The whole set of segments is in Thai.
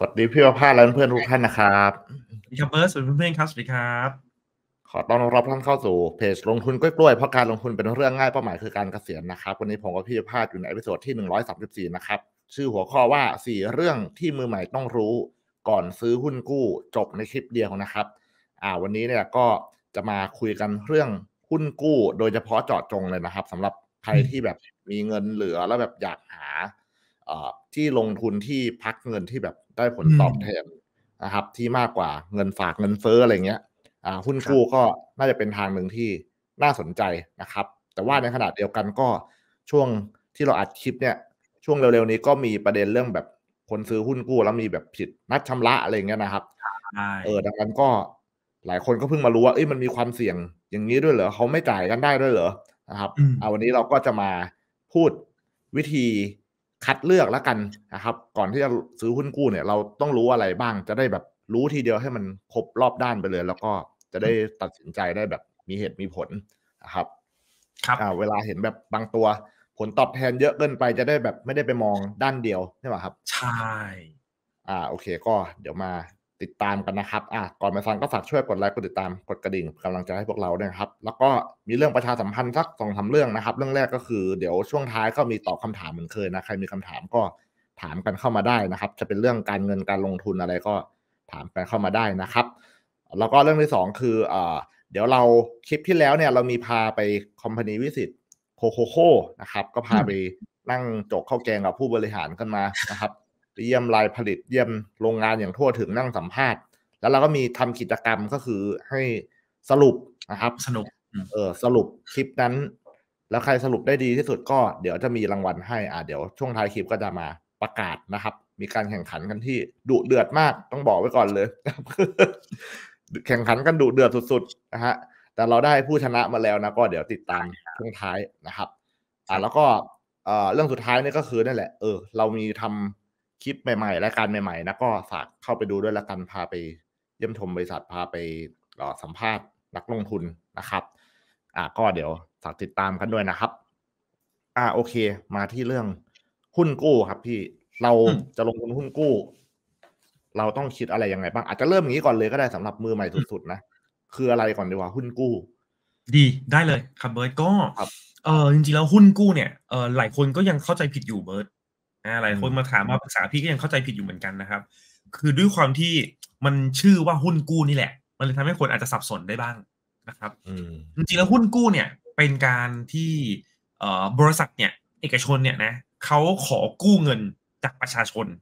วัสดีพี่ประภาสและเพื่อนทุกท่านนะครับสวัสดีครับเบิร์ดสวัสดีเพื่อนๆครับสวัสดีครับขอต้อนรับท่านเข้าสู่เพจลงทุนกล้วยๆเพราะการลงทุนเป็นเรื่องง่ายเป้าหมายคือการเกษียณนะครับวันนี้ผมกับพี่ประภาสอยู่ในอีพิโซดที่134นะครับชื่อหัวข้อว่า4เรื่องที่มือใหม่ต้องรู้ก่อนซื้อหุ้นกู้จบในคลิปเดียวนะครับวันนี้เนี่ยก็จะมาคุยกันเรื่องหุ้นกู้โดยเฉพาะเจาะจงเลยนะครับสำหรับใครที่แบบมีเงินเหลือแล้วแบบอยากหาที่ลงทุนที่พักเงินที่แบบได้ผลตอบแทนนะครับที่มากกว่าเงินฝากเงินเฟ้ออะไรเงี้ยหุ้นกู้ก็น่าจะเป็นทางหนึ่งที่น่าสนใจนะครับแต่ว่าในขณะเดียวกันก็ช่วงที่เราอัดคลิปเนี่ยช่วงเร็วๆนี้ก็มีประเด็นเรื่องแบบคนซื้อหุ้นกู้แล้วมีแบบผิดนัดชำระอะไรเงี้ยนะครับดังนั้นก็หลายคนก็เพิ่งมารู้ว่ามันมีความเสี่ยงอย่างนี้ด้วยเหรอเขาไม่จ่ายกันได้ด้วยเหรอนะครับวันนี้เราก็จะมาพูดวิธีคัดเลือกแล้วกันนะครับก่อนที่จะซื้อหุ้นกู้เนี่ยเราต้องรู้อะไรบ้างจะได้แบบรู้ทีเดียวให้มันครบรอบด้านไปเลยแล้วก็จะได้ตัดสินใจได้แบบมีเหตุมีผลนะครับเวลาเห็นแบบบางตัวผลตอบแทนเยอะเกินไปจะได้แบบไม่ได้ไปมองด้านเดียวใช่ไหมครับใช่โอเคก็เดี๋ยวมาติดตามกันนะครับก่อนไปฟังก็ฝากช่วยกดไลค์กดติดตามกดกระดิ่งกำลังใจให้พวกเราด้วยครับแล้วก็มีเรื่องประชาสัมพันธ์สัก 2-3 เรื่องนะครับเรื่องแรกก็คือเดี๋ยวช่วงท้ายก็มีตอบคำถามเหมือนเคยนะใครมีคำถามก็ถามกันเข้ามาได้นะครับจะเป็นเรื่องการเงินการลงทุนอะไรก็ถามกันเข้ามาได้นะครับแล้วก็เรื่องที่2คือเดี๋ยวเราคลิปที่แล้วเนี่ยเรามีพาไป Company Visit โคโค่นะครับก็พาไปนั่งโจกข้าวแกงกับผู้บริหารกันมานะครับเยี่ยมรายผลิตเยี่ยมโรงงานอย่างทั่วถึงนั่งสัมภาษณ์แล้วเราก็มีทำกิจกรรมก็คือให้สรุปนะครับสนุกสรุปคลิปนั้นแล้วใครสรุปได้ดีที่สุดก็เดี๋ยวจะมีรางวัลให้เดี๋ยวช่วงท้ายคลิปก็จะมาประกาศนะครับมีการแข่งขันกันที่ดุเดือดมากต้องบอกไว้ก่อนเลย แข่งขันกันดุเดือดสุดๆนะฮะแต่เราได้ผู้ชนะมาแล้วนะก็เดี๋ยวติดตามช่วงท้ายนะครับแล้วก็เรื่องสุดท้ายนี่ก็คือนั่นแหละเรามีทำคลิปใหม่ๆรายการใหม่ๆนะก็ฝากเข้าไปดูด้วยละกันพาไปเยี่ยมชมบริษัทพาไปสัมภาษณ์นักลงทุนนะครับก็เดี๋ยวฝากติดตามกันด้วยนะครับโอเคมาที่เรื่องหุ้นกู้ครับพี่เราจะลงทุนหุ้นกู้เราต้องคิดอะไรยังไงบ้างอาจจะเริ่มอย่างนี้ก่อนเลยก็ได้สำหรับมือใหม่สุดๆนะคืออะไรก่อนดีกว่าหุ้นกู้ดีได้เลยครับเบิร์ดก็จริงๆแล้วหุ้นกู้เนี่ยหลายคนก็ยังเข้าใจผิดอยู่เบิร์ดหลายคนมาถามมาปรึกษาพี่ก็ยังเข้าใจผิดอยู่เหมือนกันนะครับคือด้วยความที่มันชื่อว่าหุ้นกู้นี่แหละมันเลยทำให้คนอาจจะสับสนได้บ้างนะครับจริงๆแล้วหุ้นกู้เนี่ยเป็นการที่บริษัทเนี่ยเอกชนเนี่ยนะเขาขอกู้เงินจากประชาชน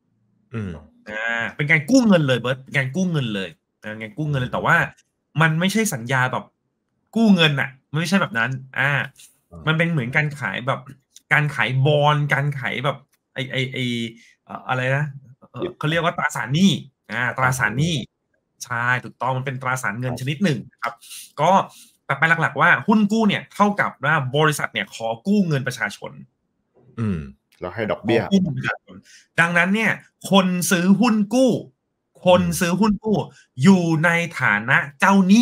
เป็นการกู้เงินเลยเบิร์ตเป็นการกู้เงินเลยงานกู้เงินเลยแต่ว่ามันไม่ใช่สัญญาแบบกู้เงินมันไม่ใช่แบบนั้นมันเป็นเหมือนการขายแบบการขายบอนด์การขายแบบไออะไรนะเขาเรียกว่าตราสารหนี้ตราสารหนี้ใช่ถูกต้องมันเป็นตราสารเงินชนิดหนึ่งครับก็แต่ไปหลักๆว่าหุ้นกู้เนี่ยเท่ากับว่าบริษัทเนี่ยขอกู้เงินประชาชนแล้วให้ดอกเบี้ยดังนั้นเนี่ยคนซื้อหุ้นกู้อยู่ในฐานะเจ้าหนี้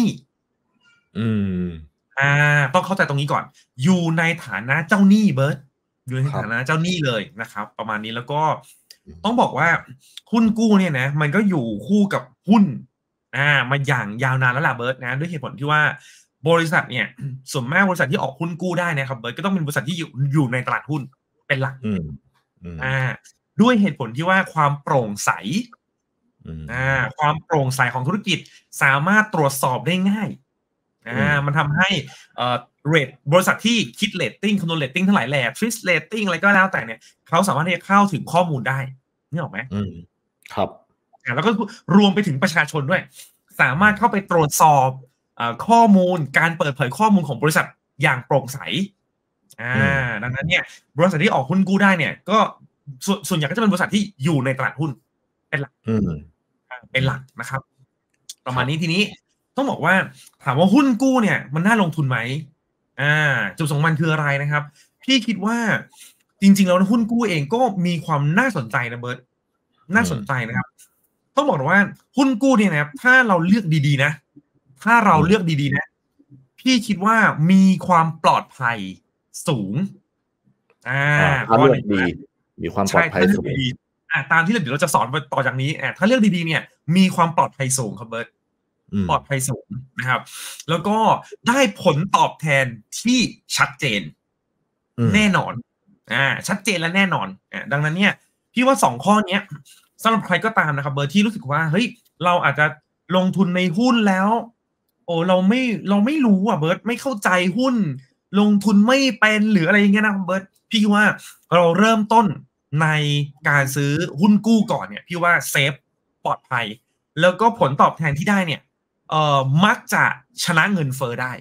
ต้องเข้าใจตรงนี้ก่อนอยู่ในฐานะเจ้าหนี้เบิร์ตอยู่ในฐานะเจ้าหนี้เลยนะครับประมาณนี้แล้วก็ต้องบอกว่าหุ้นกู้เนี่ยนะมันก็อยู่คู่กับหุ้นมาอย่างยาวนานแล้วล่ะเบิร์ตนะด้วยเหตุผลที่ว่าบริษัทเนี่ยส่วนมากบริษัทที่ออกหุ้นกู้ได้นะครับเบิร์ตก็ต้องเป็นบริษัทที่อยู่ในตลาดหุ้นเป็นหลักด้วยเหตุผลที่ว่าความโปร่งใสความโปร่งใสของธุรกิจสามารถตรวจสอบได้ง่ายมันทำให้เรทบริษัทที่คิดเรตติ้งคำนวณเรตติ้งทั้งหลายแหล่ทริสเรตติ้งอะไรก็แล้วแต่เนี่ยเขาสามารถที่จะเข้าถึงข้อมูลได้นี่ออกไหมครับแล้วก็รวมไปถึงประชาชนด้วยสามารถเข้าไปตรวจสอบข้อมูลการเปิดเผยข้อมูลของบริษัทอย่างโปร่งใสดังนั้นเนี่ยบริษัทที่ออกหุ้นกู้ได้เนี่ยก็ส่วนใหญ่ก็จะเป็นบริษัทที่อยู่ในตลาดหุ้นเป็นหลักนะครับประมาณนี้ทีนี้ต้องบอกว่าถามว่าหุ้นกู้เนี่ยมันน่าลงทุนไหมจุดสำคัญคืออะไรนะครับพี่คิดว่าจริงๆแล้วหุ้นกู้เองก็มีความน่าสนใจนะเบิร์ตน่าสนใจนะครับต้องบอกว่าหุ้นกู้เนี่ยนะครับถ้าเราเลือกดีๆนะพี่คิดว่ามีความปลอดภัยสูงถ้าเลือกดีมีความปลอดภัยสูงตามที่เดี๋ยวเราจะสอนต่อจากนี้ถ้าเลือกดีๆเนี่ยมีความปลอดภัยสูงครับเบิร์ตปลอดภัยสูงนะครับแล้วก็ได้ผลตอบแทนที่ชัดเจนแน่นอนชัดเจนและแน่นอนดังนั้นเนี่ยพี่ว่า2ข้อนี้สำหรับใครก็ตามนะครับเบิร์ตที่รู้สึกว่าเฮ้ยเราอาจจะลงทุนในหุ้นแล้วโอ้เราไม่รู้เบิร์ตไม่เข้าใจหุ้นลงทุนไม่เป็นหรืออะไรอย่างเงี้ยนะเบิร์ตพี่ว่าเราเริ่มต้นในการซื้อหุ้นกู้ก่อนเนี่ยพี่ว่าเซฟปลอดภัยแล้วก็ผลตอบแทนที่ได้เนี่ยมักจะชนะเงินเฟ้อได้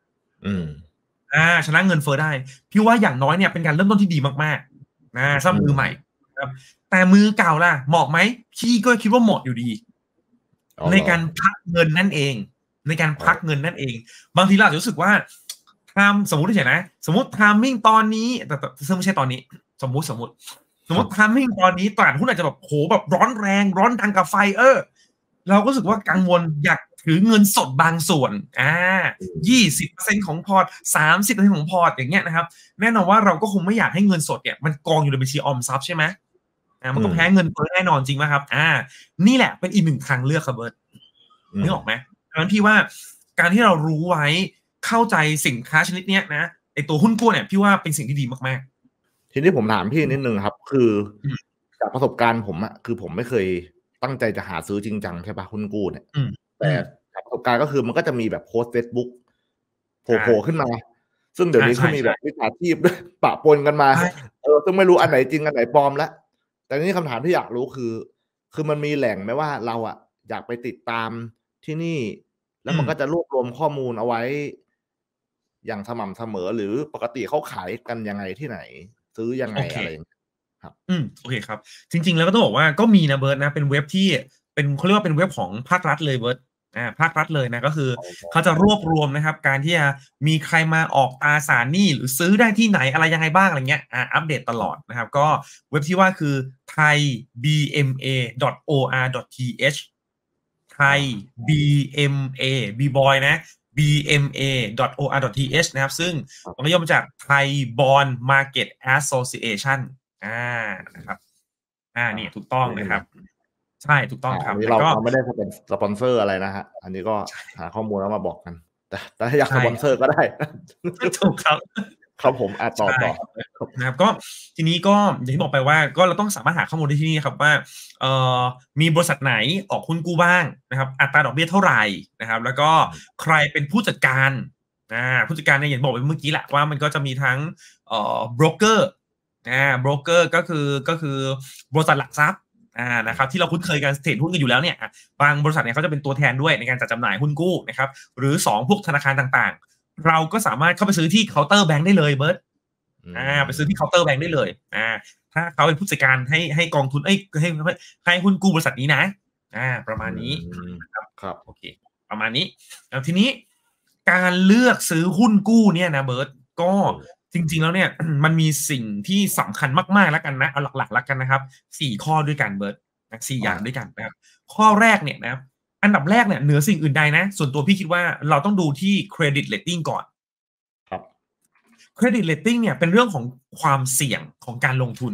ชนะเงินเฟ้อได้พี่ว่าอย่างน้อยเนี่ยเป็นการเริ่มต้นที่ดีมากๆสำหรับมือใหม่ครับแต่มือเก่าล่ะเหมาะไหมพี่ก็คิดว่าเหมาะอยู่ดีในการพักเงินนั่นเองในการพักเงินนั่นเองบางทีเราอาจจะรู้สึกว่าสมมติเฉยนะสมมติไทมิ่งตอนนี้แต่ซึ่งไม่ใช่ตอนนี้สมมติไทมิ่งตอนนี้ตลาดหุ้นอาจจะแบบโหแบบร้อนแรงร้อนดังกับไฟเราก็รู้สึกว่ากังวลอยากถือเงินสดบางส่วน20% ของพอร์ต 30% ของพอร์ตอย่างเงี้ยนะครับแน่นอนว่าเราก็คงไม่อยากให้เงินสดเนี่ยมันกองอยู่ในบัญชีออมทรัพย์ใช่ไหมมันก็แพ้เงินเฟ้อแน่นอนจริงไหมครับนี่แหละเป็นอีกหนึ่งทางเลือกครับเบิร์ตนึกออกไหมดังนั้นพี่ว่าการที่เรารู้ไว้เข้าใจสินค้าชนิดเนี้ยนะไอตัวหุ้นกู้เนี่ยพี่ว่าเป็นสิ่งที่ดีมากๆทีนี้ผมถามพี่นิดนึงครับคือจากประสบการณ์ผมคือผมไม่เคยตั้งใจจะหาซื้อจริงจังใช่ปะหุ้นกู้เนี่ยแต่ประสบการณ์ก็คือมันก็จะมีแบบโพสต์ Facebook โผล่ขึ้นมาซึ่งเดี๋ยวนี้ก็มีแบบมิจฉาชีพด้วยปะปนกันมาซึ่งไม่รู้อันไหนจริงอันไหนปลอมแล้วแต่นี่คำถามที่อยากรู้คือมันมีแหล่งไหมว่าเราอยากไปติดตามที่นี่แล้วมันก็จะรวบรวมข้อมูลเอาไว้อย่างสม่ำเสมอหรือปกติเขาขายกันยังไงที่ไหนซื้อยังไงอะไรครับโอเคครับจริงๆแล้วก็ต้องบอกว่าก็มีนะเบิร์ตนะเป็นเว็บที่เป็นเขาเรียกว่าเป็นเว็บของภาครัฐเลยเบิร์ตภาครัฐเลยนะก็คือเขาจะรวบรวมนะครับการที่จะมีใครมาออกตราสารหนี้หรือซื้อได้ที่ไหนอะไรยังไงบ้างอะไรเงี้ยอัปเดตตลอดนะครับก็เว็บที่ว่าคือ thaibma.or.th thaibma b-boy นะ bma.or.th นะครับซึ่งมันก็ย่อมาจาก Thai Bond Market Association นะครับนี่ถูกต้องนะครับใช่ถูกต้องครับเราไม่ได้เป็นสปอนเซอร์อะไรนะฮะอันนี้ก็หาข้อมูลแล้วมาบอกกันแต่ถ้าอยากสปอนเซอร์ก็ได้ถูกครับครับผมต่อนะครับก็ทีนี้ก็อย่างที่บอกไปว่าก็เราต้องสามารถหาข้อมูลได้ที่นี่ครับว่ามีบริษัทไหนออกหุ้นกู้บ้างนะครับอัตราดอกเบี้ยเท่าไหร่นะครับแล้วก็ใครเป็นผู้จัดการผู้จัดการเนี่ยอย่างบอกไปเมื่อกี้แหละว่ามันก็จะมีทั้งโบรกเกอร์โบรกเกอร์ก็คือบริษัทหลักทรัพย์นะครับที่เราคุ้นเคยกันเทรดหุ้นกันอยู่แล้วเนี่ยบางบริษัทเนี่ยเขาจะเป็นตัวแทนด้วยในการจัดจำหน่ายหุ้นกู้นะครับหรือ2พวกธนาคารต่างๆเราก็สามารถเข้าไปซื้อที่เคาน์เตอร์แบงค์ได้เลยเบิร์ตไปซื้อที่เคาน์เตอร์แบงค์ได้เลยถ้าเขาเป็นผู้จัดการให้กองทุนให้หุ้นกู้บริษัทนี้นะประมาณนี้ครับโอเคประมาณนี้ทีนี้การเลือกซื้อหุ้นกู้เนี่ยนะเบิร์ตก็จริงๆแล้วเนี่ยมันมีสิ่งที่สำคัญมากๆแล้วกันนะเอาหลักๆแล้วกันนะครับ4ข้อด้วยกันเบิร์ต4อย่างด้วยกันนะครับข้อแรกเนี่ยนะครับอันดับแรกเนี่ยเหนือสิ่งอื่นใดนะส่วนตัวพี่คิดว่าเราต้องดูที่เครดิตเรตติ้งก่อนครับเครดิตเรตติ้งเนี่ยเป็นเรื่องของความเสี่ยงของการลงทุน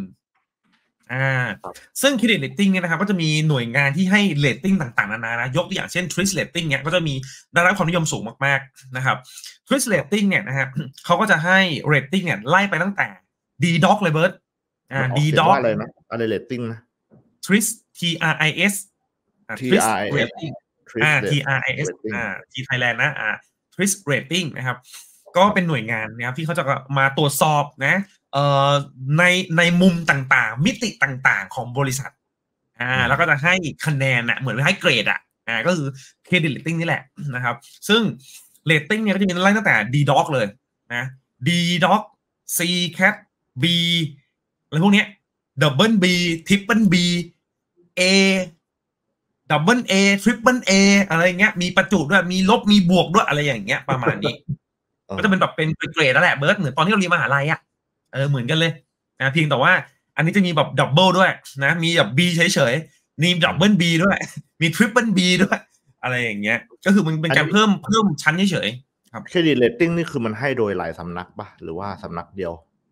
ซึ่งเครดิตเรตติ้งเนี่ยนะครับก็จะมีหน่วยงานที่ให้เรตติ้งต่างๆนานานะยกตัวอย่างเช่น TRIS Rating เนี่ยก็จะมีได้รับความนิยมสูงมากๆนะครับ TRIS Rating เนี่ยนะครับเขาก็จะให้เรตติ้งเนี่ยไล่ไปตั้งแต่ D-Doc เลยเบิร์ต D-Doc อะไรนะอะไรเรตติ้งนะ TRIS TRIS TRIS Rating TRIS T Thailand นะTRIS Rating นะครับก็เป็นหน่วยงานนะครับที่เขาจะมาตรวจสอบนะในมุมต่างๆมิติต่างๆของบริษัทแล้วก็จะให้คะแนนเหมือนให้เกรดก็คือเครดิตเรตติ้งนี่แหละนะครับซึ่งเรตติ้งเนี่ยก็จะมีไล่ตั้งแต่ D-Doc เลยนะ D-Doc C Cat B อะไรพวกเนี้ย Double B Triple B A Double A Triple A อะไรเงี้ยมีประจุด้วยมีลบมีบวกด้วยอะไรอย่างเงี้ยประมาณนี้ก็จะเป็นแบบเป็นเกรดแล้วแหละเบิร์ตเหมือนตอนที่เราเรียนมหาลัยเหมือนกันเลยนะเพียงแต่ว่าอันนี้จะมีแบบดับเบิลด้วยนะมีแบบ B เฉยๆมีดับเบิล B ด้วยมีทริปเปิล B ด้วยอะไรอย่างเงี้ยก็คือมันเป็นการเพิ่มชั้นเฉยๆครับเครดิตเรตติ้งนี่คือมันให้โดยหลายสำนักป่ะหรือว่าสำนักเดียว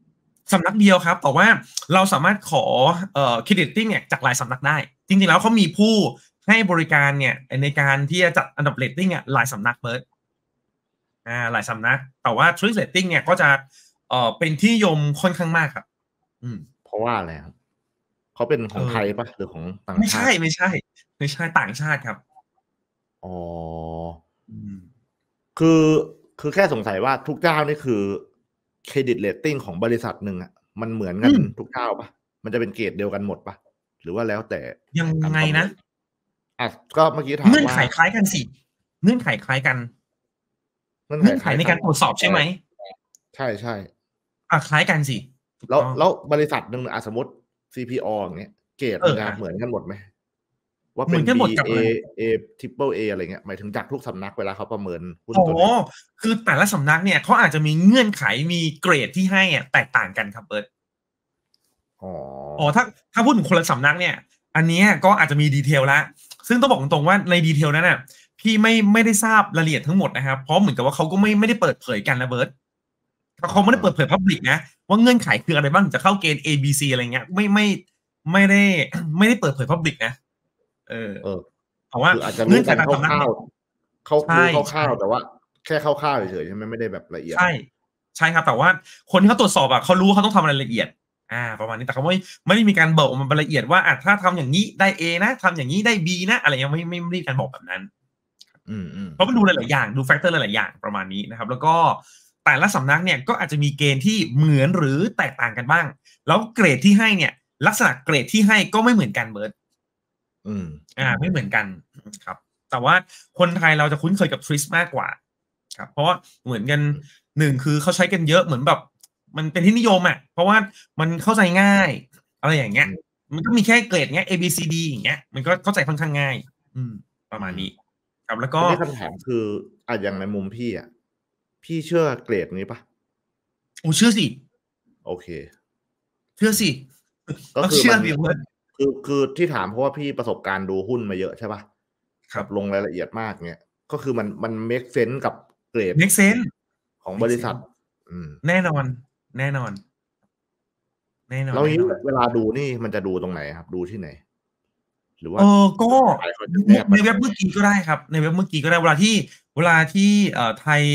สำนักเดียวครับแต่ว่าเราสามารถขอเครดิตติ้งเนี่ยจากหลายสำนักได้จริงๆแล้วเขามีผู้ให้บริการเนี่ยในการที่จะจัดอันดับเรตติ้งหลายสำนักเบิร์ดหลายสำนักแต่ว่า Trust Rating เนี่ยก็จะเป็นที่นิยมค่อนข้างมากครับเพราะว่าอะไรครับเขาเป็นของไทยปะหรือของต่างไม่ชาใช่ติไม่ใช่ไม่ใช่ต่างชาติครับอ๋ออืมคือคือแค่สงสัยว่าทุกเจ้านี่คือเครดิตเรตติ้งของบริษัทหนึ่งอะมันเหมือนกันทุกเจ้าปะมันจะเป็นเกรดเดียวกันหมดปะหรือว่าแล้วแต่ยังการไงนะประเมินอ่ะก็เมื่อกี้ถามเงื่อนไขว่าคล้ายกันสิเงื่อนไขคล้ายกันเงื่อนไขเงื่อนไขคล้ายกันในการตรวจสอบใช่ไหมใช่ใช่คล้ายกันสิถูกแล้วต้องแล้วบริษัทหนึ่งสมมติ CPO อย่างเงี้ยเกรดมันจะเหมือนกันหมดไหมว่าเป็นเหมือนกัน B หมดกับ A อะไร A Triple A อะไรเงี้ยหมายถึงจากทุกสำนักเวลาเขาประเมินหุ้นอ๋อตัวนี้คือแต่ละสำนักเนี่ยเขาอาจจะมีเงื่อนไขมีเกรดที่ให้แตกต่างกันครับเบิร์ตอ๋อถ้าพูดถึงคนละสำนักเนี่ยอันนี้ก็อาจจะมีดีเทลละซึ่งต้องบอกตรงๆว่าในดีเทลนั้นน่ะพี่ไม่ได้ทราบรายละเอียดทั้งหมดนะครับเพราะเหมือนกับว่าเขาก็ไม่ได้เปิดเผยกันนะเบิร์ตเขาไม่ได้เปิดเผยพับลิกนะว่าเงื่อนไขคืออะไรบ้างจะเข้าเกณฑ์ A B C อะไรเงี้ยไม่ได้ไม่ได้เปิดเผยพับลิกนะเออเออเพราะว่าคืออาจจะรู้เงื่อนไขกันคตามสำนักร่าวเนี่ยๆเขาใช่รู้คใช่ร่าวๆแต่ว่าแค่คร่าวๆเฉยๆใช่ไหมไม่ได้แบบละเอียดใช่ใช่ครับแต่ว่าคนที่เขาตรวจสอบเขารู้ว่าเขาต้องทำอะไรละเอียดประมาณนี้แต่เขาไม่ได้มีการบอกมันละเอียดว่าถ้าทำอย่างนี้ได้ A นะทำอย่างนี้ได้ B นะอะไรเงี้ยไม่ได้การบอกแบบนั้นเพราะมันดูหลายๆอย่างดูแฟกเตอร์หลายๆอย่างประมาณนี้นะครับแล้วก็แต่ละสำนักเนี่ยก็อาจจะมีเกณฑ์ที่เหมือนหรือแตกต่างกันบ้างแล้วเกรดที่ให้เนี่ยลักษณะเกรดที่ให้ก็ไม่เหมือนกันเบิร์ดไม่เหมือนกันครับแต่ว่าคนไทยเราจะคุ้นเคยกับทริสมากกว่าครับเพราะว่าเหมือนกันหนึ่งคือเขาใช้กันเยอะเหมือนแบบมันเป็นที่นิยมเพราะว่ามันเข้าใจง่ายอะไรอย่างเงี้ยมันก็มีแค่เกรดเงี้ย A B C D อย่างเงี้ยมันก็เข้าใจค่อนข้างง่ายประมาณนี้ครับแล้วก็ทีนี้คำถามคืออย่างในมุมพี่พี่เชื่อเกรดนี้ปะโอ้เชื่อสิโอเคเชื่อสิต้องเชื่ก็คือมันอสิเพื่อนคือที่ถามเพราะว่าพี่ประสบการณ์ดูหุ้นมาเยอะใช่ปะครับแบบลงรายละเอียดมากเงี้ยก็คือมัน make sense กับเกรด make sense ของบ make ริษัท sense แน่นอนแน่นอนแน่นอนแล้วนี้แน่นอนเวลาดูนี่มันจะดูตรงไหนครับดูที่ไหนหรือว่าก็ไทยเขาจะแยกในเว็บเมื่อกี้ก็ได้ครับในเว็บเมื่อกี้ก็ได้เวลาที่ไทย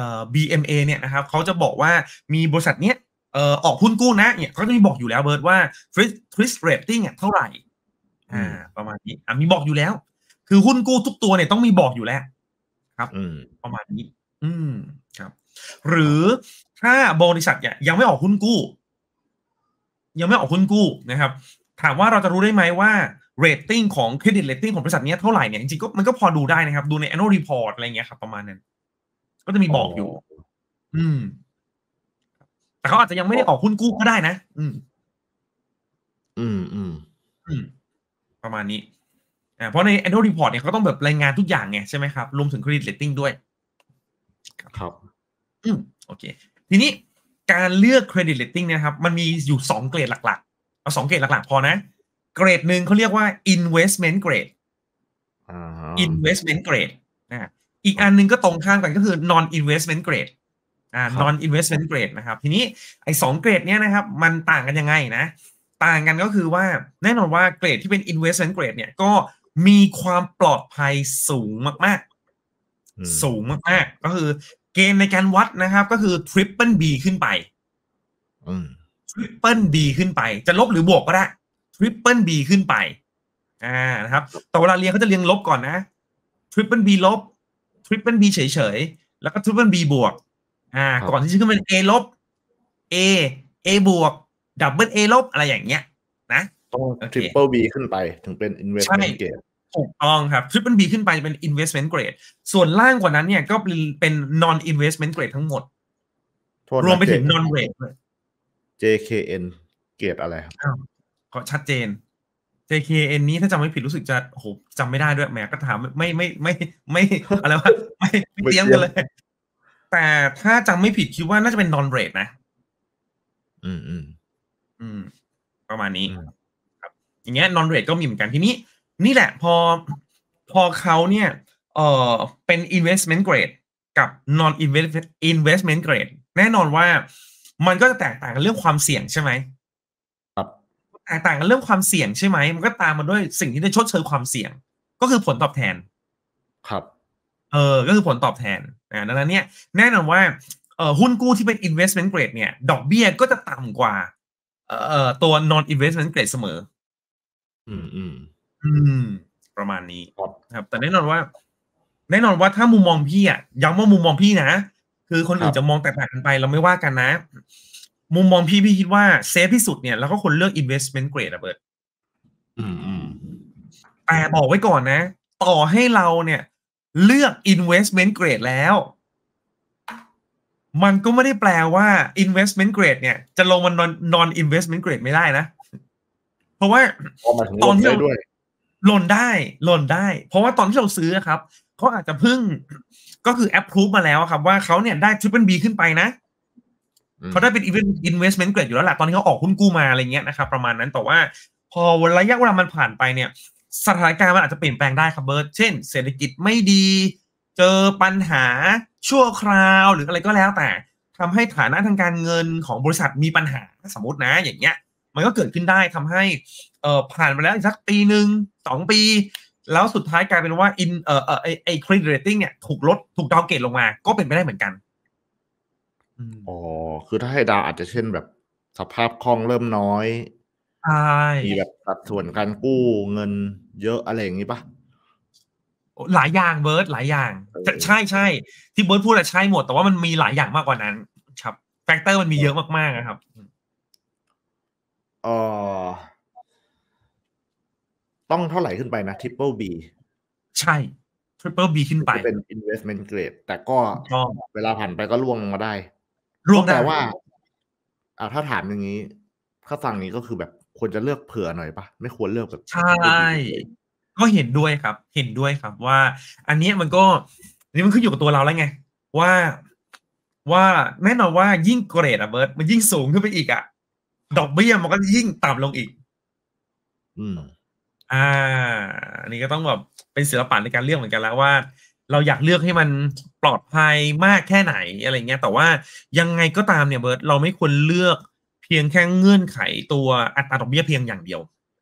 BMA เนี่ยนะครับเขาจะบอกว่ามีบริษัทเนี้ยออกหุ้นกู้นะเนี่ยเขาจะมีบอกอยู่แล้วเบิร์ดว่า Twist Rating เท่าไหร่ประมาณนี้มีบอกอยู่แล้วคือหุ้นกู้ทุกตัวเนี่ยต้องมีบอกอยู่แล้วครับประมาณนี้ครับหรือถ้าบริษัทเนี่ยยังไม่ออกหุ้นกู้นะครับถามว่าเราจะรู้ได้ไหมว่าเรตติ้งของเครดิตเรตติ้งของบริษัทนี้เท่าไหร่เนี่ยจริงๆก็มันก็พอดูได้นะครับดูใน annual report อะไรเงี้ยครับประมาณนั้นก็จะมีบอกอยู่แต่เขาอาจจะยังไม่ได้ออกหุ้นกู้ก็ได้นะประมาณนี้เพราะใน annual report เนี่ยเขาต้องแบบรายงานทุกอย่างไงใช่ไหมครับรวมถึงเครดิตเรตติ้งด้วยครับโอเคทีนี้การเลือกเครดิตเรตติ้งนะครับมันมีอยู่2เกรดหลักๆเอา2เกรดหลักๆพอนะเกรดหนึ่งเขาเรียกว่า investment grade investment grade อีกอันนึงก็ตรงข้ามกันก็คือ non investment grade non investment grade นะครับทีนี้ไอ้2เกรดเนี้ยนะครับมันต่างกันยังไงนะต่างกันก็คือว่าแน่นอนว่าเกรดที่เป็น investment grade เนี่ยก็มีความปลอดภัยสูงมากๆก็คือเกณฑ์ในการวัดนะครับก็คือ triple B ขึ้นไปtriple B ขึ้นไปจะลบหรือบวกก็ได้ triple B ขึ้นไปนะครับแต่เวลาเรียนเขาจะเรียงลบก่อนนะ triple B ลบ triple B เฉยๆแล้วก็ triple B บวกก่อนที่จะขึ้นเป็น A ลบ A บวก double A ลบอะไรอย่างเงี้ยนะต้อง triple B ขึ้นไปถึงเป็น investment grade ถูกต้องครับ triple B ขึ้นไปจะเป็น investment grade ส่วนล่างกว่านั้นเนี่ยก็เป็น non investment grade ทั้งหมดรวมไปถึง non rate ด้วย JKN เกรดอะไรครับก็ชัดเจน JKN นี้ถ้าจำไม่ผิดรู้สึกจะโอ้โหจำไม่ได้ด้วยแหมก็ถามไม่อะไรวะไม่เตรียมกันเลยแต่ถ้าจำไม่ผิดคิดว่าน่าจะเป็น non rate นะประมาณนี้ครับอย่างเงี้ย non rate ก็มีเหมือนกันทีนี้นี่แหละพอเขาเนี่ยเป็น investment grade กับ non investment grade แน่นอนว่ามันก็จะแตกต่างกันเรื่องความเสี่ยงใช่ไหมครับแตกต่างกันเรื่องความเสี่ยงใช่ไหมมันก็ตามมาด้วยสิ่งที่ได้ชดเชยความเสี่ยงก็คือผลตอบแทนครับก็คือผลตอบแทนดังนั้นเนี่ยแน่นอนว่าหุ้นกู้ที่เป็น investment grade เนี่ยดอกเบี้ยก็จะต่ำกว่าตัว non investment grade เสมออืมอืมประมาณนี้ครับครับแต่แน่นอนว่าถ้ามุมมองพี่อ่ะย้ำว่ามุมมองพี่นะคือคนอื่นจะมองแตกต่างกันไปเราไม่ว่ากันนะมุมมองพี่คิดว่าเซฟที่สุดเนี่ยแล้วก็คนเลือก investment grade อะเบิร์ดแต่บอกไว้ก่อนนะต่อให้เราเนี่ยเลือก investment grade แล้วมันก็ไม่ได้แปลว่า investment grade เนี่ยจะลงมา non investment grade ไม่ได้นะเพราะว่าตอนที่เราหล่นได้เพราะว่าตอนที่เราซื้อครับเขาอาจจะเพิ่งก็คือ approve มาแล้วครับว่าเขาเนี่ยได้ Triple B ขึ้นไปนะเขาได้เป็น investment grade อยู่แล้วแหละตอนที่เขาออกหุ้นกู้มาอะไรเงี้ยนะครับประมาณนั้นแต่ว่าพอระยะเวลามันผ่านไปเนี่ยสถานการณ์มันอาจจะเปลี่ยนแปลงได้ครับเบิร์ตเช่นเศรษฐกิจไม่ดีเจอปัญหาชั่วคราวหรืออะไรก็แล้วแต่ทำให้ฐานะทางการเงินของบริษัทมีปัญหาสมมตินะอย่างเงี้ยมันก็เกิดขึ้นได้ทำให้ผ่านไปแล้วอีกสักปีหนึ่ง2 ปีแล้วสุดท้ายกลายเป็นว่าไอ้ credit rating เนี่ยถูกดาวเกรดลงมาก็เป็นไปได้เหมือนกันคือถ้าให้ดาวอาจจะเช่นแบบสภาพคล่องเริ่มน้อยใช่มีแบบสัดส่วนการกู้เงินเยอะอะไรอย่างนี้ปะหลายอย่างเบิร์ดหลายอย่างใช่ที่เบิร์ดพูดใช่หมดแต่ว่ามันมีหลายอย่างมากกว่านั้นครับแฟกเตอร์มันมีเยอะมากๆนะครับต้องเท่าไหร่ขึ้นไปนะ Triple B ใช่ Triple B ขึ้นไปเป็น investment grade แต่ก็เวลาผ่านไปก็ร่วงลงมาได้แปลว่าถ้าถามอย่างนี้ถ้าฟังนี้ก็คือแบบควรจะเลือกเผื่อหน่อยปะไม่ควรเลือกแบบใช่ก็เห็นด้วยครับว่าอันนี้มันก็นี่มันขึ้นอยู่กับตัวเราแล้วไงว่าแน่นอนว่ายิ่งเกรดอะเบิร์ดมันยิ่งสูงขึ้นไปอีกอะดอกเบี้ยมันก็ยิ่งต่ำลงอีกอันนี้ก็ต้องแบบเป็นศิลปะในการเลือกเหมือนกันแล้วว่าเราอยากเลือกให้มันปลอดภัยมากแค่ไหนอะไรเงี้ยแต่ว่ายังไงก็ตามเนี่ยเบิร์ดเราไม่ควรเลือกเพียงแค่เงื่อนไขตัวอัตราดอกเบี้ยเพียงอย่างเดียว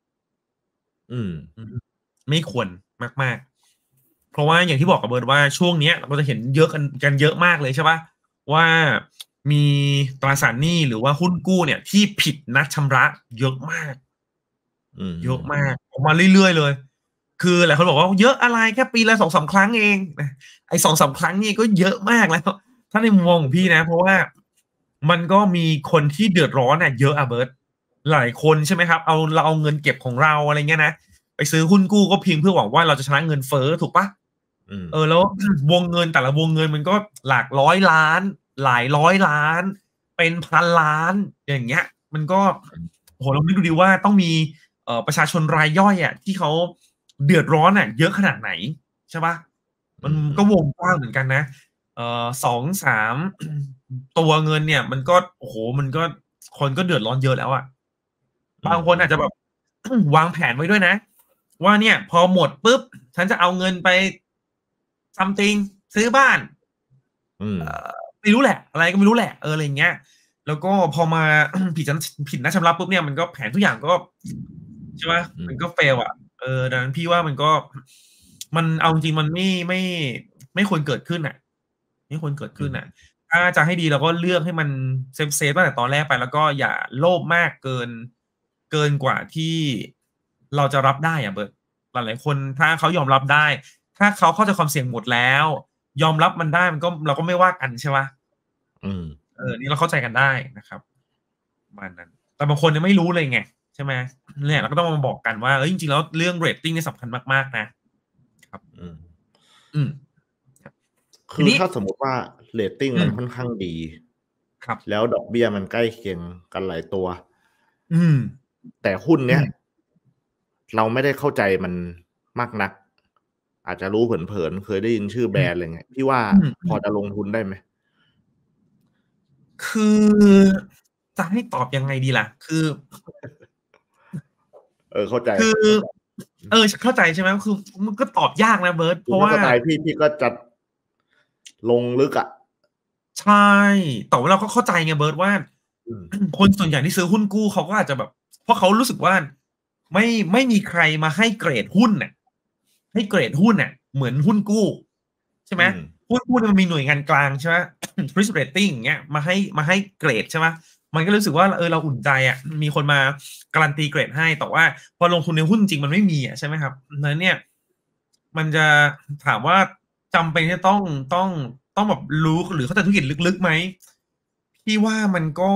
ไม่ควรมากๆเพราะว่าอย่างที่บอกกับเบิร์ดว่าช่วงนี้เราจะเห็นเยอะกันเยอะมากเลยใช่ปะว่ามีตราสารหนี้หรือว่าหุ้นกู้เนี่ยที่ผิดนัดชำระเยอะมากออกมาเรื่อยๆเลยคือหลายคนบอกว่าเยอะอะไรแค่ปีละ2-3 ครั้งเองไอ้2-3 ครั้งนี่ก็เยอะมากแล้วถ้าในมุมมองของพี่นะเพราะว่ามันก็มีคนที่เดือดร้อนเยอะอะเบิร์ตหลายคนใช่ไหมครับเราเอาเงินเก็บของเราอะไรเงี้ยนะไปซื้อหุ้นกู้ก็เพียงเพื่อหวังว่าเราจะชนะเงินเฟ้อถูกปะแล้ววงเงินแต่ละวงเงินมันก็หลักร้อยล้านหลายร้อยล้านเป็นพันล้านอย่างเงี้ยมันก็โหเราไม่ดูดีว่าต้องมีประชาชนรายย่อยที่เขาเดือดร้อนเยอะขนาดไหนใช่ปะมันก็วงกว้างเหมือนกันนะ2-3ตัวเงินเนี่ยมันก็โอ้โหมันก็คนก็เดือดร้อนเยอะแล้วบางคนอาจจะแบบวางแผนไว้ด้วยนะว่าเนี่ยพอหมดปุ๊บฉันจะเอาเงินไปsomething ซื้อบ้านไม่รู้แหละอะไรก็ไม่รู้แหละอะไรเงี้ยแล้วก็พอมาผิดนัดชำระปุ๊บเนี่ยมันก็แผนทุกอย่างก็ใช่ไหมมันก็เฟลดังนั้นพี่ว่ามันเอาจริงมันไม่ควรเกิดขึ้นไม่ควรเกิดขึ้นถ้าจะให้ดีเราก็เลือกให้มันเซฟตั้งแต่ตอนแรกไปแล้วก็อย่าโลภมากเกินกว่าที่เราจะรับได้เบิร์ดหลายๆคนถ้าเขายอมรับได้ถ้าเขาเข้าใจความเสี่ยงหมดแล้วยอมรับมันได้มันก็เราก็ไม่ว่ากันใช่ไหมนี่เราเข้าใจกันได้นะครับมันนั้นแต่บางคนยังไม่รู้เลยไงใช่ไหมเนี่ยเราก็ต้องมาบอกกันว่าจริงๆแล้วเรื่องเรตติ้งนี่สำคัญมากๆนะครับคือถ้าสมมติว่าเรตติ้งมันค่อนข้างดีครับแล้วดอกเบี้ยมันใกล้เคียงกันหลายตัวแต่หุ้นเนี้ยเราไม่ได้เข้าใจมันมากนักอาจจะรู้เผินๆเคยได้ยินชื่อแบรนด์อะไรเงี้ยพี่ว่าพอจะลงทุนได้ไหมคือจะให้ตอบยังไงดีล่ะคือเข้าใจคือเข้าใจใช่ไหมคือมันก็ตอบยากนะเบิร์ตเพราะว่าสไตล์พี่ก็จะลงลึกใช่แต่ว่าเราก็เข้าใจไงเบิร์ตว่าคนส่วนใหญ่ที่ซื้อหุ้นกู้เขาก็อาจจะแบบเพราะเขารู้สึกว่าไม่มีใครมาให้เกรดหุ้นน่ะให้เกรดหุ้นน่ะเหมือนหุ้นกู้ใช่ไหมหุ้นกู้มันมีหน่วยงานกลางใช่ไหม risk rating อย่างเงี้ยมาให้เกรดใช่ไหมมันก็รู้สึกว่าเราอุ่นใจอ่ะมีคนมาการันตีเกรดให้แต่ว่าพอลงทุนในหุ้นจริงมันไม่มีอ่ะใช่ไหมครับนั้นเนี่ยมันจะถามว่าจำเป็นที่ต้องแบบรู้หรือเข้าใจธุรกิจลึกๆไหมพี่ว่ามันก็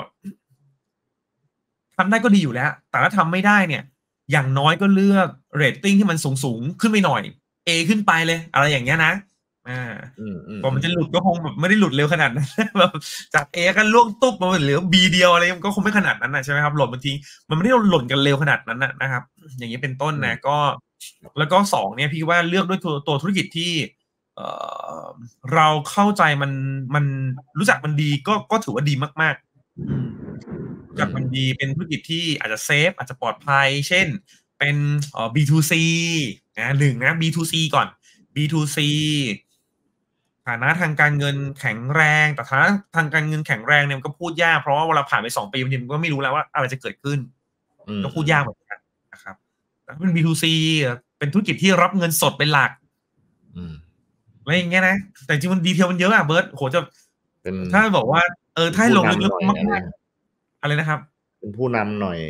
ทำได้ก็ดีอยู่แล้วแต่ถ้าทำไม่ได้เนี่ยอย่างน้อยก็เลือกเรตติ้งที่มันสูงขึ้นไปหน่อย A ขึ้นไปเลยอะไรอย่างเงี้ยนะกว่ามันจะหลุดก็คงแบบไม่ได้หลุดเร็วขนาดนั้นแบบจาก A ก็ล่วงตุ๊บมาเหลือ B เดียวอะไรมันก็คงไม่ขนาดนั้นนะใช่ไหมครับหล่นบางทีมันไม่ได้หล่นกันเร็วขนาดนั้นนะครับอย่างนี้เป็นต้นนะก็แล้วก็2เนี่ยพี่ว่าเลือกด้วยตัวธุรกิจที่เอ่อเราเข้าใจมันรู้จักมันดีก็ถือว่าดีมากๆรู้จักมันดีเป็นธุรกิจที่อาจจะเซฟอาจจะปลอดภัยเช่นเป็นB2C นะ1นะ B2C ก่อน B2C ฐานะทางการเงินแข็งแรงแต่ฐานะทางการเงินแข็งแรงเนี่ยมันก็พูดยากเพราะว่าเวลาผ่านไป2 ปีบางทีมันก็ไม่รู้แล้วว่าอะไรจะเกิดขึ้นก็พูดยากเหมือนกันนะครับแต่ถ้าเป็น B2C เป็นธุรกิจที่รับเงินสดเป็นหลักอะไรอย่างเงี้ยนะแต่จริงมันดีเทลมันเยอะอะเบิร์ตโหจะถ้าบอกว่าถ้าให้ลงลึกๆมากๆอะไรนะครับเป็นผู้นำหน่อย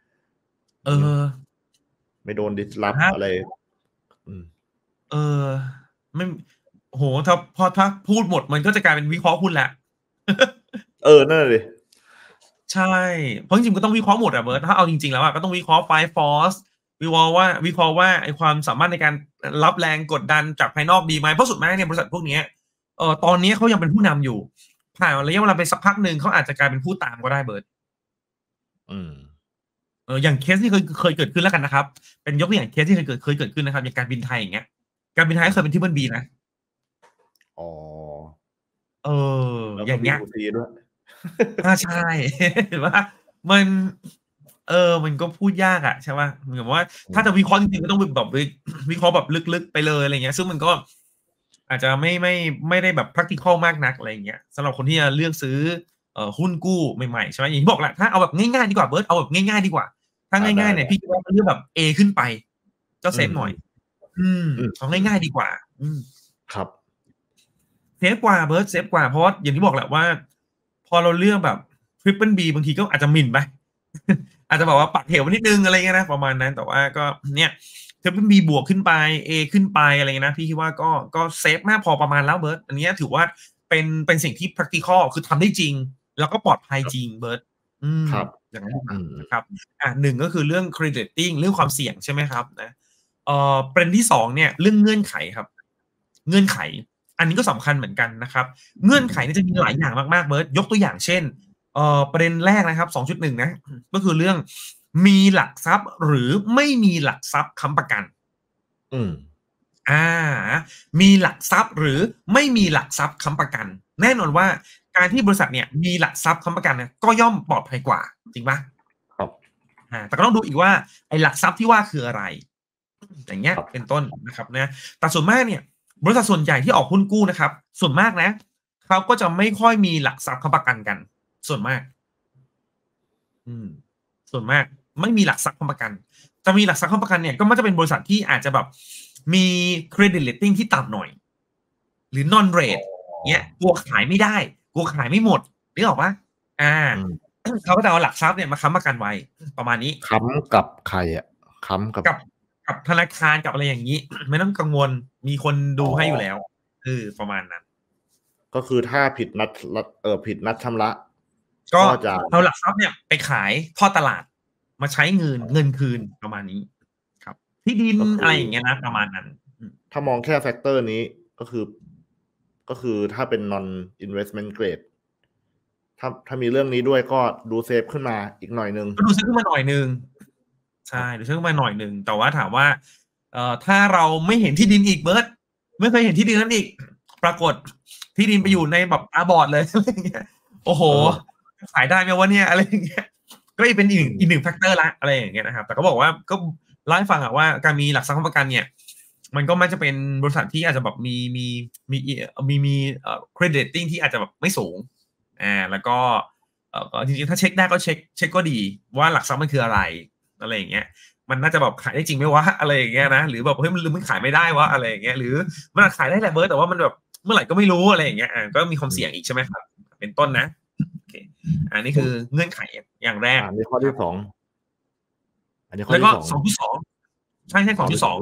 ไม่โดนดิสลอฟอะไรไม่โหถ้าพูดหมดมันก็จะกลายเป็นวิเคราะห์หุ้นแหละนั่นเลยใช่เพราะจริงๆก็ต้องวิเคราะห์หมดอะเบิร์ตถ้าเอาจริงๆแล้วอะก็ต้องวิเคราะห์ Five Force วิเคราะห์ว่าไอ้ความสามารถในการรับแรงกดดันจากภายนอกดีไหมเพราะสุดท้ายเนี่ยบริษัทพวกนี้ตอนนี้เขายังเป็นผู้นำอยู่ผ่านระยะเวลาไปสักพักหนึ่งเขาอาจจะกลายเป็นผู้ตามก็ได้เบิร์ตอย่างเคสที่เคยเกิดขึ้นแล้วกันนะครับเป็นยกตัวอย่างเคสที่เคยเกิดขึ้นนะครับอย่างการบินไทยอย่างเงี้ยการบินไทยเคยเป็นที่เบิ้ลบีนะอย่างเงี้ยด้วยใช่เห็นว่ามันมันก็พูดยากอะใช่ป่ะเหมือนว่าถ้าจะวิเคราะห์จริงๆก็ต้องแบบวิเคราะห์แบบลึกๆไปเลยอะไรเงี้ยซึ่งมันก็อาจจะไม่ได้แบบ practical มากนักอะไรอย่างเงี้ยสำหรับคนที่จะเลือกซื้อหุ้นกู้ใหม่ๆใช่ไหมอย่างที่บอกแหละถ้าเอาแบบง่ายๆดีกว่าเบิร์ตเอาแบบง่ายๆดีกว่าถ้าง่ายๆเนี่ยพี่คิดว่าเลือกแบบ A ขึ้นไปก็เซฟหน่อยเอาง่ายๆดีกว่าครับเซฟกว่าเบิร์ตเซฟกว่าเพราะว่าอย่างที่บอกแหละว่าพอเราเลือกแบบ Triple B บางทีก็อาจจะหมิ่นไปอาจจะบอกว่าปักเหวนิดนึงอะไรเงี้ยนะประมาณนั้นแต่ว่าก็เนี่ยTriple B บวกขึ้นไป A ขึ้นไปอะไรเงี้ยนะพี่คิดว่าก็เซฟมากพอประมาณแล้วเบิร์ตอันนี้ถือว่าเป็นสิ่งที่ practical คือทำได้จริงแล้วก็ปลอดภัยจริงเบิร์ตอย่างนั้นนะครับ1ก็คือเรื่อง credit rating เรื่องความเสี่ยงใช่ไหมครับนะประเด็นที่2เนี่ยเรื่องเงื่อนไขครับเงื่อนไขอันนี้ก็สำคัญเหมือนกันนะครับเงื่อนไขจะมีหลายอย่างมากๆเบิร์ตยกตัวอย่างเช่นประเด็นแรกนะครับ 2.1 นะก็คือเรื่องมีหลักทรัพย์หรือไม่มีหลักทรัพย์ค้ำประกันมีหลักทรัพย์หรือไม่มีหลักทรัพย์ค้ำประกันแน่นอนว่าการที่บริษัทเนี่ยมีหลักทรัพย์ค้ำประกันเนี่ยก็ย่อมปลอดภัยกว่าจริงปะครับแต่ก็ต้องดูอีกว่าไอ้หลักทรัพย์ที่ว่าคืออะไรอย่างเงี้ยเป็นต้นนะครับนะแต่ส่วนมากเนี่ยบริษัทส่วนใหญ่ที่ออกหุ้นกู้นะครับส่วนมากนะเขาก็จะไม่ค่อยมีหลักทรัพย์ค้ำประกันกันส่วนมากส่วนมากไม่มีหลักทรัพย์ค้ำประกันจะมีหลักทรัพย์ค้ำประกันเนี่ยก็มักจะเป็นบริษัทที่อาจจะแบบมี credit rating ที่ต่ำหน่อยหรือ non rate เนี่ยกลัวขายไม่ได้กลัวขายไม่หมดนึกออกปะเขาก็จะเอาหลักทรัพย์เนี่ยมาค้ำประกันไว้ประมาณนี้ค้ำกับใครอ่ะค้ำกับธนาคารกับอะไรอย่างนี้ไม่ต้องกังวลมีคนดูให้อยู่แล้วประมาณนั้นก็คือถ้าผิดนัดชำระก็จะเอาหลักทรัพย์เนี่ยไปขายทอดตลาดมาใช้เงินคืนประมาณนี้ครับที่ดินอะไรอย่างเงี้ยนะประมาณนั้นถ้ามองแค่แฟกเตอร์นี้ก็คือถ้าเป็น non investment grade ถ้ามีเรื่องนี้ด้วยก็ดูเซฟขึ้นมาอีกหน่อยนึงก็ดูเซฟขึ้นมาหน่อยนึงใช่ดูเซฟขึ้นมาหน่อยนึงแต่ว่าถามว่าถ้าเราไม่เห็นที่ดินอีกเบิร์ตไม่เคยเห็นที่ดินนั้นอีกปรากฏที่ดินไปอยู่ในแบบตาบอดเลยอะไรอย่างเงี้ยโอ้โหขายได้ไหมวะเนี่ยอะไรอย่างเงี้ยก็เป็นอีกหนึ่งแฟกเตอร์ละอะไรอย่างเงี้ยนะครับแต่ก็บอกว่าก็เล่าให้ฟังอะว่าการมีหลักทรัพย์ค้ำประกันเนี่ยมันก็ไม่จะเป็นบริษัทที่อาจจะแบบมีเครดิตติ้งที่อาจจะแบบไม่สูงแล้วก็ก็จริงๆถ้าเช็คได้ก็เช็คก็ดีว่าหลักทรัพย์มันคืออะไรอย่างเงี้ยมันน่าจะแบบขายได้จริงไหมวะอะไรอย่างเงี้ยนะหรือแบบเฮ้ยมันขายไม่ได้วะอะไรอย่างเงี้ยหรือมันขายได้แหละเบิร์ดแต่ว่ามันแบบเมื่อไหร่ก็ไม่รู้อะไรอย่างเงี้ยก็มีความเสี่ยงอีกใช่ไหมครับเป็นต้นนะโอเคอันนี้คือเงื่อนไขอย่างแรกอันนี้ข้อที่2อันนี้ข้อแล้วก็ที่2 2.2ใช่2.2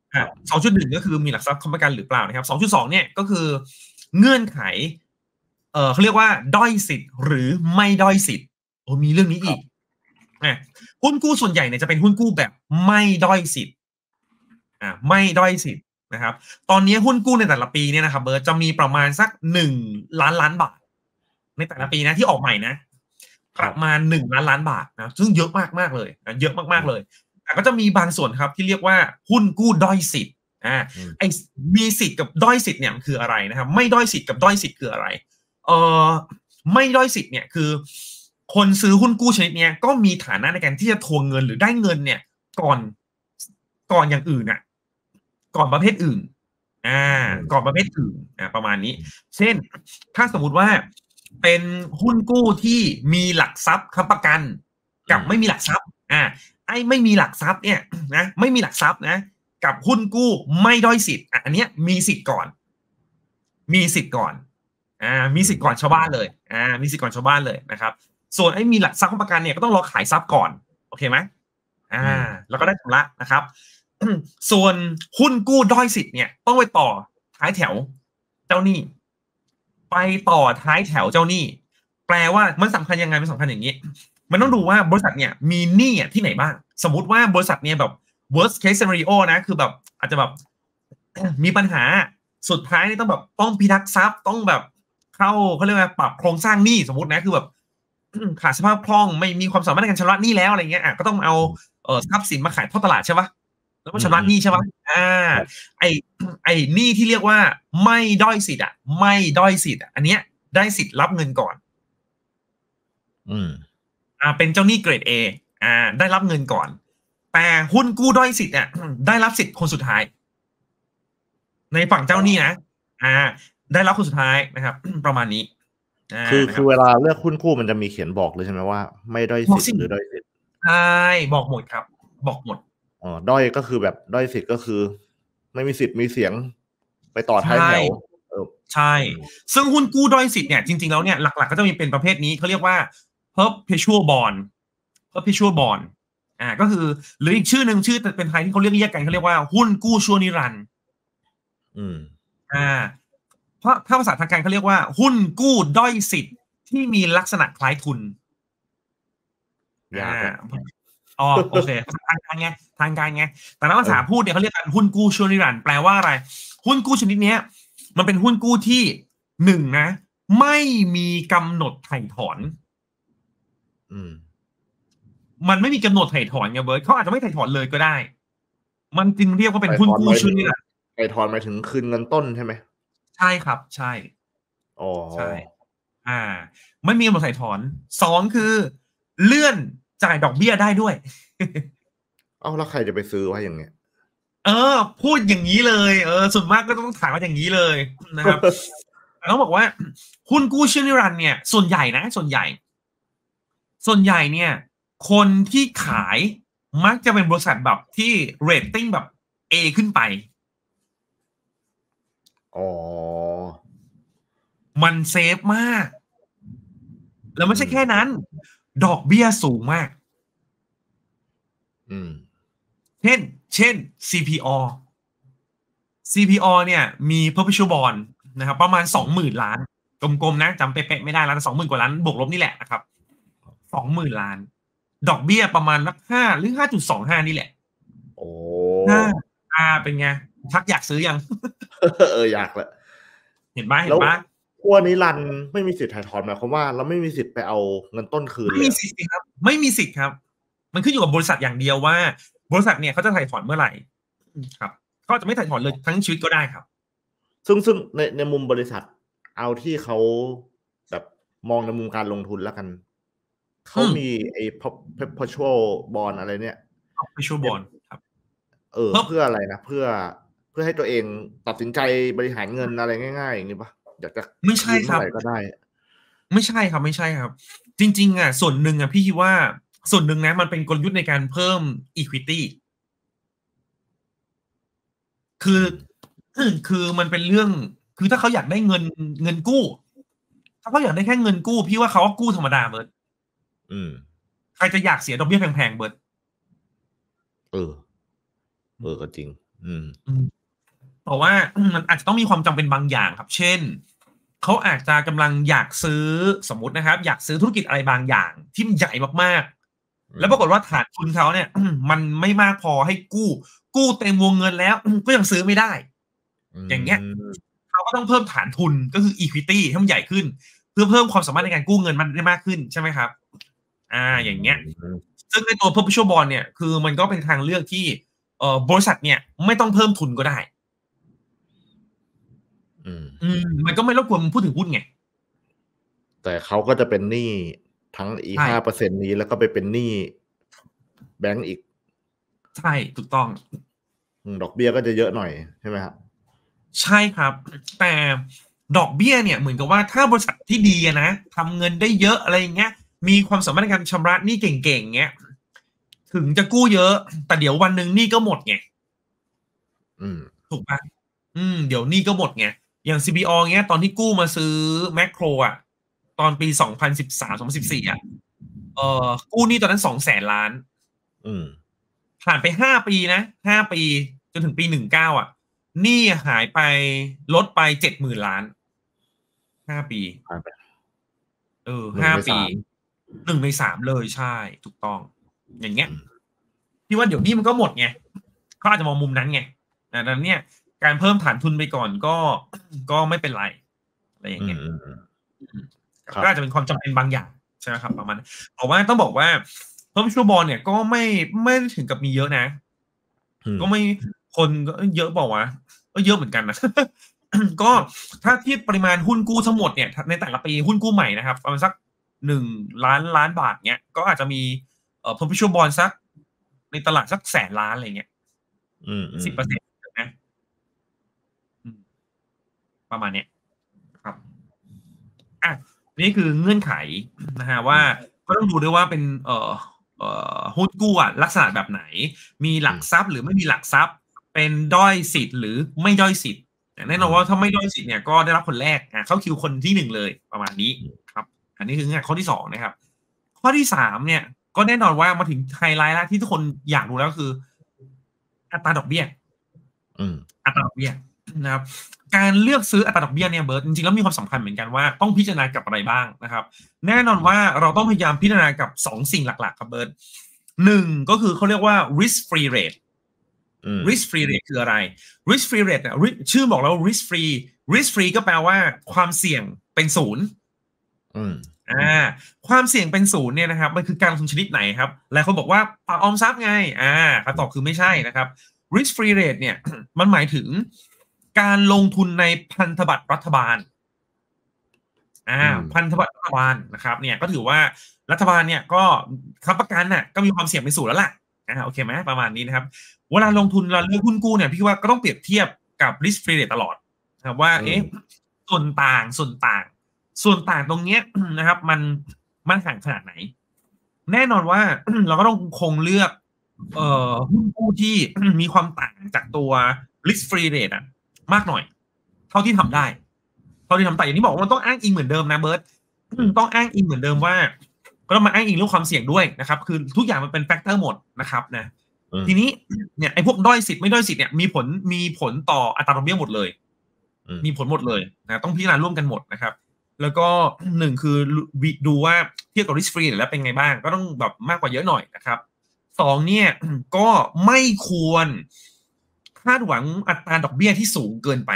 2.1ก็คือมีหลักทรัพย์ค้ำประกันหรือเปล่านะครับ2.2เนี่ยก็คือเงื่อนไขเขาเรียกว่าด้อยสิทธิ์หรือไม่ด้อยสิทธิ์มีเรื่องนี้อีกหุ้นกู้ส่วนใหญ่เนี่ยจะเป็นหุ้นกู้แบบไม่ด้อยสิทธิ์ไม่ด้อยสิทธิ์นะครับตอนนี้หุ้นกู้ในแต่ละปีเนี่ยนะครับเบิร์ตจะมีประมาณสัก1 ล้านบาทในแต่ละปีนะที่ออกใหม่นะประมาณ1 ล้านบาทนะซึ่งเยอะมากๆเลยนะเยอะมากๆเลยแต่ก็จะมีบางส่วนครับที่เรียกว่าหุ้นกู้ด้อยสิทธิ์ไอ้มีสิทธิ์กับด้อยสิทธิ์เนี่ยมันคืออะไรนะครับไม่ด้อยสิทธิ์กับด้อยสิทธิ์คืออะไรไม่ด้อยสิทธิ์เนี่ยคือคนซื้อหุ้นกู้ชนิดนี้ก็มีฐานะในการที่จะทวงเงินหรือได้เงินเนี่ยก่อนอย่างอื่นก่อนประเภทอื่นก่อนประเภทอื่นประมาณนี้เช่นถ้าสมมุติว่าเป็นหุ้นกู้ที่มีหลักทรัพย์ค้ำประกันกับไม่มีหลักทรัพย์ไอ้ไม่มีหลักทรัพย์เนี่ยนะไม่มีหลักทรัพย์นะกับหุ้นกู้ไม่ด้อยสิทธิ์อันเนี้ยมีสิทธิ์ก่อนมีสิทธิ์ก่อนมีสิทธิ์ก่อนชาวบ้านเลยมีสิทธิ์ก่อนชาวบ้านเลยนะครับส่วนไอ้มีหลักทรัพย์ค้ำประกันเนี่ยก็ต้องรอขายทรัพย์ก่อนโอเคไหมแล้วก็ได้ชำระนะครับส่วนหุ้นกู้ด้อยสิทธิ์เนี่ยต้องไปต่อท้ายแถวเจ้าหนี้ไปต่อท้ายแถวเจ้าหนี้แปลว่ามันสำคัญยังไงมันสำคัญอย่างนี้มันต้องดูว่าบริษัทเนี่ยมีหนี้ที่ไหนบ้างสมมุติว่าบริษัทเนี่ยแบบ worst case scenario นะคือแบบอาจจะแบบมีปัญหาสุดท้ายต้องแบบต้องพิทักษ์ทรัพย์ต้องแบบเขาเรียกว่าปรับโครงสร้างหนี้สมมตินะคือแบบขาดสภาพคล่องไม่มีความสามารถในการชำระหนี้แล้วอะไรเงี้ยก็ต้องเอาทรัพย์สินมาขายทอดตลาดใช่ปะแล้วก็ชำระหนี้ใช่ปะไอ้หนี้ที่เรียกว่าไม่ด้อยสิทธิ์ไม่ด้อยสิทธิ์อันเนี้ยได้สิทธิ์รับเงินก่อนเป็นเจ้าหนี้เกรด A ได้รับเงินก่อนแต่หุ้นกู้ด้อยสิทธิ์เนี่ยได้รับสิทธิ์คนสุดท้ายในฝั่งเจ้าหนี้นะได้รับคนสุดท้ายนะครับ ประมาณนี้คือเวลาเลือกหุ้นกู้มันจะมีเขียนบอกเลยใช่ไหมว่าไม่ด้อยสิทธิ์หรือด้อยสิทธิ์ใช่บอกหมดครับบอกหมดด้อยก็คือแบบด้อยสิทธิ์ก็คือไม่มีสิทธิ์มีเสียงไปต่อท้ายแถวใช่ซึ่งหุ้นกู้ด้อยสิทธิ์เนี่ยจริงๆแล้วเนี่ยหลักๆก็จะมีเป็นประเภทนี้เขาเรียกว่า perpetual bond perpetual bond ก็คือหรืออีกชื่อหนึ่งชื่อเป็นไทยที่เขาเรียกกันเขาเรียกว่าหุ้นกู้ชั่วนิรันดร์เพราะถ้าภาษาทางการเขาเรียกว่าหุ้นกู้ด้อยสิทธิ์ที่มีลักษณะคล้ายทุนโอเคทางการไงแต่ในภาษาพูดเนี่ยเขาเรียกกันหุ้นกู้ชั่วนิรันดร์แปลว่าอะไรหุ้นกู้ชนิดนี้มันเป็นหุ้นกู้ที่1นะไม่มีกำหนดไถ่ถอนมันไม่มีกำหนดไถ่ถอนไงเบิร์ดเขาอาจจะไม่ไถ่ถอนเลยก็ได้มันจึงเรียกว่าเป็นหุ้นกู้ชั่วนิรันดร์ไถ่ถอนหมายถึงคืนเงินต้นใช่ไหมใช่ครับใช่ใช่ไม่มีกำหนดไถ่ถอน2คือเลื่อนจ่ายดอกเบี้ยได้ด้วยแล้วใครจะไปซื้อวะอย่างเงี้ยพูดอย่างนี้เลยส่วนมากก็ต้องถามว่าอย่างนี้เลยนะครับต้องบอกว่าหุ้นกู้ชั่วนิรันดร์เนี่ยส่วนใหญ่เนี่ยคนที่ขายมักจะเป็นบริษัทแบบที่เรตติ้งแบบ A ขึ้นไปมันเซฟมากแล้วไม่ใช่แค่นั้นดอกเบี้ยสูงมากเช่น CPO เนี่ยมี perpetual bond นะครับประมาณ 20,000 ล้านกลมๆนะจำเป๊ะๆไม่ได้แล้วแต่ 20,000 กว่าล้านบวกลบนี่แหละนะครับ 20,000 ล้านดอกเบี้ยประมาณ5หรือ 5.25 นี่แหละเป็นไงชักอยากซื้อยังอยากละเห็นไหมขั้วนิรันดร์ไม่มีสิทธิ์ถ่ายถอนหมายความว่าเราไม่มีสิทธิ์ไปเอาเงินต้นคืนไม่มีสิทธิ์ครับไม่มีสิทธิ์ครับมันขึ้นอยู่กับบริษัทอย่างเดียวว่าบริษัทเนี่ยเขาจะถ่ายถอนเมื่อไหร่ครับเขาจะไม่ถ่ายถอนเลยทั้งชีวิตก็ได้ครับซึ่งในมุมบริษัทเอาที่เขาแบบมองในมุมการลงทุนแล้วกันเขามีไอ้ perpetual bond อะไรเนี่ย perpetual bond ครับเพื่ออะไรนะเพื่อให้ตัวเองตัดสินใจบริหารเงินอะไรง่ายๆอย่างนี้ปะอยากจะไม่ใช่ครับก็ได้ไม่ใช่ครับไม่ใช่ครับ จริงๆส่วนหนึ่งพี่คิดว่าส่วนหนึ่งนะมันเป็นกลยุทธ์ในการเพิ่ม equity คือคือมันเป็นเรื่องคือถ้าเขาอยากได้เงินกู้ถ้าเขาอยากได้แค่เงินกู้พี่ว่าเขาก็กู้ธรรมดาเบิร์ดใครจะอยากเสียดอกเบี้ยแพงๆเบิร์ดก็จริงเพราะว่ามันอาจจะต้องมีความจำเป็นบางอย่างครับเช่นเขาอาจจะกำลังอยากซื้อสมมตินะครับอยากซื้อธุรกิจอะไรบางอย่างที่มันใหญ่มากๆแล้วปรากฏว่าฐานทุนเขาเนี่ยมันไม่มากพอให้กู้เต็มวงเงินแล้วก็ยังซื้อไม่ได้อย่างเงี้ยเขาก็ต้องเพิ่มฐานทุนก็คือ equity ให้มันใหญ่ขึ้นเพื่อเพิ่มความสามารถในการกู้เงินมันได้มากขึ้นใช่ไหมครับอย่างเงี้ยซึ่งในตัว perpetual bond เนี่ยคือมันก็เป็นทางเลือกที่บริษัทเนี่ยไม่ต้องเพิ่มทุนก็ได้มันก็ไม่รบกวนพูดถึงหุ้นไงแต่เขาก็จะเป็นหนี้ทั้งอีก5%นี้แล้วก็ไปเป็นหนี้แบงก์อีกใช่ถูกต้องดอกเบี้ยก็จะเยอะหน่อยใช่ไหมครับใช่ครับแต่ดอกเบี้ยเนี่ยเหมือนกับว่าถ้าบริษัทที่ดีนะทำเงินได้เยอะอะไรอย่างเงี้ยมีความสามารถในการชำระหนี้เก่งๆเงี้ยถึงจะกู้เยอะแต่เดี๋ยววันหนึ่งหนี้ก็หมดไงถูกปะเดี๋ยวหนี้ก็หมดไงอย่าง CBO เงี้ยตอนที่กู้มาซื้อแมคโครตอนปี2013-2014กู้หนี้ตอนนั้น200,000 ล้านผ่านไป5 ปีนะ5 ปีจนถึงปี19หนี้หายไปลดไป70,000 ล้าน5 ปี5 ปี1 ใน 3เลยใช่ถูกต้องอย่างเงี้ยพี่ว่าเดี๋ยวนี้มันก็หมดไงเขาอาจจะมองมุมนั้นไงดังนั้นเนี่ยการเพิ่มฐานทุนไปก่อนก็ไม่เป็นไรอะไรอย่างเงี้ยก็อาจจะเป็นความจำเป็นบางอย่างใช่ไหมครับประมาณเพราะว่าต้องบอกว่าเพิ่มชั่วบอลเนี่ยก็ไม่ถึงกับมีเยอะนะก็ไม่คนก็เยอะบอกว่าก็เยอะเหมือนกันนะก็ถ้าเทียบปริมาณหุ้นกู้ทั้งหมดเนี่ยในแต่ละปีหุ้นกู้ใหม่นะครับประมาณสัก1 ล้านบาทเนี่ยก็อาจจะมีperpetual bond สักในตลาดสัก100,000,000,000อะไรเงี้ย10%นะประมาณนี้ครับนี่คือเงื่อนไขนะฮะว่าก็ต้องดูด้วยว่าเป็นหุ้นกู้ลักษณะแบบไหนมีหลักทรัพย์หรือไม่มีหลักทรัพย์เป็นด้อยสิทธิ์หรือไม่ด้อยสิทธิ์แน่นอนว่าถ้าไม่ด้อยสิทธิ์เนี่ยก็ได้รับคนแรกเข้าคิวคนที่1เลยประมาณนี้ครับอันนี้คือข้อที่2นะครับข้อที่3เนี่ยก็แน่นอนว่ามาถึงไฮไลท์แล้วที่ทุกคนอยากรู้แล้วคืออัตราดอกเบี้ยอัตราดอกเบี้ยนะครับการเลือกซื้ออัตราดอกเบี้ยเนี่ยเบิร์ดจริงๆแล้วมีความสำคัญเหมือนกันว่าต้องพิจารณากับอะไรบ้างนะครับแน่นอนว่าเราต้องพยายามพิจารณากับ2 สิ่งหลักๆครับเบิร์ด1ก็คือเขาเรียกว่า risk free rate risk free rate คืออะไร risk free rate เนี่ยชื่อบอกแล้ว risk free ก็แปลว่าความเสี่ยงเป็นศูนย์ความเสี่ยงเป็นศูนย์เนี่ยนะครับมันคือการลงทุนชนิดไหนครับหลายคนบอกว่าฝากออมทรัพย์ไงคำตอบคือไม่ใช่นะครับ risk free rate เนี่ยมันหมายถึงการลงทุนในพันธบัตรรัฐบาลพันธบัตรรัฐบาลนะครับเนี่ยก็ถือว่ารัฐบาลเนี่ยก็ค้ำประกันก็มีความเสี่ยงเป็นศูนย์แล้วล่ะโอเคไหมประมาณนี้นะครับเวลาลงทุนเราเลือกหุ้นกู้เนี่ยพี่ว่าก็ต้องเปรียบเทียบกับ risk free rate ตลอดนะครับว่าส่วนต่างตรงเนี้ยนะครับมันห่างขนาดไหนแน่นอนว่าเราก็ต้องคงเลือกหุ้นกู้ที่มีความต่างจากตัว risk free rate มากหน่อยเท่าที่ทำได้แต่อย่างที่บอกว่ามันต้องอ้างอิงเหมือนเดิมนะเบิร์ตต้องอ้างอิงเหมือนเดิมว่าก็ต้องมาอ้างอิงเรื่องความเสี่ยงด้วยนะครับคือทุกอย่างมันเป็นแฟกเตอร์หมดนะครับนะทีนี้เนี่ยไอ้พวกด้อยสิทธิ์ไม่ด้อยสิทธิ์เนี่ยมีผลต่ออัตราดอกเบี้ยหมดเลยมีผลหมดเลยนะต้องพิจารณาร่วมกันหมดนะครับแล้วก็1คือดูว่าเทียบกับ risk free แล้วเป็นไงบ้างก็ต้องแบบมากกว่าเยอะหน่อยนะครับ2เนี่ยก็ไม่ควรคาดหวังอัตราดอกเบี้ยที่สูงเกินไป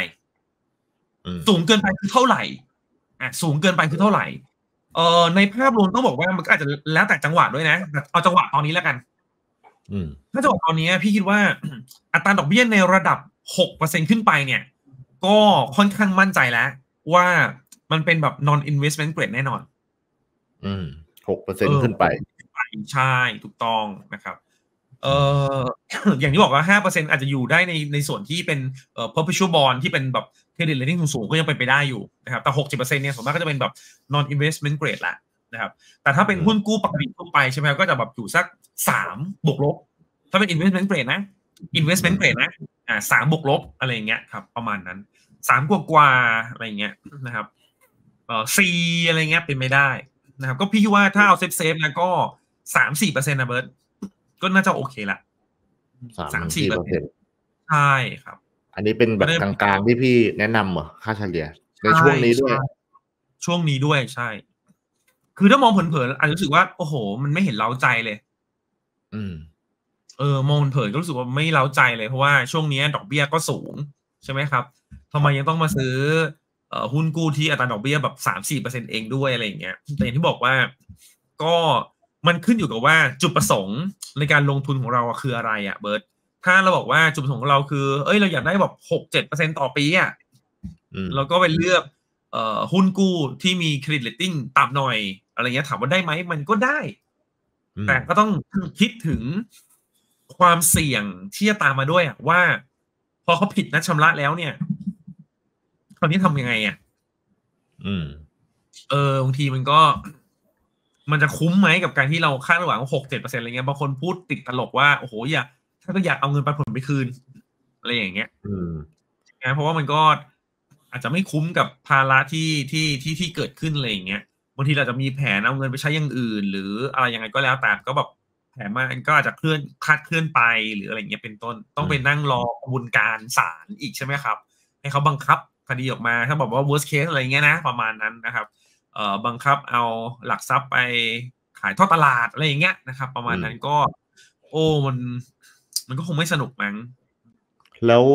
คือเท่าไหร่สูงเกินไปคือเท่าไหร่ในภาพรวมต้องบอกว่ามันก็อาจจะแล้วแต่จังหวะด้วยนะเอาจังหวะตอนนี้แล้วกันถ้าจังหวะตอนนี้พี่คิดว่าอัตราดอกเบี้ยในระดับ 6% ขึ้นไปเนี่ยก็ค่อนข้างมั่นใจแล้วว่ามันเป็นแบบ non investment grade แน่นอน 6% ขึ้นไปใช่ถูกต้องนะครับเอ่อ อย่างที่บอกว่า 5% อาจจะอยู่ได้ในส่วนที่เป็นperpetual bond ที่เป็นแบบเครดิตเรตติ้งสูงๆก็ยังเป็นไปได้อยู่นะครับแต่ 60% เนี่ยส่วนมากก็จะเป็นแบบ non investment grade แหละนะครับแต่ถ้าเป็นหุ้นกู้ปกติทั่วไปใช่ไหมก็จะแบบอยู่สัก3บวกลบถ้าเป็น investment grade นะ investment grade นะ3บวกลบอะไรอย่างเงี้ยครับประมาณนั้น3กว่าอะไรอย่างเงี้ยนะครับC อะไรเงี้ยเป็นไม่ได้นะครับก็พี่คิดว่าถ้าเอาเซฟนะก็ 3-4% นะเบิร์ตก็น่าจะโอเคละ 3-4% ใช่ครับอันนี้เป็นแบบกลางๆที่พี่แนะนำเหรอค่าเฉลี่ยในช่วงนี้ด้วยช่วงนี้ด้วยใช่คือถ้ามองเผินๆอาจจะรู้สึกว่าโอ้โหมันไม่เห็นเร้าใจเลยมองเผินๆก็รู้สึกว่าไม่เร้าใจเลยเพราะว่าช่วงนี้ดอกเบี้ยก็สูงใช่ไหมครับทำไมยังต้องมาซื้อหุ้นกู้ที่อัตราดอกเบี้ยแบบ 3-4% เองด้วยอะไรอย่างเงี้ยแต่อย่างที่บอกว่าก็มันขึ้นอยู่กับว่าจุดประสงค์ในการลงทุนของเราคืออะไรอ่ะเบิร์ตถ้าเราบอกว่าจุดประสงค์ของเราคือเราอยากได้แบบ 6-7% ต่อปีอ่ะเราก็ไปเลือกหุ้นกู้ที่มีเครดิตเรตติ้งต่ำหน่อยอะไรเงี้ยถามว่าได้ไหมมันก็ได้แต่ก็ต้องคิดถึงความเสี่ยงที่จะตามมาด้วยว่าพอเขาผิดนัดชำระแล้วเนี่ยคราวนี้ทำยังไงบางทีมันจะคุ้มไหมกับการที่เราคาดหวัง 6-7% อะไรเงี้ยบางคนพูดติดตลกว่าโอ้โหถ้าก็อยากเอาเงินปันผลไปคืนอะไรอย่างเงี้ยนะเพราะว่ามันก็อาจจะไม่คุ้มกับภาระที่เกิดขึ้นอะไรอย่างเงี้ยบางทีเราจะมีแผนเอาเงินไปใช้อย่างอื่นหรืออะไรยังไงก็แล้วแต่ก็แบบแผนมันก็อาจจะคลาดเคลื่อนไปหรืออะไรเงี้ยเป็นต้นต้องไปนั่งรอกระบวนการศาลอีกใช่ไหมครับให้เขาบังคับคดีออกมาถ้าบอกว่า worst case อะไรเงี้ยนะประมาณนั้นนะครับบังคับเอาหลักทรัพย์ไปขายทอดตลาดอะไรอย่างเงี้ยนะครับประมาณนั้นก็มันก็คงไม่สนุกมั้งแล้ว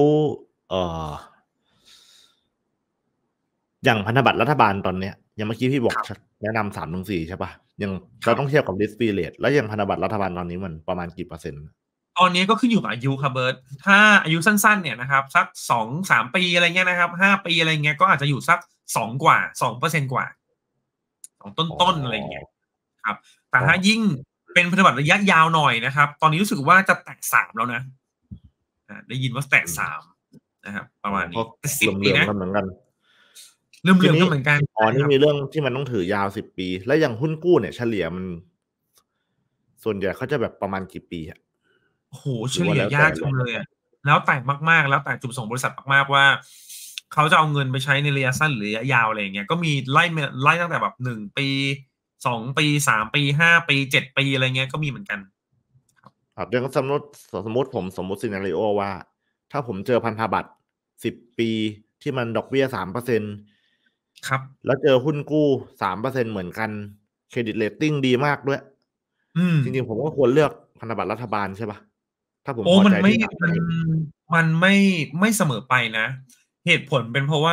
อย่างพันธบัตรรัฐบาลตอนเนี้ยอย่างเมื่อกี้พี่บอกแนะนำ3-4ใช่ป่ะยังเราต้องเทียบกับ risk free rate แล้วอย่างพันธบัตรรัฐบาลตอนนี้มันประมาณกี่เปอร์เซ็นต์ตอนนี้ก็ขึ้นอยู่กับอายุครับเบิร์ตถ้าอายุสั้นๆเนี่ยนะครับสัก2-3 ปีอะไรเงี้ยนะครับ5 ปีอะไรเงี้ยก็อาจจะอยู่สัก2 กว่า 2% กว่าต้นๆอะไรเงี้ยครับแต่ถ้ายิ่งเป็นพันธบัตรระยะยาวหน่อยนะครับตอนนี้รู้สึกว่าจะแตะ3แล้วนะได้ยินว่าแตะ3นะครับประมาณนี้ 10 ปีนะเหมือนกันเริ่มก็เหมือนกันนี่มีเรื่องที่มันต้องถือยาว10 ปีแล้วอย่างหุ้นกู้เนี่ยเฉลี่ยมันส่วนใหญ่เขาจะแบบประมาณกี่ปีโอ้โหเฉลี่ยยากจังเลยแล้วแต่มากๆแล้วแต่จุดประสงค์บริษัทมากๆว่าเขาจะเอาเงินไปใช้ในระยะสั้นหรือระยะยาวอะไรอย่างเงี้ยก็มีไล่ตั้งแต่แบบ1 ปี2 ปี3 ปี5 ปี7 ปีอะไรเงี้ยก็มีเหมือนกันครับอย่างสมมติผมสมมติซีนาริโอว่าถ้าผมเจอพันธบัตร10 ปีที่มันดอกเบี้ย 3% ครับแล้วเจอหุ้นกู้ 3% เหมือนกันเครดิตเรตติ้งดีมากด้วยจริงๆผมก็ควรเลือกพันธบัตรรัฐบาลใช่ป่ะถ้าผมพอใจที่มันไม่เสมอไปนะเหตุผลเป็นเพราะว่า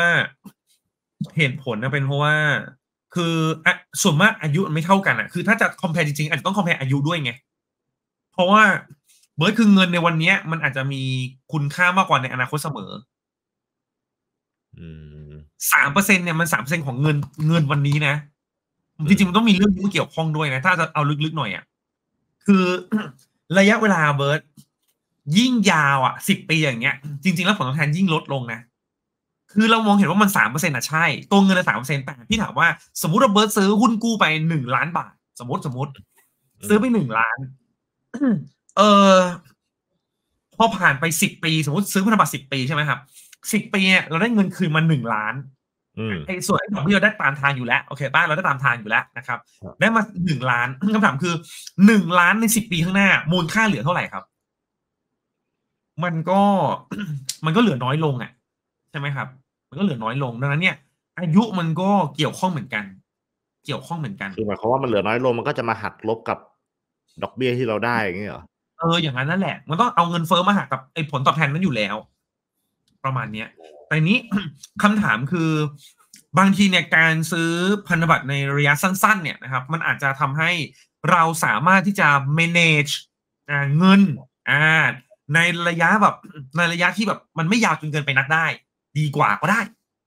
คือส่วนมากอายุมันไม่เท่ากันคือถ้าจะ compare จริงๆอาจจะต้อง compare อายุด้วยไงเพราะว่าเบิร์ดคือเงินในวันนี้มันอาจจะมีคุณค่ามากกว่าในอนาคตเสมอ3%เนี่ยมัน 3% ของเงินวันนี้นะจริงๆมันต้องมีเรื่องนี้เกี่ยวข้องด้วยนะถ้าจะเอาลึกๆหน่อยคือระยะเวลาเบิร์ดยิ่งยาว10 ปีอย่างเงี้ยจริงๆแล้วผลตอบแทนยิ่งลดลงนะคือเรามองเห็นว่ามัน 3% ใช่ตัวเงินละ 3% แต่พี่ถามว่าสมมติว่าเบิร์ดซื้อหุ้นกู้ไป1 ล้านบาทสมมติซื้อไป1 ล้านพอผ่านไป10 ปีสมมติซื้อพันธบัตร10 ปีใช่ไหมครับ10 ปีเนี่ยเราได้เงินคืนมา1 ล้านไอ้ส่วนดอกเบี้ยเราได้ตามทางอยู่แล้วโอเคป้าเราได้ตามทางอยู่แล้วนะครับได้มา1 ล้านคำถามคือ1 ล้านใน10 ปีข้างหน้ามูลค่าเหลือเท่าไหร่ครับมันก็เหลือน้อยลงใช่ไหมครับมันก็เหลือน้อยลงดังนั้นเนี่ยอายุมันก็เกี่ยวข้องเหมือนกันคือหมายความว่ามันเหลือน้อยลงมันก็จะมาหักลบกับดอกเบี้ยที่เราได้อย่างนี้เหรออย่างนั้นนั่นแหละมันต้องเอาเงินเฟ้อมาหักกับไอ้ผลตอบแทนนั้นอยู่แล้วประมาณนี้แต่นี้คำถามคือบางทีเนี่ยการซื้อพันธบัตรในระยะสั้นๆเนี่ยนะครับมันอาจจะทำให้เราสามารถที่จะ manage เงินในระยะที่แบบมันไม่ยาวจนเกินไปนักได้ดีกว่าก็ได้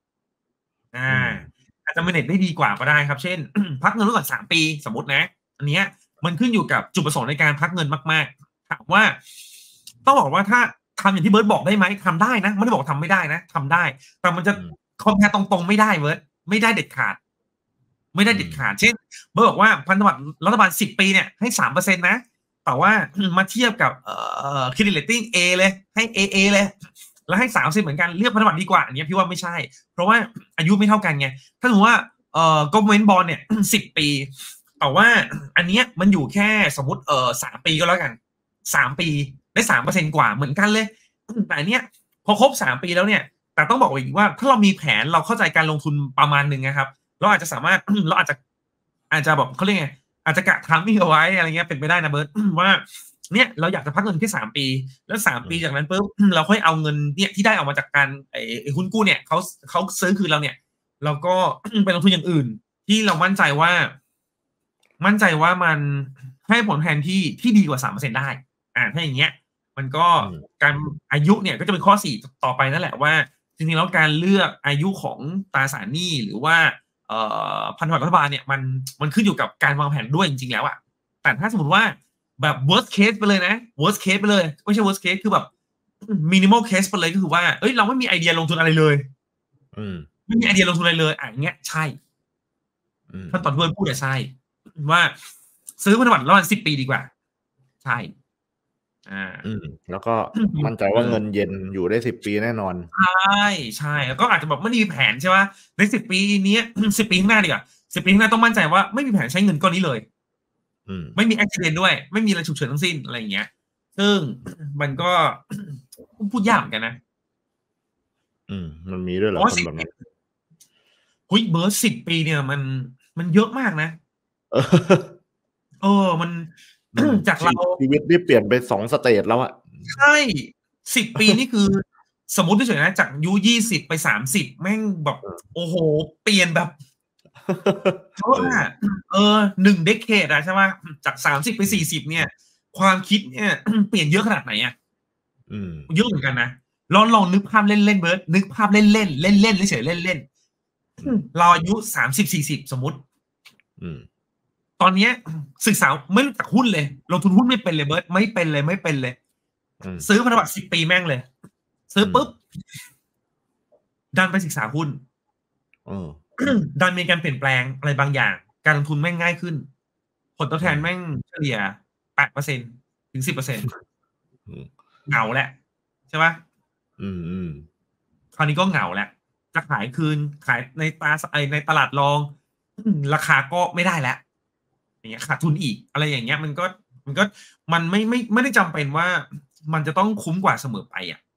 อาจจะ manage ได้ดีกว่าก็ได้ครับเช่น พักเงินไว้ก่อน3 ปีสมมตินะอันเนี้ยมันขึ้นอยู่กับจุดประสงค์ในการพักเงินมากๆถามว่าต้องบอกว่าถ้าทำอย่างที่เบิร์ตบอกได้ไหมทำได้นะไม่ได้บอกทำไม่ได้นะทำได้แต่มันจะคอมแพร์ตรงๆไม่ได้เบิร์ตไม่ได้เด็ดขาดไม่ได้เด็ดขาดเช่นเบิร์ตบอกว่าพันธบัตรรัฐบาล10 ปีเนี่ยให้ 3% นะแต่ว่ามาเทียบกับเครดิตเรตติ้ง A เลยให้ AA เลยแล้วให้30เหมือนกันเลือกพันธบัตรดีกว่าอันนี้พี่ว่าไม่ใช่เพราะว่าอายุไม่เท่ากันไงถ้าสมมติว่าgovernment bond เนี่ย10 ปีแต่ว่าอันเนี้ยมันอยู่แค่สมมติ3 ปีก็แล้วกัน3 ปีได้ 3% กว่าเหมือนกันเลยแต่อันเนี้ยพอครบ3 ปีแล้วเนี่ยแต่ต้องบอกอีกว่าถ้าเรามีแผนเราเข้าใจการลงทุนประมาณนึงนะครับเราอาจจะสามารถ เราอาจจะแบบเขาเรียกไงอาจจะกะทามมิ่งเอาไว้อะไรเงี้ยเป็นไปได้นะเบิร์ต ว่าเนี่ยเราอยากจะพักเงินแค่3 ปีแล้ว3 ปีจากนั้นปุ๊บเราค่อยเอาเงินเนี่ยที่ได้ออกมาจากการหุ้นกู้เนี่ยเขาซื้อคืนเราเนี่ยเราก็ ไปลงทุนอย่างอื่นที่เรามั่นใจว่ามันให้ผลแทนที่ดีกว่า 3% ได้ถ้าอย่างเงี้ยมันก็การอายุเนี่ยก็จะเป็นข้อ4ต่อไปนั่นแหละว่าจริงๆแล้วการเลือกอายุของตราสารหนี้หรือว่าพันธบัตรรัฐบาลเนี่ยมันขึ้นอยู่กับการวางแผนด้วยจริงๆแล้วแต่ถ้าสมมติว่าแบบ worst case ไปเลยนะ worst case ไปเลยไม่ใช่ worst case คือแบบ minimal case ไปเลยก็คือว่าเราไม่มีไอเดียลงทุนอะไรเลยไม่มีไอเดียลงทุนอะไรเลยอย่างเงี้ยใช่ถ้าตอนที่พูดใช่ว่าซื้อพันธบัตรระหว่าง10 ปีดีกว่าใช่แล้วก็มั่นใจว่าเงินเย็นอยู่ได้10 ปีแน่นอนใช่แล้วก็อาจจะแบบไม่มีแผนใช่ไหมใน10 ปีนี้10 ปีข้างหน้าดีกว่า10 ปีข้างหน้าต้องมั่นใจว่าไม่มีแผนใช้เงินก้อนนี้เลยไม่มีแอคซิเดนต์ด้วยไม่มีอะไรฉุกเฉินทั้งสิ้นอะไรอย่างเงี้ยซึ่งมันก็พูดยากเหมือนกันนะมันมีด้วยเหรอคนแบบนั้นเบอร์10 ปีเนี่ยมันเยอะมากนะมันจากเราชีวิตนี่เปลี่ยนไป2 สเตจแล้วอะใช่10 ปีนี่คือสมมติเฉยๆนะจากอายุ20ไป30แม่งแบบโอ้โหเปลี่ยนแบบเพราะว่า1 decade ใช่ไหมจาก30ไป40เนี่ยความคิดเนี่ยเปลี่ยนเยอะขนาดไหนเยอะเหมือนกันนะลองนึกภาพเล่นๆเบิร์ดนึกภาพเล่นเฉยๆเล่นเราอายุ30-40สมมติตอนนี้ศึกษาไม่รู้จักหุ้นเลยลงทุนหุ้นไม่เป็นเลยเบิร์ดไม่เป็นเลยซื้อพันธบัตร10 ปีแม่งเลยซื้อปุ๊บดันไปศึกษาหุ้นดันมีการเปลี่ยนแปลงอะไรบางอย่างการลงทุนแม่งง่ายขึ้นผลตอบแทนแม่งเฉลี่ย 8% ถึง 10% เหงาแหละใช่ปะคราวนี้ก็เหงาแหละจะขายคืนขายในตลาดรองราคาก็ไม่ได้แล้วอย่างเงี้ยขาดทุนอีกอะไรอย่างเงี้ยมันไม่ได้จำเป็นว่ามันจะต้องคุ้มกว่าเสมอไป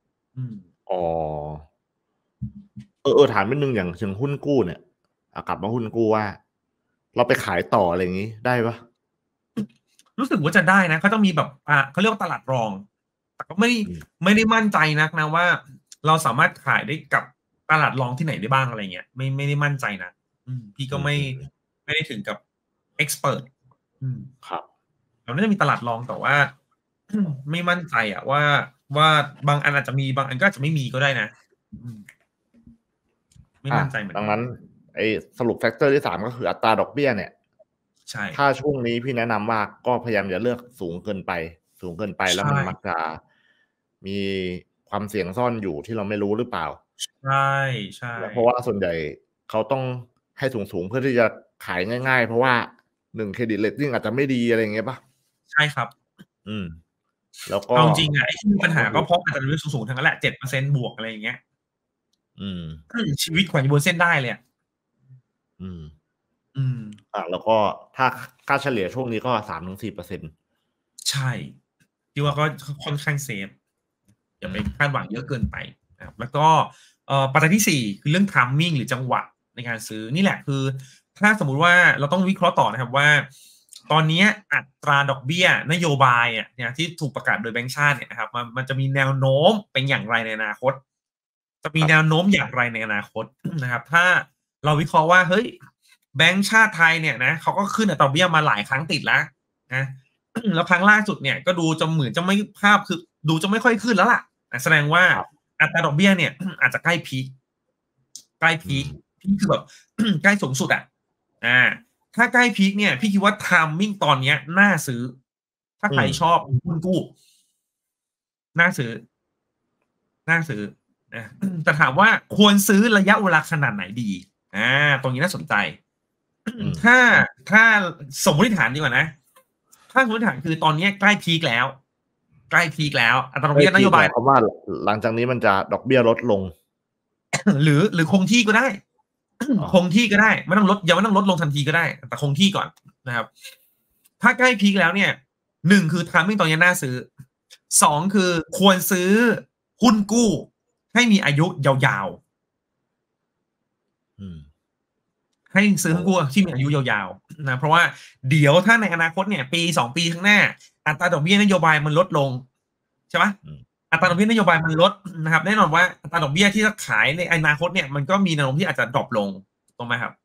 ถามนิดนึงอย่างหุ้นกู้เนี่ยกลับมาหุ้นกู้ว่าเราไปขายต่ออะไรอย่างงี้ได้ปะรู้สึกว่าจะได้นะเขาต้องมีแบบเขาเรียกว่าตลาดรองแต่ก็ไม่ได้มั่นใจนักนะว่าเราสามารถขายได้กับตลาดรองที่ไหนได้บ้างอะไรเงี้ยไม่ได้มั่นใจนะพี่ก็ไม่ได้ถึงกับเอ็กซ์เพิร์ทครับเราน่าจะมีตลาดรองแต่ว่าไม่มั่นใจว่าบางอันอาจจะมีบางอันก็อาจจะไม่มีก็ได้นะไม่มั่นใจเหมือนกันดังนั้นสรุปแฟกเตอร์ที่3ก็คืออัตราดอกเบี้ยเนี่ยใช่ถ้าช่วงนี้พี่แนะนำว่าก็พยายามอย่าเลือกสูงเกินไปแล้วมันมักจะมีความเสี่ยงซ่อนอยู่ที่เราไม่รู้หรือเปล่าใช่เพราะว่าส่วนใหญ่เขาต้องให้สูงเพื่อที่จะขายง่ายๆเพราะว่า1เครดิตเรตติ้งอาจจะไม่ดีอะไรอย่างเงี้ยป่ะใช่ครับแล้วก็เอาจริงไอ้ที่มีปัญหาก็เพราะอัตราดอกเบี้ยสูงๆทั้งนั้นแหละ 7% บวกอะไรอย่างเงี้ยชีวิตขวัญอยู่บนเส้นได้เลยแล้วก็ถ้าค่าเฉลี่ยช่วงนี้ก็ 3-4% ใช่ที่ว่าก็ค่อนข้างเซฟอย่าไปคาดหวังเยอะเกินไปนะครับแล้วก็ปัจจัยที่4คือเรื่อง timing หรือจังหวะในการซื้อนี่แหละคือถ้าสมมุติว่าเราต้องวิเคราะห์ต่อนะครับว่าตอนนี้อัตราดอกเบี้ยนโยบายเนี่ยที่ถูกประกาศโดยแบงก์ชาติเนี่ยนะครับมันจะมีแนวโน้มเป็นอย่างไรในอนาคตจะมีแนวโน้มอย่างไรในอนาคตนะครับถ้าเราวิเคราะห์ว่าเฮ้ยแบงก์ชาติไทยเนี่ยนะเขาก็ขึ้นอัตราดอกเบี้ยมาหลายครั้งติดแล้วนะแล้วครั้งล่าสุดเนี่ยก็ดูจะเหมือนจะไม่ภาพคือดูจะไม่ค่อยขึ้นแล้วล่ะแสดงว่าอัตราดอกเบี้ยเนี่ยอาจจะใกล้พีคคือแบบ ใกล้สูงสุดถ้าใกล้พีคเนี่ยพี่คิดว่าไทมิ่งตอนนี้น่าซื้อถ้าใครชอบหุ้นกู้น่าซื้อนะแต่ถามว่าควรซื้อระยะเวลาขนาดไหนดีตรงนี้น่าสนใจถ้าสมมติฐานดีกว่านะถ้าสมมติฐานคือตอนนี้ใกล้พีคแล้วอัตราดอกเบี้ยนโยบายเพราะว่าหลังจากนี้มันจะดอกเบี้ยลดลงหรือคงที่ก็ได้ คงที่ก็ได้ไม่ต้องลดยังไม่ต้องลดลงทันทีก็ได้แต่คงที่ก่อนนะครับถ้าใกล้พีคแล้วเนี่ย1คือไทมิ่งตอนนี้น่าซื้อ2คือควรซื้อหุ้นกู้ให้มีอายุยาวๆให้ซื้อหุ้นกู้ที่มีอายุยาวๆนะเพราะว่าเดี๋ยวถ้าในอนาคตเนี่ยปี2ปีข้างหน้าอัตราดอกเบี้ยนโยบายมันลดลงใช่ไหมอัตราดอกเบี้ยนโยบายมันลดนะครับแน่นอนว่าอัตราดอกเบี้ยที่จะขายในอนาคตเนี่ยมันก็มีแนวโน้มที่อาจจะดรอปลงถูกไหมครับ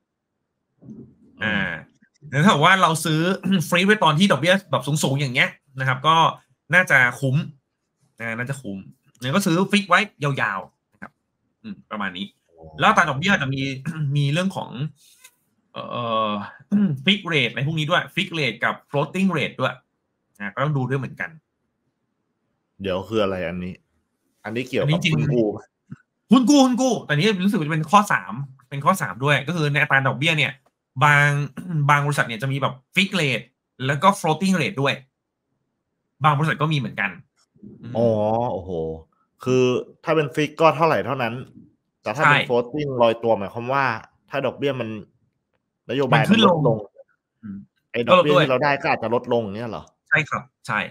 ถ้าบอกว่าเราซื้อฟรีไว้ตอนที่ดอกเบี้ยแบบสูงๆอย่างเงี้ยนะครับก็น่าจะคุ้มน่าจะคุ้มเนี่ยก็ซื้อฟิกไว้ยาวๆนะครับประมาณนี้แล้วอัตราดอกเบี้ยจะมีเรื่องของฟิกเรทในพวกนี้ด้วยฟิกเรทกับ floating rate ด้วยก็ต้องดูด้วยเหมือนกันเดี๋ยวคืออะไรอันนี้เกี่ยวกับหุ้นกู้แต่นี้รู้สึกว่าจะเป็นข้อ3ด้วยก็คือในอัตราดอกเบี้ยเนี่ยบางบริษัทเนี่ยจะมีแบบฟิกเรทแล้วก็ floating rate ด้วยบางบริษัทก็มีเหมือนกันโอ้โหคือถ้าเป็นฟิกก็เท่าไหร่เท่านั้นแต่ถ้าเป็น floating ลอยตัวหมายความว่าถ้าดอกเบี้ยมันนโยบายมันลดลงไอ้ดอกเบี้ยที่เราได้ก็อาจจะลดลงเนี่ยเหรอใช่ครับใช่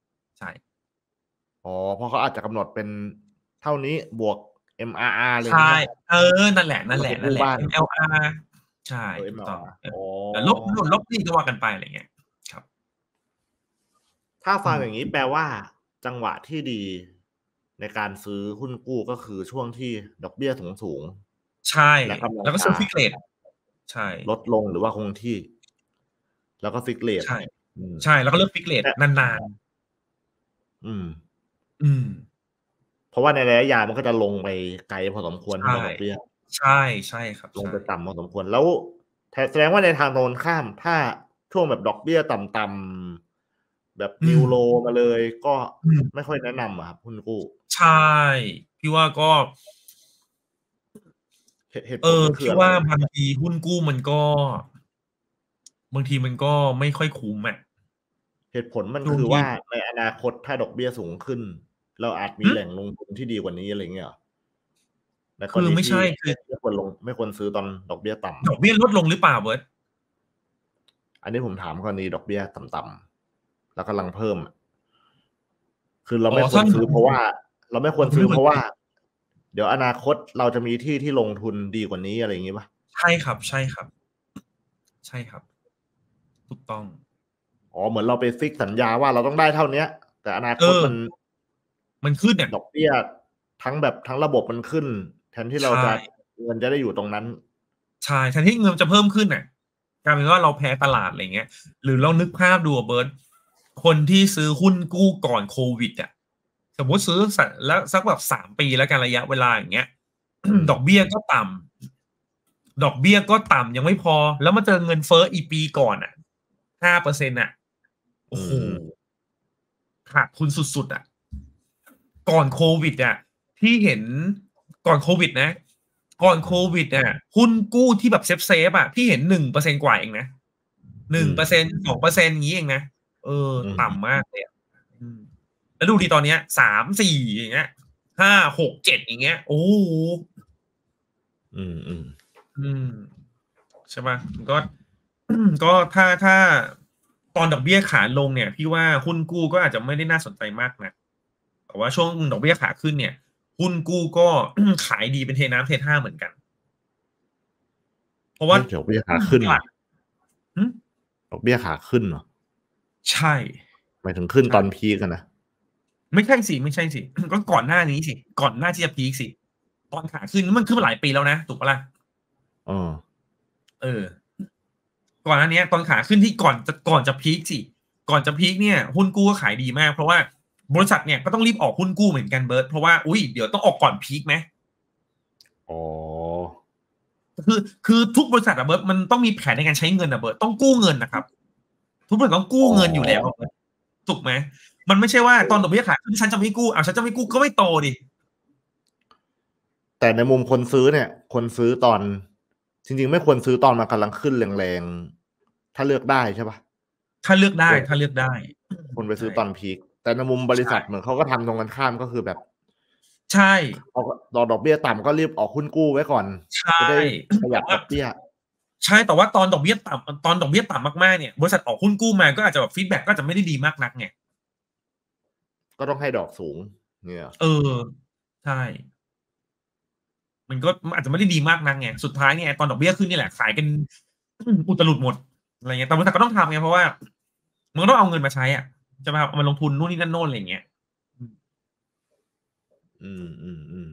เพราะเขาอาจจะกำหนดเป็นเท่านี้บวก MRR อะไรใช่นั่นแหละ MLR ใช่ถูกต้องลบนี่ก็ว่ากันไปอะไรเงี้ยครับถ้าฟังอย่างนี้แปลว่าจังหวะที่ดีในการซื้อหุ้นกู้ก็คือช่วงที่ดอกเบี้ยสูงใช่แล้วก็ซื้อฟิกเรทใช่ลดลงหรือว่าคงที่แล้วก็ฟิกเรทใช่แล้วก็เลือกฟิกเรทนานๆเพราะว่าในระยะยาวมันก็จะลงไปไกลพอสมควรที่ดอกเบี้ยใช่ครับลงไปต่ำพอสมควรแล้วแสดงว่าในทางตรงข้ามถ้าช่วงแบบดอกเบี้ยต่ำๆแบบนิวโลมาเลยก็ไม่ค่อยแนะนำครับหุ้นกู้ใช่พี่ว่าก็พี่ว่าบางทีหุ้นกู้มันก็บางทีมันก็ไม่ค่อยคุ้มเหตุผลมันคือว่าในอนาคตถ้าดอกเบี้ยสูงขึ้นเราอาจมีแหล่งลงทุนที่ดีกว่านี้อะไรเงี้ยคือไม่ใช่คือไม่ควรซื้อตอนดอกเบี้ยต่ำดอกเบี้ยลดลงหรือเปล่าเบิร์ตอันนี้ผมถามกรณีดอกเบี้ยต่ำๆแล้วกำลังเพิ่มคือเราไม่ควรซื้อเพราะว่าเดี๋ยวอนาคตเราจะมีที่ลงทุนดีกว่านี้อะไรอย่างงี้ป่ะใช่ครับถูกต้องเหมือนเราไปฟิกสัญญาว่าเราต้องได้เท่านี้แต่อนาคตมันขึ้นเนี่ยดอกเบี้ยทั้งระบบมันขึ้นแทนที่เราจะเงินจะได้อยู่ตรงนั้นใช่แทนที่เงินจะเพิ่มขึ้นเนี่ยกลายเป็นว่าเราแพ้ตลาดอะไรเงี้ยหรือเรานึกภาพดูเบิร์ตคนที่ซื้อหุ้นกู้ก่อนโควิดสมมติซื้อแล้วสักแบบ3 ปีแล้วกันระยะเวลาอย่างเงี้ยดอกเบี้ยก็ต่ำยังไม่พอแล้วมาเจอเงินเฟ้ออีปีก่อน5%โอ้โหขาดทุนสุดๆก่อนโควิดที่เห็นก่อนโควิดนะก่อนโควิดหุ้นกู้ที่แบบเซฟพี่เห็น1%กว่าเองนะ1% 2%อย่างนี้เองนะต่ำมากเลยแล้วดูดีตอนเนี้ย3-4อย่างเงี้ย5-6-7อย่างเงี้ยโอ้ใช่ป่ะก็ถ้าตอนดอกเบี้ยขาลงเนี่ยพี่ว่าหุ้นกู้ก็อาจจะไม่ได้น่าสนใจมากนะแต่ว่าช่วงดอกเบี้ยขาขึ้นเนี่ยหุ้นกู้ก็ขายดีเป็นเทน้ำเทท่าเหมือนกันเพราะว่าดอกเบี้ยขาขึ้นดอกเบี้ยขาขึ้นเหรอใช่หมายถึงขึ้นตอนพีคกันนะไม่ใช่สิก็ก่อนหน้านี้สิก่อนหน้าที่จะพีคสิตอนขาขึ้นมันขึ้นมาหลายปีแล้วนะถูกปะล่ะก่อนหน้านี้ตอนขาขึ้นที่ก่อนจะพีคสิก่อนจะพีคเนี่ยหุ้นกู้ก็ขายดีมากเพราะว่าบริษัทเนี่ยก็ต้องรีบออกหุ้นกู้เหมือนกันเบิร์ตเพราะว่าเดี๋ยวต้องออกก่อนพีคไหมคือทุกบริษัทเบิร์ตมันต้องมีแผนในการใช้เงินเบิร์ตต้องกู้เงินนะครับทุกบริษัทต้องกู้เงินอยู่แล้วถูกไหมมันไม่ใช่ว่าตอนดอกเบี้ยขาขึ้นฉันจะไม่กู้ฉันจะไม่กู้ก็ไม่โตดิแต่ในมุมคนซื้อเนี่ยคนซื้อตอนจริงๆไม่ควรซื้อตอนมันกำลังขึ้นแรงๆถ้าเลือกได้ใช่ปะถ้าเลือกได้คนไปซื้อใช่ตอนพีคแต่ในมุมบริษัทเหใช่มือนเขาก็ทำตรงกันข้ามก็คือแบบใช่เอาดอกเบี้ยต่ำก็รีบออกหุ้นกู้ไว้ก่อนใช่จะได้ประหยัแต่ว่าดดอกเบี้ยใช่แต่ว่าตอนดอกเบี้ยต่ำตอนดอกเบี้ยต่ำมากๆเนี่ยบริษัทออกหุ้นกู้มาก็อาจจะแบบฟีดแบ็กก็อาจจะไม่ได้ดีมากนักไงก็ต้องให้ดอกสูงเนี่ยเออใช่มันก็อาจจะไม่ได้ดีมากนักไงสุดท้ายเนี่ยตอนดอกเบี้ยขึ้นนี่แหละขายกันอุตลุดหมดอะไรเงี้ยแต่บริษัทก็ต้องทำไงเพราะว่ามันก็ต้องเอาเงินมาใช้จะมาเอามาลงทุนนู่นนี่นั่นโน่นอะไรเงี้ยอืม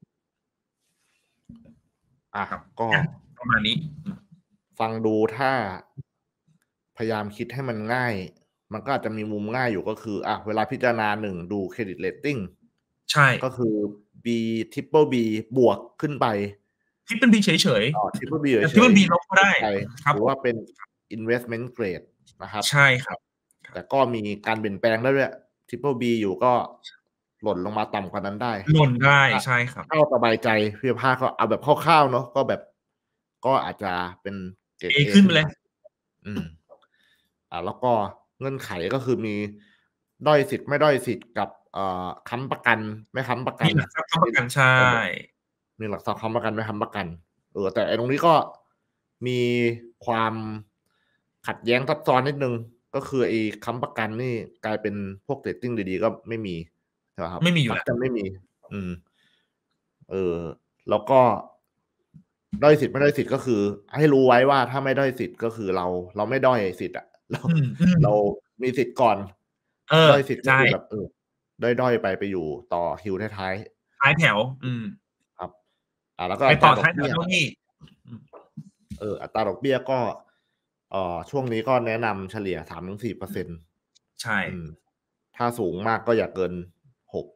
อ่ะครับก็ประมาณนี้ฟังดูถ้าพยายามคิดให้มันง่ายมันก็อาจจะมีมุมง่ายอยู่ก็คือเวลาพิจารณาดูเครดิตเรตติ้งใช่ก็คือ B Triple B บวกขึ้นไปที่เป็นบีเฉย Triple B ๆแต่เฉที่มันยบีลบก็ได้ๆไปครับหรือว่าเป็น investment grade นะครับใช่ครับแต่ก็มีการเปลี่ยนแปลงได้ด้วย Triple B อยู่ก็หล่นลงมาต่ำกว่านั้นได้หล่นได้ถ้าใช่ครับถ้าสบายใจพี่ภาคก็เอาแบบคร่าวๆเนาะก็แบบก็อาจจะเป็นเกรดเอ A ขึ้นไปเลยขึ้นมาอืมแล้วก็เงื่อนไขก็คือมีด้อยสิทธิ์ไม่ด้อยสิทธิ์กับค้ำประกันไม่ค้ำประกันมีหลักทรัพย์ค้ำประกันใช่มีหลักทรัพย์ค้ำประกันไม่ค้ำประกันแต่ไอ้ตรงนี้ก็มีความขัดแย้งซับซ้อนนิดนึงก็คือไอ้ค้ำประกันนี่กลายเป็นพวกเรตติ้งดีๆก็ไม่มีใช่ไหมครับมักไม่มีอยู่แล้วจะไม่มี อืมแล้วก็ด้อยสิทธิ์ไม่ด้อยสิทธิ์ก็คือให้รู้ไว้ว่าถ้าไม่ด้อยสิทธิ์ก็คือเราไม่ด้อยสิทธิ์เรามีสิทธิ์ก่อนด้อยสิทธิ์ก็ใช่คือแบบด้อยไปอยู่ต่อคิวท้ายท้ายแถวๆครับแล้วก็ไปอัตต่อท้ายแถราดอกเบี้ยวเจ้าหนี้อัตราดอกเบี้ยก็ช่วงนี้ก็แนะนำเฉลี่ย 3-4% ใช่ถ้าสูงมากก็อย่าเกิน6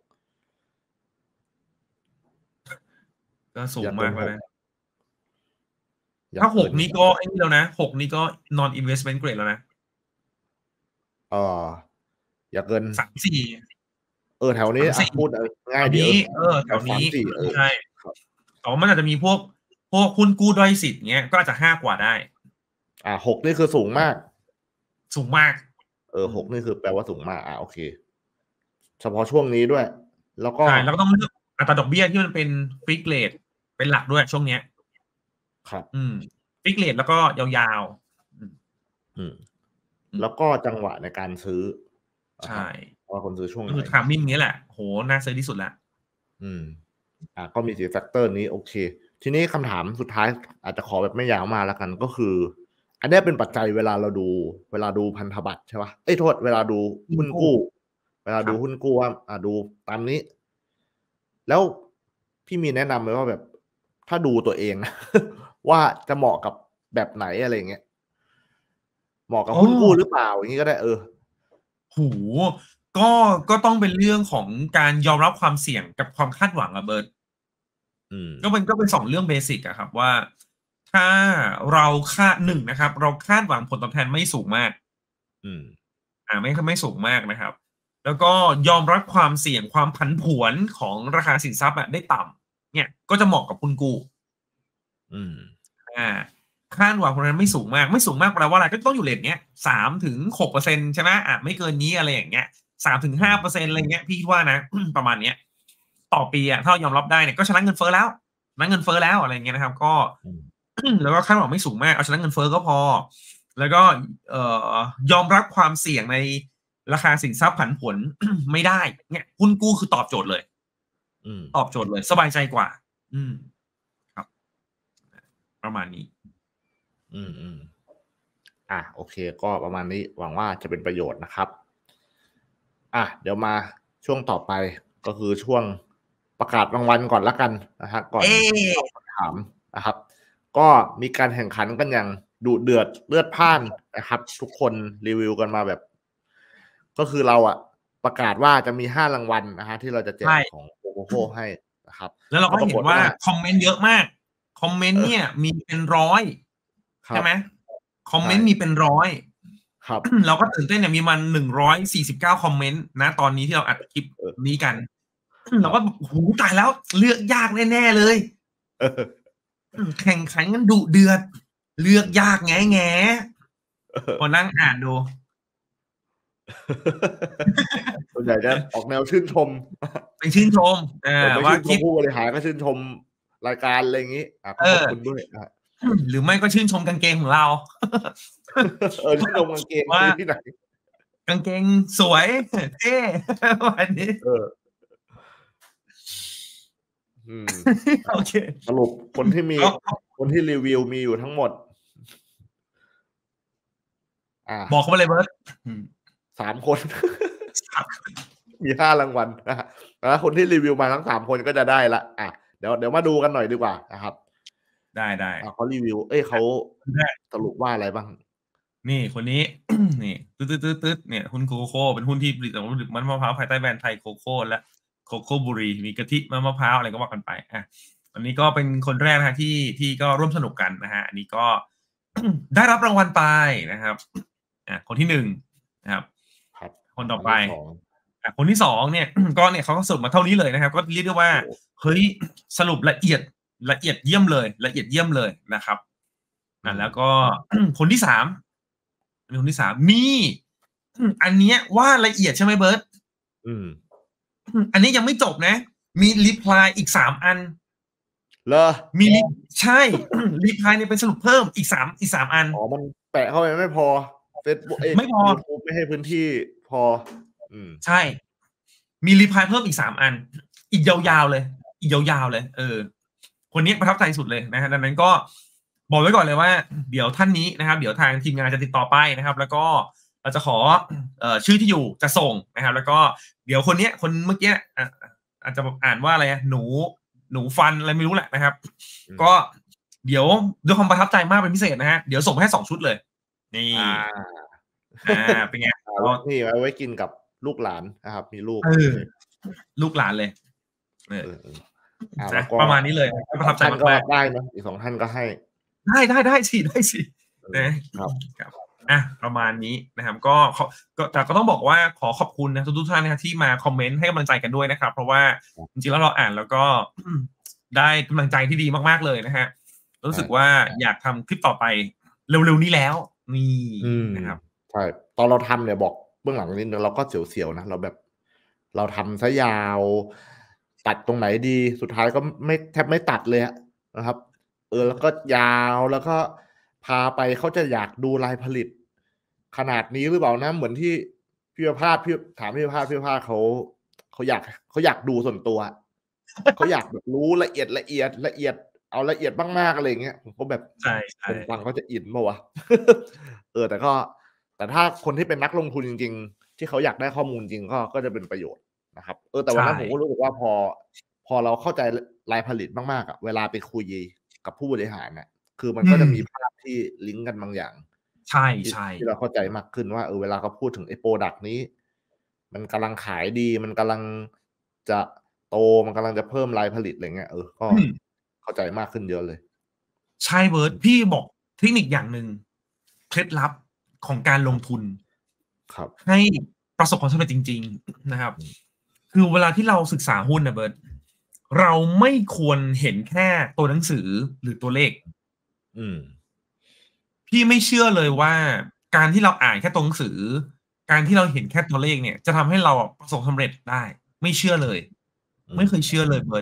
ก็สูอย่างเกิมาน กแล้ว 6 นะอย่าถ้าหเกินกนี่ก็ไอ้นี่แล้วนะ6นี่ก็ non investment grade แล้วนะเอ่ออย่าเกิน 3-4 แถวนี้พูดง่ายดีแถวนี้ 3-4 ใช่ครับแต่ว่ามันอาจจะมีพวกหุ้นกู้ด้อยสิทธิ์เงี้ยก็อาจจะ5 กว่าได้ 6นี่คือสูงมากสูงมาก 6นี่คือแปลว่าสูงมากโอเคเฉพาะช่วงนี้ด้วยแล้วก็ใช่แล้วก็ต้องเลือกอัตราดอกเบี้ยที่มันเป็นฟิกเรทเป็นหลักด้วยช่วงเนี้ยครับฟิกเรทแล้วก็ยาวแล้วก็จังหวะในการซื้อใช่เพราะคนซื้อช่วงไหนก็คือทามมิ่งนี้แหละโหน่าซื้อที่สุดแล้วก็มี4 แฟกเตอร์นี้โอเคทีนี้คำถามสุดท้ายอาจจะขอแบบไม่ยาวมาแล้วกันก็คืออันนี้เป็นปัจจัยเวลาดูพันธบัตรใช่ปะโทษเวลาดูหุ้นกู้เวลาดูหุ้นกู้ว่าดูตามนี้ แล้วพี่มีแนะนำไหมว่าแบบถ้าดูตัวเอง ว่าจะเหมาะกับแบบไหนอะไรเงี้ยเหมาะกับหุ้นกู้หรือเปล่าอย่างนี้ก็ได้หูก็ต้องเป็นเรื่องของการยอมรับความเสี่ยงกับความคาดหวังอะเบิร์ตก็เป็น2 เรื่องเบสิกอะครับว่าถ้าเรานะครับเราคาดหวังผลตอบแทนไม่สูงมากไม่สูงมากนะครับแล้วก็ยอมรับความเสี่ยงความผันผวนของราคาสินทรัพย์ได้ต่ำเนี่ยก็จะเหมาะกับหุ้นกู้คาดหวังผลตอบแทนไม่สูงมากแปลว่าอะไรก็ต้องอยู่เรทเนี้ย3-6%ใช่ไหมไม่เกินนี้อะไรอย่างเงี้ย3-5%อะไรเงี้ยพี่ว่านะ ประมาณเนี้ยต่อปีถ้าเรายอมรับได้เนี่ยก็ชนะเงินเฟ้อแล้วอะไรเงี้ยนะครับก็ แล้วก็คาดหวังไม่สูงมากเอาชนะเงินเฟ้อก็พอแล้วก็ยอมรับความเสี่ยงในราคาสินทรัพย์ผันผวน ไม่ได้เนี่ยหุ้นกู้คือตอบโจทย์เลยสบายใจกว่าครับประมาณนี้โอเคก็ประมาณนี้หวังว่าจะเป็นประโยชน์นะครับเดี๋ยวมาช่วงต่อไปก็คือช่วงประกาศรางวัลก่อนละกันนะฮะก่อนตอบคำถามนะครับก็มีการแข่งขันกันอย่างดุเดือดเลือดพล่านนะครับทุกคนรีวิวกันมาแบบก็คือเราประกาศว่าจะมี5 รางวัลนะฮะที่เราจะแจกของโกโก้ให้นะครับแล้วเราก็เห็นว่าคอมเมนต์เยอะมากคอมเมนต์เนี่ยมีเป็น100ใช่ไหมคอมเมนต์มีเป็น100 ครับเราก็ตื่นเต้นเนี่ยมีมัน149คอมเมนต์นะตอนนี้ที่เราอัดคลิปนี้กันเราก็โอ้โหตายแล้วเลือกยากแน่ๆเลยแข่งขันกันดุเดือดเลือกยากแง่พอนั่งอ่านดูส่วนใหญ่จะออกแนวชื่นชมไปชื่นชมไม่ว่าชื่นชมผู้บริหารก็ชื่นชมรายการอะไรอย่างนี้ขอบคุณด้วยหรือไม่ก็ชื่นชมกางเกงของเราชื่นชมกางเกงที่ไหนกางเกงสวยเท่วันนี้โอเคสรุปคนที่รีวิวมีอยู่ทั้งหมดบอกเขาไปเลยเบิร์ด 3 คนมี5 รางวัลแล้วคนที่รีวิวมาทั้ง3 คนก็จะได้ละเดี๋ยวมาดูกันหน่อยดีกว่านะครับได้เขารีวิวเขาสรุปว่าอะไรบ้างนี่คนนี้ นี่ตืดเนี่ยหุ้นโคโค่เป็นหุ้นที่ผลิตมันมะพร้าวภายใต้แบรนด์ไทยโคโค่และโคโค่บุรีมีกะทิมะพร้าวอะไรก็ว่ากันไปอันนี้ก็เป็นคนแรกนะที่ก็ร่วมสนุกกันนะฮะอันนี้ก็ ได้รับรางวัลไปนะครับคนที่1นะครับคนต่อไปคนที่2เนี่ย ก็เนี่ยเขาก็สรุปมาเท่านี้เลยนะครับก็เรียกได้ว่าเฮ้ยสรุปละเอียดเยี่ยมเลยละเอียดเยี่ยมเลยนะครับแล้วก็ คนที่3คนที่3มีอันเนี้ยว่าละเอียดใช่ไหมเบิร์ตอันนี้ยังไม่จบนะมีรีพลายอีก3 อันเหรอมีใช่รีพลายเนี่ยเป็นสรุปเพิ่มอีก3 อันมันแปะเข้าไปไม่พอ Facebook ไม่พอ YouTube ไม่ให้พื้นที่พอใช่มีรีพลายเพิ่มอีก3 อันอีกยาวๆเลยคนนี้ประทับใจสุดเลยนะฮะดังนั้นก็บอกไว้ก่อนเลยว่าเดี๋ยวท่านนี้นะครับเดี๋ยวทางทีมงานจะติดต่อไปนะครับแล้วก็เราจะขอชื่อที่อยู่จะส่งนะครับแล้วก็เดี๋ยวคนเมื่อกี้อาจจะอ่านว่าอะไรหนูฟันอะไรไม่รู้แหละนะครับก็เดี๋ยวด้วยความประทับใจมากเป็นพิเศษนะฮะเดี๋ยวส่งให้2 ชุดเลยนี่เป็นไงนี่ไว้กินกับลูกหลานนะครับมีลูกหลานเลยประมาณนี้เลยประทับใจมากได้นะอีก2 ท่านก็ให้ได้สินะครับประมาณนี้นะครับก็แต่ก็ต้องบอกว่าขอขอบคุณนะทุกท่านนะครับที่มาคอมเมนต์ให้กำลังใจกันด้วยนะครับเพราะว่าจริงๆแล้วเราอ่านแล้วก็ได้กำลังใจที่ดีมากๆเลยนะฮะรู้สึกว่าอยากทำคลิปต่อไปเร็วๆนี้แล้วนี่นะครับใช่ตอนเราทำเนี่ยบอกเบื้องหลังนิดนึงเราก็เสียวๆนะเราแบบเราทำซะยาวตัดตรงไหนดีสุดท้ายก็แทบไม่ตัดเลยนะครับแล้วก็ยาวแล้วก็พาไปเขาจะอยากดูลายผลิตขนาดนี้หรือเปล่านะเหมือนที่พี่ภาพถามพี่ภาพเขาอยากดูส่วนตัวเขาอยากแบบรู้ละเอียดเอาละเอียดมากๆอะไรอย่างเงี้ยผมก็แบบคนฟังเขาจะอินป่าววะแต่ถ้าคนที่เป็นนักลงทุนจริงๆที่เขาอยากได้ข้อมูลจริงก็จะเป็นประโยชน์นะครับแต่วันนั้นผมก็รู้สึกว่าพอเราเข้าใจรายผลิตมากๆเวลาไปคุยกับผู้บริหารคือมันก็จะมีภาพที่ลิงก์กันบางอย่างใช่ที่เราเข้าใจมากขึ้นว่าเวลาเขาพูดถึงไอ้โปรดักต์นี้มันกำลังขายดีมันกำลังจะโตมันกำลังจะเพิ่มรายผลิตอะไรเงี้ยก็เข้าใจมากขึ้นเยอะเลยใช่เบิร์ดพี่บอกเทคนิคอย่างหนึ่งเคล็ดลับของการลงทุนครับให้ประสบความสำเร็จจริงๆนะครับคือเวลาที่เราศึกษาหุ้นนะเบิร์ดเราไม่ควรเห็นแค่ตัวหนังสือหรือตัวเลขพี่ไม่เชื่อเลยว่าการที่เราอ่านแค่ตัวหนังสือการที่เราเห็นแค่ตัวเลขเนี่ยจะทำให้เราประสบความสำเร็จได้ไม่เชื่อเลยไม่เคยเชื่อเลยเบิร์ด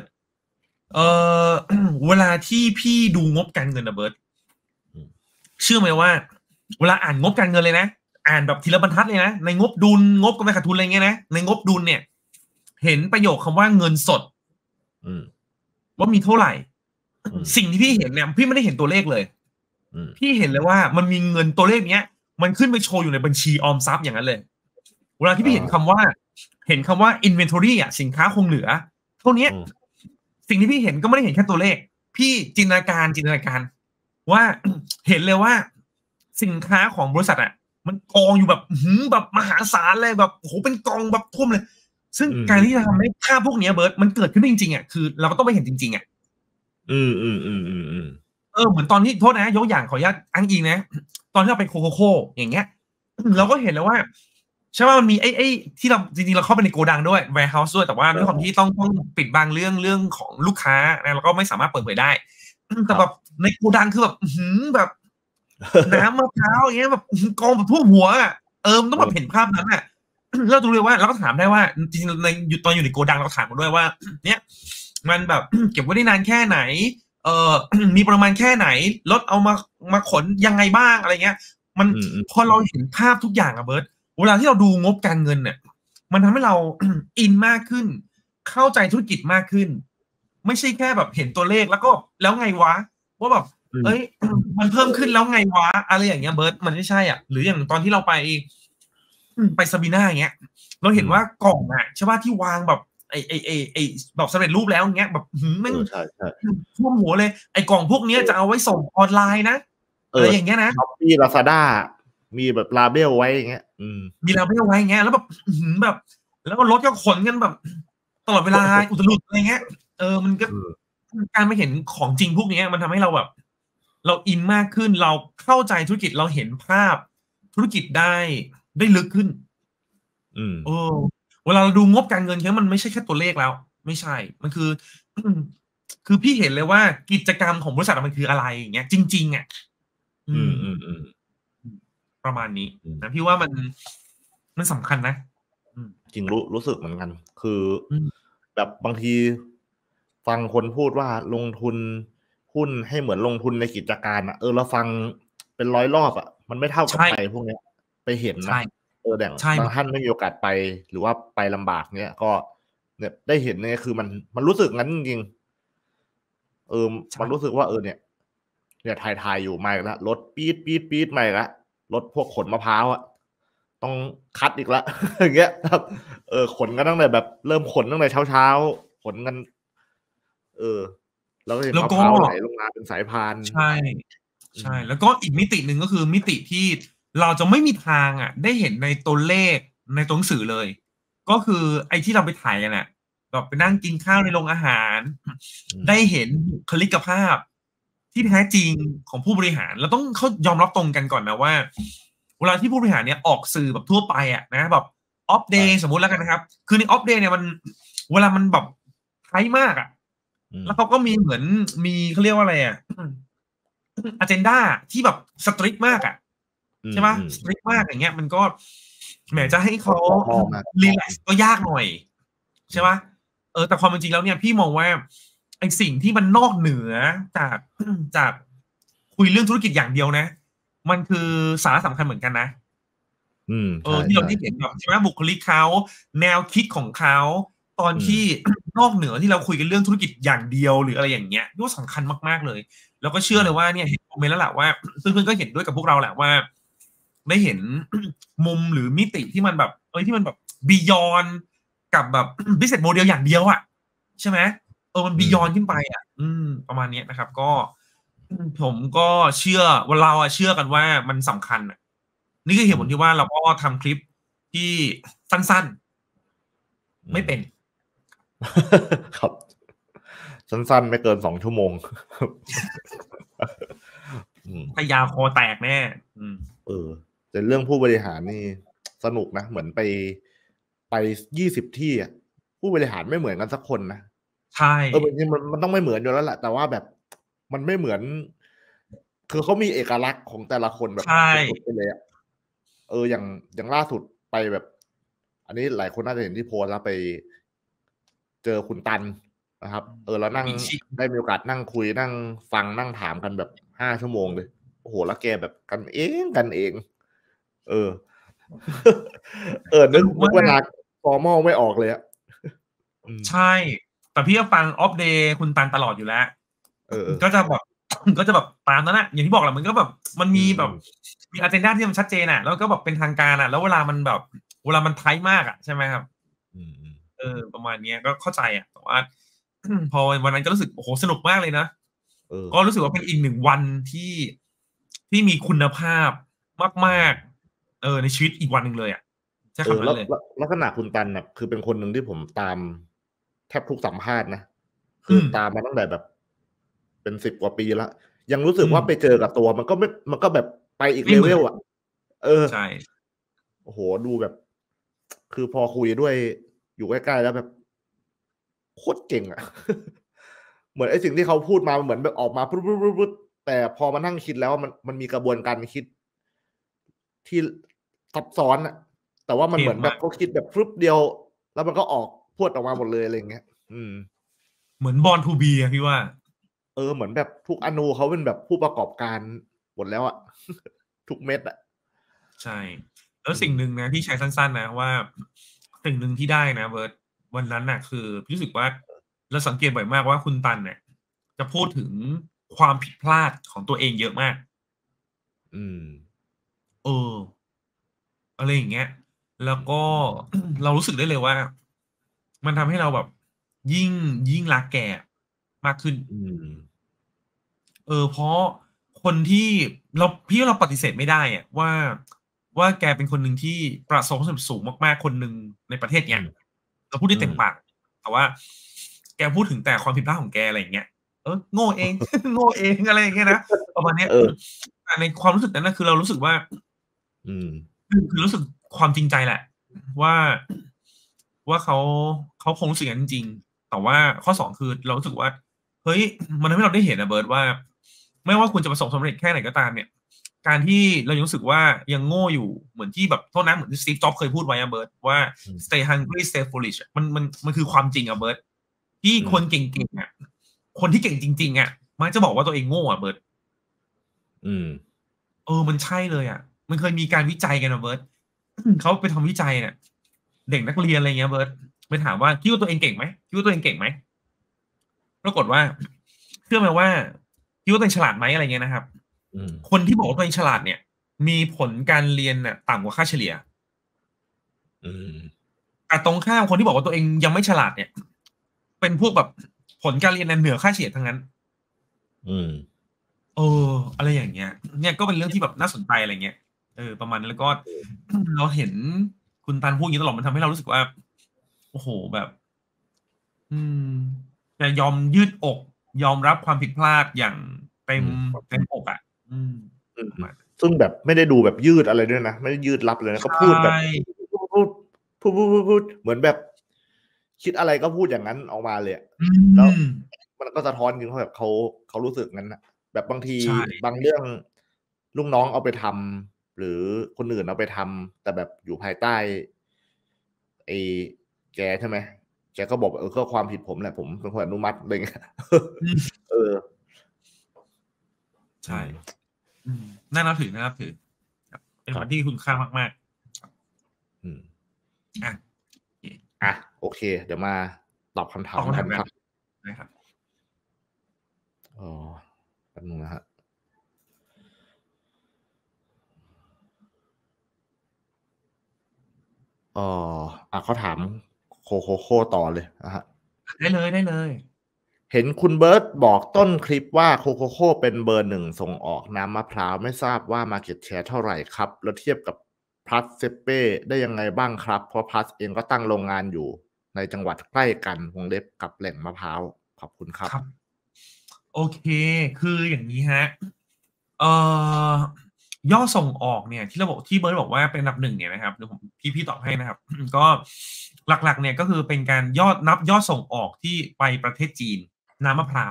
เวลาที่พี่ดูงบการเงินนะเบิร์ดเชื่อไหมว่าเวลาอ่านงบการเงินเลยนะอ่านแบบทีละบรรทัดเลยนะในงบดุลงบกำไรขาดทุนอะไรเงี้ยนะในงบดุลเนี่ยเห็นประโยคคำว่าเงินสดว่ามีเท่าไหร่สิ่งที่พี่เห็นเนี่ยพี่ไม่ได้เห็นตัวเลขเลยพี่เห็นเลยว่ามันมีเงินตัวเลขเนี้ยมันขึ้นไปโชว์อยู่ในบัญชีออมทรัพย์อย่างนั้นเลยเวลาที่พี่เห็นคำว่า inventory สินค้าคงเหลือเท่านี้สิ่งที่พี่เห็นก็ไม่ได้เห็นแค่ตัวเลขพี่จินตนาการว่าเห็นเลยว่าสินค้าของบริษัทมันกองอยู่แบบมหาศาลเลยแบบโอ้โหเป็นกองแบบท่วมเลยซึ่งการที่จะทำให้ภาพพวกนี้เบิร์ดมันเกิดขึ้นได้จริงๆคือเราก็ต้องไปเห็นจริงๆเหมือนตอนที่โทษนะยกอย่างขออนุญาตอ้างอิงนะตอนที่เราไปโคโค่อย่างเงี้ยเราก็เห็นแล้วว่าใช่ว่ามันมีไอ้ที่เราจริงๆเราเข้าไปในโกดังด้วย warehouse ด้วยแต่ว่าด้วยความที่ต้องปิดบังเรื่องของลูกค้านะเราก็ไม่สามารถเปิดเผยได้แต่แบบในโกดังคือแบบแบบน้ำมะพร้าวอย่างเงี้ยแบบกองแบบท่วมหัวอ่ะมันต้องแบบเห็นภาพนั้นอ่ะเราดูเลยว่าเราก็ถามได้ว่าจริงๆในตอนอยู่ในโกดังเราถามกันด้วยว่าเนี่ยมันแบบเก็บไว้ได้นานแค่ไหนมีประมาณแค่ไหนรถเอามาขนยังไงบ้างอะไรเงี้ยมันพอเราเห็นภาพทุกอย่างอะเบิร์ตเวลาที่เราดูงบการเงินเนี่ยมันทำให้เรา อินมากขึ้นเข้าใจธุรกิจมากขึ้นไม่ใช่แค่แบบเห็นตัวเลขแล้วก็แล้วไงวะว่าแบบเอ้ยมันเพิ่มขึ้นแล้วไงวะอะไรอย่างเงี้ยเบิร์ตมันไม่ใช่อ่ะหรืออย่างตอนที่เราไปซาบีน่าอย่างเงี้ยเราเห็นว่ากล่องอ่ะใช่ป่ะที่วางแบบไอแบบสำเร็จรูปแล้วอย่างเงี้ยแบบมันท่วมหัวเลยไอกล่องพวกนี้จะเอาไว้ส่งออนไลน์นะอะไรอย่างเงี้ยนะ Shopee Lazada มีแบบลาเบลไว้อย่างเงี้ยมีลาเบลไว้อย่างเงี้ยแล้วแบบแบบแล้วก็รถก็ขนกันแบบตลอดเวลาอุตลุดอะไรเงี้ยมันก็การไปเห็นของจริงพวกนี้มันทำให้เราแบบเราอินมากขึ้นเราเข้าใจธุรกิจเราเห็นภาพธุรกิจได้ลึกขึ้นเวลาเราดูงบการเงินเนี่ยมันไม่ใช่แค่ตัวเลขแล้วไม่ใช่มันคือพี่เห็นเลยว่ากิจกรรมของบริษัทมันคืออะไรอย่างเงี้ยจริงๆอ่ะประมาณนี้นะพี่ว่ามันสำคัญนะจริงรู้สึกเหมือนกันคือแบบบางทีฟังคนพูดว่าลงทุนหุ้นให้เหมือนลงทุนในกิจการอ่ะเราฟังเป็น100 รอบอ่ะมันไม่เท่ากับไปพวกเนี้ยไปเห็นนะแต่บางท่านไม่มีโอกาสไปหรือว่าไปลำบากเนี้ยก็เนี่ยได้เห็นเนี่ยคือมันรู้สึกงั้นจริงมันรู้สึกว่าเนี่ยถ่ายอยู่มาอีกแล้วรถปี๊ดมาอีกแล้วรถพวกขนมะพร้าวอ่ะต้องคัดอีกแล้วอย่างเงี้ยครับขนกันตั้งแต่แบบเริ่มขนตั้งแต่เช้าขนกันแล้วก็เห็นมะพร้าวไหลลงมาเป็นสายพานใช่แล้วก็อีกมิติหนึ่งก็คือมิติที่เราจะไม่มีทางอ่ะได้เห็นในตัวเลขในตัวหนังสือเลย ก็คือไอ้ที่เราไปถ่ายกันอ่ะแบบไปนั่งกินข้าวในโรงอาหารได้เห็นบุคลิกภาพที่แท้จริงของผู้บริหารเราต้องเขายอมรับตรงกันก่อนนะว่าเวลาที่ผู้บริหารเนี่ยออกสื่อแบบทั่วไปอ่ะนะแบบออฟเดย์สมมุติแล้วกันนะครับคือในออฟเดย์เนี่ยมันเวลามันแบบไทมากอ่ะแล้วเขาก็มีเหมือนมีเขาเรียกว่าอะไรอ่ะอเจนดาที่แบบสตริกมากอ่ะใช่ไหมสตริกมากอย่างเงี้ยมันก็แหมจะให้เขารีแลกซ์ก็ยากหน่อยใช่ไหมแต่ความเป็นจริงแล้วเนี่ยพี่มองว่าไอสิ่งที่มันนอกเหนือจากคุยเรื่องธุรกิจอย่างเดียวนะมันคือสาระสำคัญเหมือนกันนะที่เราได้เห็นแบบใช่ไหมบุคลิกเขาแนวคิดของเขาตอนที่นอกเหนือที่เราคุยกันเรื่องธุรกิจอย่างเดียวหรืออะไรอย่างเงี้ยนี่สำคัญมากๆเลยแล้วก็เชื่อเลยว่าเนี่ยเห็นคอมเมนต์แล้วแหละว่าเพื่อนๆก็เห็นด้วยกับพวกเราแหละว่าได้เห็นมุมหรือมิติที่มันแบบที่มันแบบบียอนกับแบบ business model อย่างเดียวอ่ะใช่ไหมมันบียอนขึ้นไปอ่ะประมาณนี้นะครับก็ผมก็เชื่อว่าเราเชื่อกันว่ามันสำคัญอ่ะนี่คือเหตุผลที่ว่าเราก็ทำคลิปที่สั้นๆไม่เป็นครับสั้นๆไม่เกิน2 ชั่วโมงพยาคอแตกแน่แต่เรื่องผู้บริหารนี่สนุกนะเหมือนไป20 ที่อ่ะผู้บริหารไม่เหมือนกันสักคนนะใช่บางทีมันต้องไม่เหมือนอยู่แล้วแหละแต่ว่าแบบมันไม่เหมือนคือเขามีเอกลักษณ์ของแต่ละคนแบบสุดๆไปเลยอ่ะอย่างล่าสุดไปแบบอันนี้หลายคนน่าจะเห็นที่โพสแล้วไปเจอคุณตันนะครับแล้วนั่งได้มีโอกาสนั่งคุยนั่งฟังนั่งถามกันแบบ5 ชั่วโมงเลยโอ้โหแล้วแกแบบกันเองนึกเวลาฟอร์มอลไม่ออกเลยอะใช่แต่พี่ก็ฟังออฟเดย์คุณตันตลอดอยู่แล้วก็จะแบบตามนั้นนะอย่างที่บอกแหละมันก็แบบมันมีแบบมีอเจนดาที่มันชัดเจนอ่ะแล้วก็แบบเป็นทางการอ่ะแล้วเวลามันไทมากอ่ะใช่ไหมครับประมาณนี้ก็เข้าใจอ่ะแต่ว่าพอวันนั้นก็รู้สึกโอ้โหสนุกมากเลยนะก็รู้สึกว่าเป็นอีก1 วันที่มีคุณภาพมากๆในชีวิตอีกวันหนึ่งเลยอ่ะใช่คำนั้นเลยลักษณะคุณตันแบบคือเป็นคนหนึ่งที่ผมตามแทบทุกสัมภาษณ์นะคือตามมาตั้งแต่แบบเป็น10 กว่าปีแล้วยังรู้สึกว่าไปเจอกับตัวมันก็แบบไปอีกเลเวลอ่ะใช่โอ้โหดูแบบ คือพอคุยด้วยอยู่ใกล้ๆแล้วแบบโคตรเก่งอะ เหมือนไอ้สิ่งที่เขาพูดมาเหมือนแบบออกมาปุ๊บแต่พอมานั่งคิดแล้วมันมีกระบวนการคิดที่ซับซ้อนอะแต่ว่ามันเหมือนแบบเขาคิดแบบฟึบเดียวแล้วมันก็ออกพรวดออกมาหมดเลยอะไรอย่างเงี้ยเหมือนบอลทูบีอะพี่ว่าเหมือนแบบทุกอนูเขาเป็นแบบผู้ประกอบการหมดแล้วอะ ทุกเม็ดอะใช่ แล้วสิ่งหนึ่งนะที่ใช้สั้นๆนะว่าสิ่งหนึ่งที่ได้นะเบิร์ตวันนั้นน่ะคือพี่รู้สึกว่าเราสังเกตบ่อยมากว่าคุณตันเนี่ยจะพูดถึงความผิดพลาดของตัวเองเยอะมากอืมเอออะไรอย่างเงี้ยแล้วก็ เรารู้สึกได้เลยว่า มันทำให้เราแบบยิ่งยิ่งรักแกมากขึ้นอืมเพราะคนที่พี่ว่าเราปฏิเสธไม่ได้อะว่าแกเป็นคนหนึ่งที่ประสบความสำเร็จสูงมากๆคนหนึ่งในประเทศเนี้ยเราพูดได้เต็มปากแต่ว่าแกพูดถึงแต่ความผิดพลาดของแกอะไรอย่างเงี้ยโง่เอง โง่เองอะไรอย่างเงี้ยนะประมาณเนี้ยแต่ในความรู้สึกนั้นนะคือเรารู้สึกว่าคือรู้สึกความจริงใจแหละว่าเขาคงรู้สึกอย่างนั้นจริงๆแต่ว่าข้อสองคือเรารู้สึกว่าเฮ้ยมันทำให้เราได้เห็นนะเบิร์ดว่าไม่ว่าคุณจะประสบความสำเร็จแค่ไหนก็ตามเนี่ยการที่เรายังรู้สึกว่ายังโง่อยู่เหมือนที่แบบโทษนะเหมือนที่สตีฟจ็อบส์เคยพูดไว้อะเบิร์ดว่า stay hungry stay foolish มันคือความจริงอะเบิร์ดที่คนเก่งๆอะคนที่เก่งจริงๆอะมักจะบอกว่าตัวเองโง่อะเบิร์ดมันใช่เลยอ่ะมันเคยมีการวิจัยกันนะเบิร์ดเขาไปทำวิจัยเนี่ยเด็กนักเรียนอะไรเงี้ยเบิร์ดไปถามว่าคิดว่าตัวเองเก่งไหมคิดว่าตัวเองเก่งไหมปรากฏว่าเชื่อไหมว่าคิดว่าตัวเองฉลาดไหมอะไรเงี้ยนะครับคนที่บอกว่าตัวเองฉลาดเนี่ยมีผลการเรียนน่ะต่ำกว่าค่าเฉลี่ยแต่ตรงข้ามคนที่บอกว่าตัวเองยังไม่ฉลาดเนี่ยเป็นพวกแบบผลการเรียนเหนือค่าเฉลี่ยทั้งนั้นอะไรอย่างเงี้ยเนี่ยก็เป็นเรื่องที่แบบน่าสนใจอะไรเงี้ยประมาณนั้นแล้วก็เราเห็นคุณตันพูดอย่างนี้ตลอดมันทำให้เรารู้สึกว่าโอ้โหแบบจะยอมยืดอกยอมรับความผิดพลาดอย่างเต็มอกอ่ะซึ่งแบบไม่ได้ดูแบบยืดอะไรด้วยนะไม่ได้ยืดรับเลยนะก็พูดแบบพูดเหมือนแบบคิดอะไรก็พูดอย่างนั้นออกมาเลยแล้วมันก็สะท้อนจริงว่าแบบเขารู้สึกงั้นนะแบบบางทีบางเรื่องลูกน้องเอาไปทำหรือคนอื่นเอาไปทำแต่แบบอยู่ภายใต้ไอ้แกใช่ไหมแกก็บอกก็ความผิดผมแหละผมเป็นคนอนุมัติอะไรเงี้ยใช่น่านับถือเป็นวันที่คุณค่ามากๆโอเคเดี๋ยวมาตอบคำถามกันครับนะครับแป๊บนึงนะฮะเขาถามโคต่อเลยนะฮะได้เลยเห็นคุณเบิร์ตบอกต้นคลิปว่าโคโคโค่เป็นเบอร์หนึ่งส่งออกน้ำมะพร้าวไม่ทราบว่า Market Share เท่าไหร่ครับแล้วเทียบกับพลัสเซเป้ได้ยังไงบ้างครับเพราะพลัสเองก็ตั้งโรงงานอยู่ในจังหวัดใกล้กันวงเล็บกับแหล่งมะพร้าวขอบคุณครับโอเคคืออย่างนี้ฮะยอดส่งออกเนี่ยที่เราบอกที่เบิร์ดบอกว่าเป็นอันดับหนึ่งเนี่ยนะครับเดี๋ยวผมพี่ตอบให้นะครับ ก็หลักๆเนี่ยก็คือเป็นการนับยอดส่งออกที่ไปประเทศจีนน้ำมะพร้าว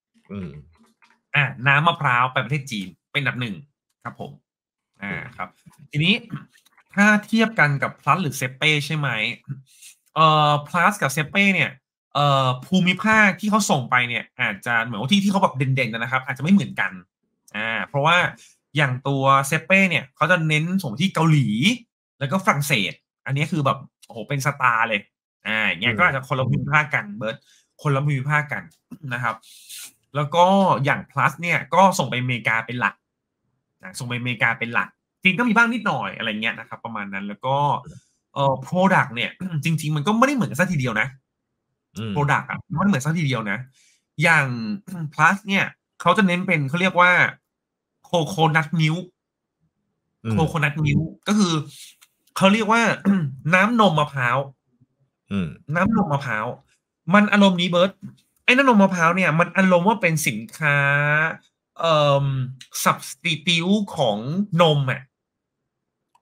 น้ำมะพร้าวไปประเทศจีนเป็นอันดับหนึ่งครับผมครับทีนี้ถ้าเทียบกันกับพลัสหรือเซเป้ใช่ไหมพลัสกับเซเป้เนี่ยภูมิภาคที่เขาส่งไปเนี่ยอาจจะเหมือนว่าที่เขาแบบเด่นๆนะครับอาจจะไม่เหมือนกันเพราะว่าอย่างตัวเซเป้เนี่ยเขาจะเน้นส่งที่เกาหลีแล้วก็ฝรั่งเศสอันนี้คือแบบโอ้โหเป็นสตาร์เลยอย่างเงี้ยก็อาจจะคนละภูมิภาคกันเบิร์ดคนละภูมิภาคกันนะครับแล้วก็อย่าง plus เนี่ยก็ส่งไปอเมริกาเป็นหลักส่งไปอเมริกาเป็นหลักจริงก็มีบ้างนิดหน่อยอะไรเงี้ยนะครับประมาณนั้นแล้วก็product เนี่ยจริงๆมันก็ไม่ได้เหมือนกันซะทีเดียวนะproduct อ่ะมันเหมือนซะทีเดียวนะอย่าง plus เนี่ยเขาจะเน้นเป็นเขาเรียกว่าโคโคนัทมิลค์ก็คือเขาเรียกว่าน้ำนมมะพร้าวน้ำนมมะพร้าวมันอารมณ์นี้เบิร์ดไอ้น้ำนมมะพร้าวเนี่ยมันอารมณ์ว่าเป็นสินค้าsubstitute ของนม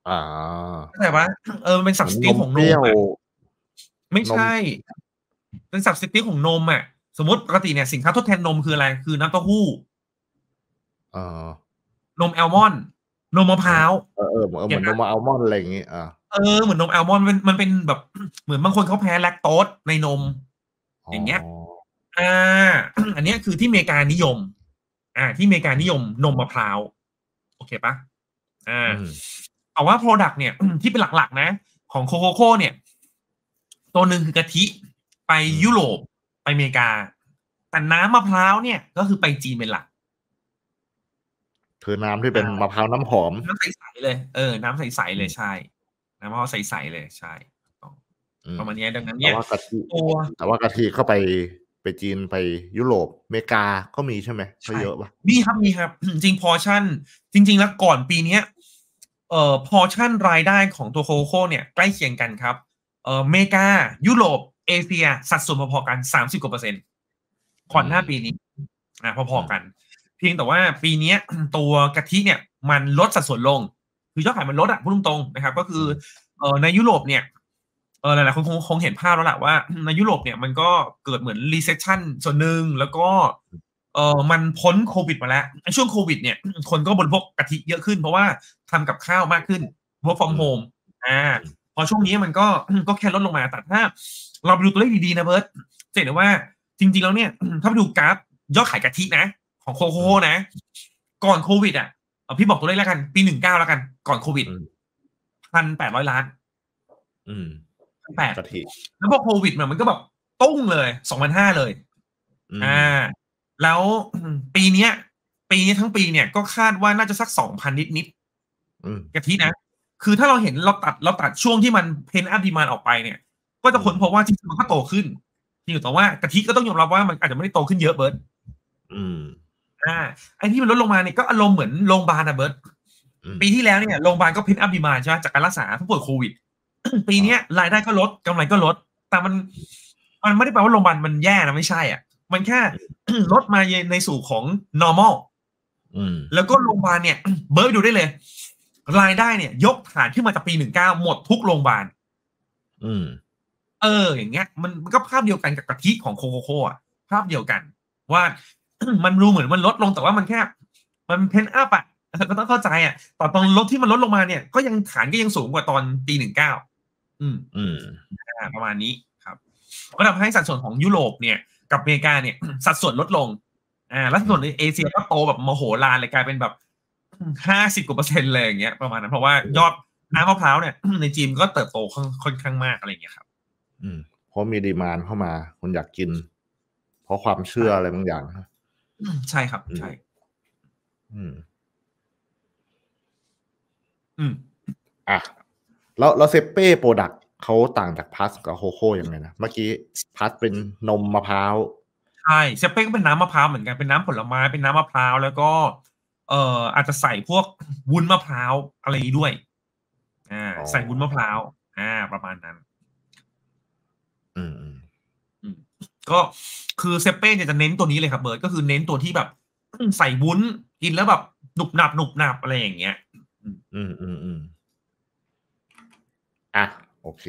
อ่าแต่ว่ามันเป็นเหมือนน substitute มของนเปรี้ยวมอะไม่นมใช่เป็น substitute ของนมอะสมมติปกติเนี่ยสินค้าทดแทนนมคืออะไรคือน้ำเต้าหู้เออนมแอลมอนด์นมมะพเออร้าวเหมือนนมอย่างนั้นอัลมอนด์อะไรอย่างงี้เหมือนนมแอลมอนด์มันเป็นแบบเหมือนบางคนเขาแพ้แลคโตสในนมอ๋อย่างเงี้ยออาอันเนี้ยคือที่อเมริกานิยมที่อเมริกานิยมนมมะพร้าวโอเคเปล่าอาอืมแต่ว่าพรอดักต์เนี่ยที่เป็นหลักๆนะของ Coca-Cola เนี่ยตัวหนึ่งคือกะทิไปอืมยุโรปไปอเมริกาแต่น้ำมะพร้าวเนี่ยก็คือไปจีนเป็นหลักคือน้ำที่เป็นอามะพร้าวน้ำหอมน้ำใสๆเลยน้ำใสๆอืมเลยใช่น้ำมะพร้าวใสๆเลยใช่ถูกต้องอืมประมาณเนี้ยดังนั้นแต่เนี่ยว่ากะทิตัวแต่ว่ากะทิก็ไปจีนไปยุโรปอเมริกาก็มีใช่ไหมก็ใช่เยอะเปล่ามีครับจริงๆพอร์ชั่นจริงๆแล้วก่อนปีเนี้ยพอร์ชั่นรายได้ของตัว Coca-Cola เนี่ยใกล้เคียงกันครับอเมริกายุโรปเอเชียสัดส่วนพอๆกัน30กว่าเปอร์เซ็นต์ก่อนหอืมน้าปีนี้พอืมอๆกันเพียงแต่ว่าปีเนี้ยตัวกะทิเนี่ยมันลดสัดส่วนลงคือยอดขายมันลดอะพูดตรงๆนะครับก็คืออืมในยุโรปเนี่ย หลายๆคนคงเห็นภาพแล้วแหละว่าในยุโรปเนี่ยมันก็เกิดเหมือน recession ส่วนหนึ่งแล้วก็มันพ้นโควิดมาแล้วไอ้ช่วงโควิดเนี่ยคนก็บริโภคกะทิเยอะขึ้นเพราะว่าทำกับข้าวมากขึ้น work อื from ม home อาอืมพอช่วงนี้มันก็ก็แค่ลดลงมาแต่ถ้าเราไปดูตัวเลขดีๆนะเบิร์ตจะเห็นได้ว่าจริงๆแล้วเนี่ยถ้าไปดูกราฟยอดขายกะทินะของโคโค่อืมนะก่อนโควิดอะพี่บอกตัวเลขแล้วกันปี19แล้วกันก่อนโควิดอืม 1,800ล้านอืม 1,800 กะทิแล้วพอโควิดมันก็แบบตุ้งเลย2,500เลยอือามแล้วปีเนี้ยทั้งปีเนี่ยก็คาดว่าน่าจะสัก2,000นิดอืมๆกะทินะคือถ้าเราเห็นเราตัดช่วงที่มัน pent up demand ออกไปเนี่ยก็จะอืมค้นพบว่าจริงๆมันก็โตขึ้นเพียงแต่ว่ากะทิก็ต้องยอมรับว่ามันอาจจะไม่ได้โตขึ้นเยอะเบิร์ตอืมอาไอ้ที่มันลดลงมาเนี่ยก็อารมณ์เหมือนโรงพยาบาลอะเบิร์ตอืมปีที่แล้วเนี่ยโรงพยาบาลก็ pent up demand ใช่ไหมจากการรักษาผู้ป่วยโควิด ปีอาเนี้ยรายได้ก็ลดกำไรก็ลดแต่มันไม่ได้แปลว่าโรงพยาบาลมันแย่นะไม่ใช่อะมันแค่อืมลดมาในสู่ของ normal อืมแล้วก็โรงพยาบาลเนี่ยเบิร์ตไปดูได้เลยรายได้เนี่ยยกฐานขึ้นมาจากปี19หมดทุกโรงพยาบาลอืมอย่างเงี้ยมันก็ภาพเดียวกันกับกะทิของโคโคโค่อะภาพเดียวกันว่ามันดูเหมือนมันลดลงแต่ว่ามันแค่มัน pent up อะก็ต้องเข้าใจอะแต่ตอนลดที่มันลดลงมาเนี่ยก็ยังฐานก็ยังสูงกว่าตอนปี19อืมอืมประมาณนี้ครับก็ทำให้สัดส่วนของยุโรปเนี่ยกับอเมริกาเนี่ยสัดส่วนลดลงแล้วสัดอืมส่วนในเอเชียก็โตแบบมโหฬารเลยกลายเป็นแบบ50กว่าเปอร์เซ็นต์เลยอย่างเงี้ยประมาณนั้นเพราะว่าโอ้ยอดน้ำมะพร้าวเนี่ยในจีนก็เติบโตค่อนข้างมากอะไรอย่างเงี้ยครับอืมเพราะมี demand เข้ามาคนอยากกินเพราะความเชื่ออะไรใช่บางอย่างใช่ครับอืมใช่อืมอืมอะแล้วเซเป้โปรดักต์เขาต่างจากพัสกับโคโค่ยังไงนะเมื่อกี้พัสเป็นนมมะพร้าวใช่เซเป้ก็เป็นน้ำมะพร้าวเหมือนกันเป็นน้ำผลไม้เป็นน้ำมะพร้าวแล้วก็อาจจะใส่พวกวุ้นมะพร้าวอะไรงี้ด้วยอ๋อใส่วุ้นมะพร้าวประมาณนั้นอืมอืมอืมก็คือเซเป้เนี่ยจะเน้นตัวนี้เลยครับเบิร์ตก็คือเน้นตัวที่แบบใส่วุ้นกินแล้วแบบหนุบหนับหนุบหนับอะไรอย่างเงี้ยอืมอืมอืมอืมอ่ะโอเค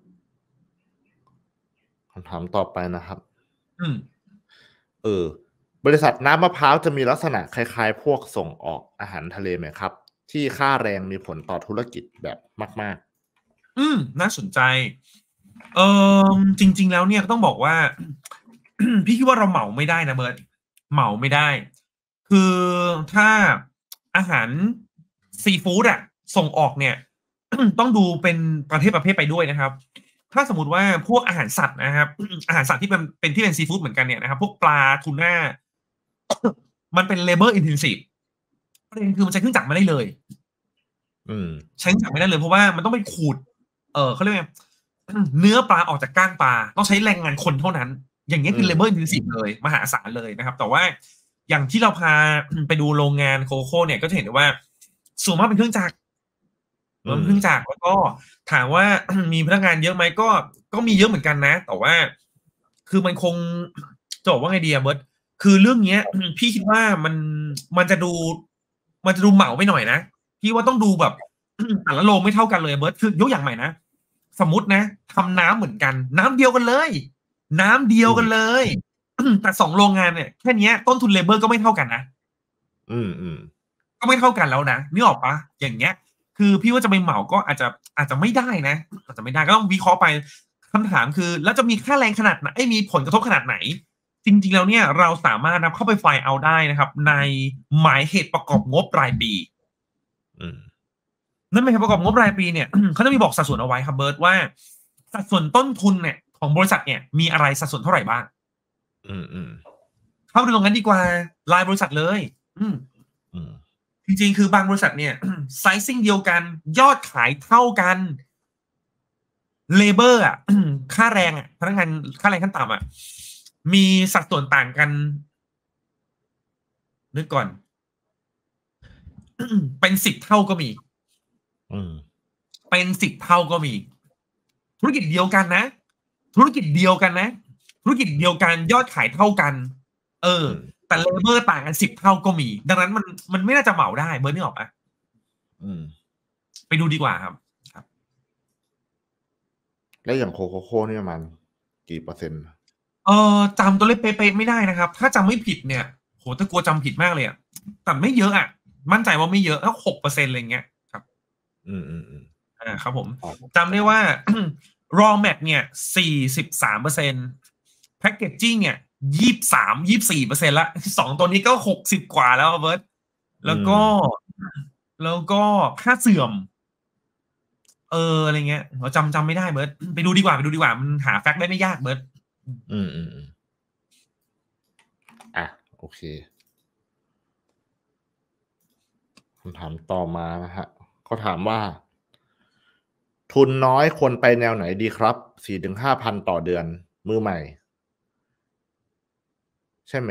คำถามต่อไปนะครับอืมเออบริษัทน้ำมะพร้าวจะมีลักษณะคล้ายๆพวกส่งออกอาหารทะเลไหมครับที่ค่าแรงมีผลต่อธุรกิจแบบมากน่าสนใจจริงๆแล้วเนี่ยก็ต้องบอกว่าพี่คิดว่าเราเหมาไม่ได้นะเบิร์ตเหมาไม่ได้คือถ้าอาหารซีฟู้ดอะส่งออกเนี่ย ต้องดูเป็นประเภทไปด้วยนะครับ ถ้าสมมุติว่าพวกอาหารสัตว์นะครับอาหารสัตว์ที่เป็นที่เป็นซีฟู้ดเหมือนกันเนี่ยนะครับพวกปลาทูน่ามันเป็น labor intensive ประเด็นคือมันใช้เครื่องจักรไม่ได้เลยๆอืมใช้เครื่องจักรไม่ได้เลยเพราะว่ามันต้องไปขูดเขาเรียกไงเนื้อปลาออกจากก้างปลาต้องใช้แรงงานคนเท่านั้นอย่างเงี้ยคืออืม labor intensive เลยมหาศาลเลยนะครับแต่ว่าอย่างที่เราพาไปดูโรงงานโคโค่เนี่ยก็จะเห็นได้ว่าส่วนมากเป็นเครื่องจักรอืมเครื่องจักรแล้วก็ถามว่ามีพนักงานเยอะไหมก็มีเยอะเหมือนกันนะแต่ว่าคือมันคงจะบอกว่าไงดีอะเบิร์ตคือเรื่องเนี้ยพี่คิดว่ามันจะดูเหมาไปหน่อยนะพี่ว่าต้องดูแบบแต่ละโรงไม่เท่ากันเลยเบิร์ตคือยกอย่างใหม่นะสมมตินะทำน้ำเหมือนกันน้ำเดียวกันเลยน้ำเดียวกันเลยแต่2โรงงานเนี่ยแค่นี้ต้นทุนเลเบอร์ก็ไม่เท่ากันนะก็ไม่เท่ากันแล้วนะนึกออกปะอย่างเงี้ยคือพี่ว่าจะไปเหมาก็อาจจะไม่ได้นะอาจจะไม่ได้ก็ต้องวิเคราะห์ไปคำถามคือแล้วจะมีค่าแรงขนาดไหนมีผลกระทบขนาดไหนจริงๆแล้วเนี่ยเราสามารถนำเข้าไปไฟล์เอาได้นะครับในหมายเหตุประกอบงบรายปีนั่นหมายเหตุประกอบงบรายปีเนี่ย เขาจะมีบอกสัดส่วนเอาไว้ครับเบิร์ตว่าสัดส่วนต้นทุนเนี่ยของบริษัทเนี่ยมีอะไรสัดส่วนเท่าไหร่บ้างเข้าไปดูตรงนั้นดีกว่ารายบริษัทเลยจริงๆคือบางบริษัทเนี่ยไซซิ่งเดียวกันยอดขายเท่ากันเลเบอร์อ่ะ ค่าแรงอ่ะพนักงานค่าแรงขั้นต่ำอ่ะมีสัดส่วนต่างกันนึกก่อน เป็น10 เท่าก็มีเป็น10 เท่าก็มีธุรกิจเดียวกันนะธุรกิจเดียวกันนะธุรกิจเดียวกันยอดขายเท่ากันแต่เลเบอร์ต่างกัน10 เท่าก็มีดังนั้นมันไม่น่าจะเหมาได้เบอร์นี่ออกปะไปดูดีกว่าครับแล้วอย่างโคโค่นี่มันกี่เปอร์เซ็นต์จำตัวเลขเป๊ะๆไม่ได้นะครับถ้าจำไม่ผิดเนี่ยโหถ้ากลัวจำผิดมากเลยอ่ะแต่ไม่เยอะอ่ะมั่นใจว่าไม่เยอะถ้า6%อะไรเงี้ยครับครับผมจำได้ว่า raw mat เนี่ย43% packaging เนี่ย24% ละ2ตัวนี้ก็60 กว่าแล้วเบิร์ตแล้วก็ค่าเสื่อมอะไรเงี้ยเราจำไม่ได้เบิร์ตไปดูดีกว่ามันหาแฟกต์ได้ไม่ยากเบิร์ตโอเคคำถามต่อมานะฮะเขาถามว่าทุนน้อยควรไปแนวไหนดีครับ 4-5,000 ต่อเดือนมือใหม่ใช่ไหม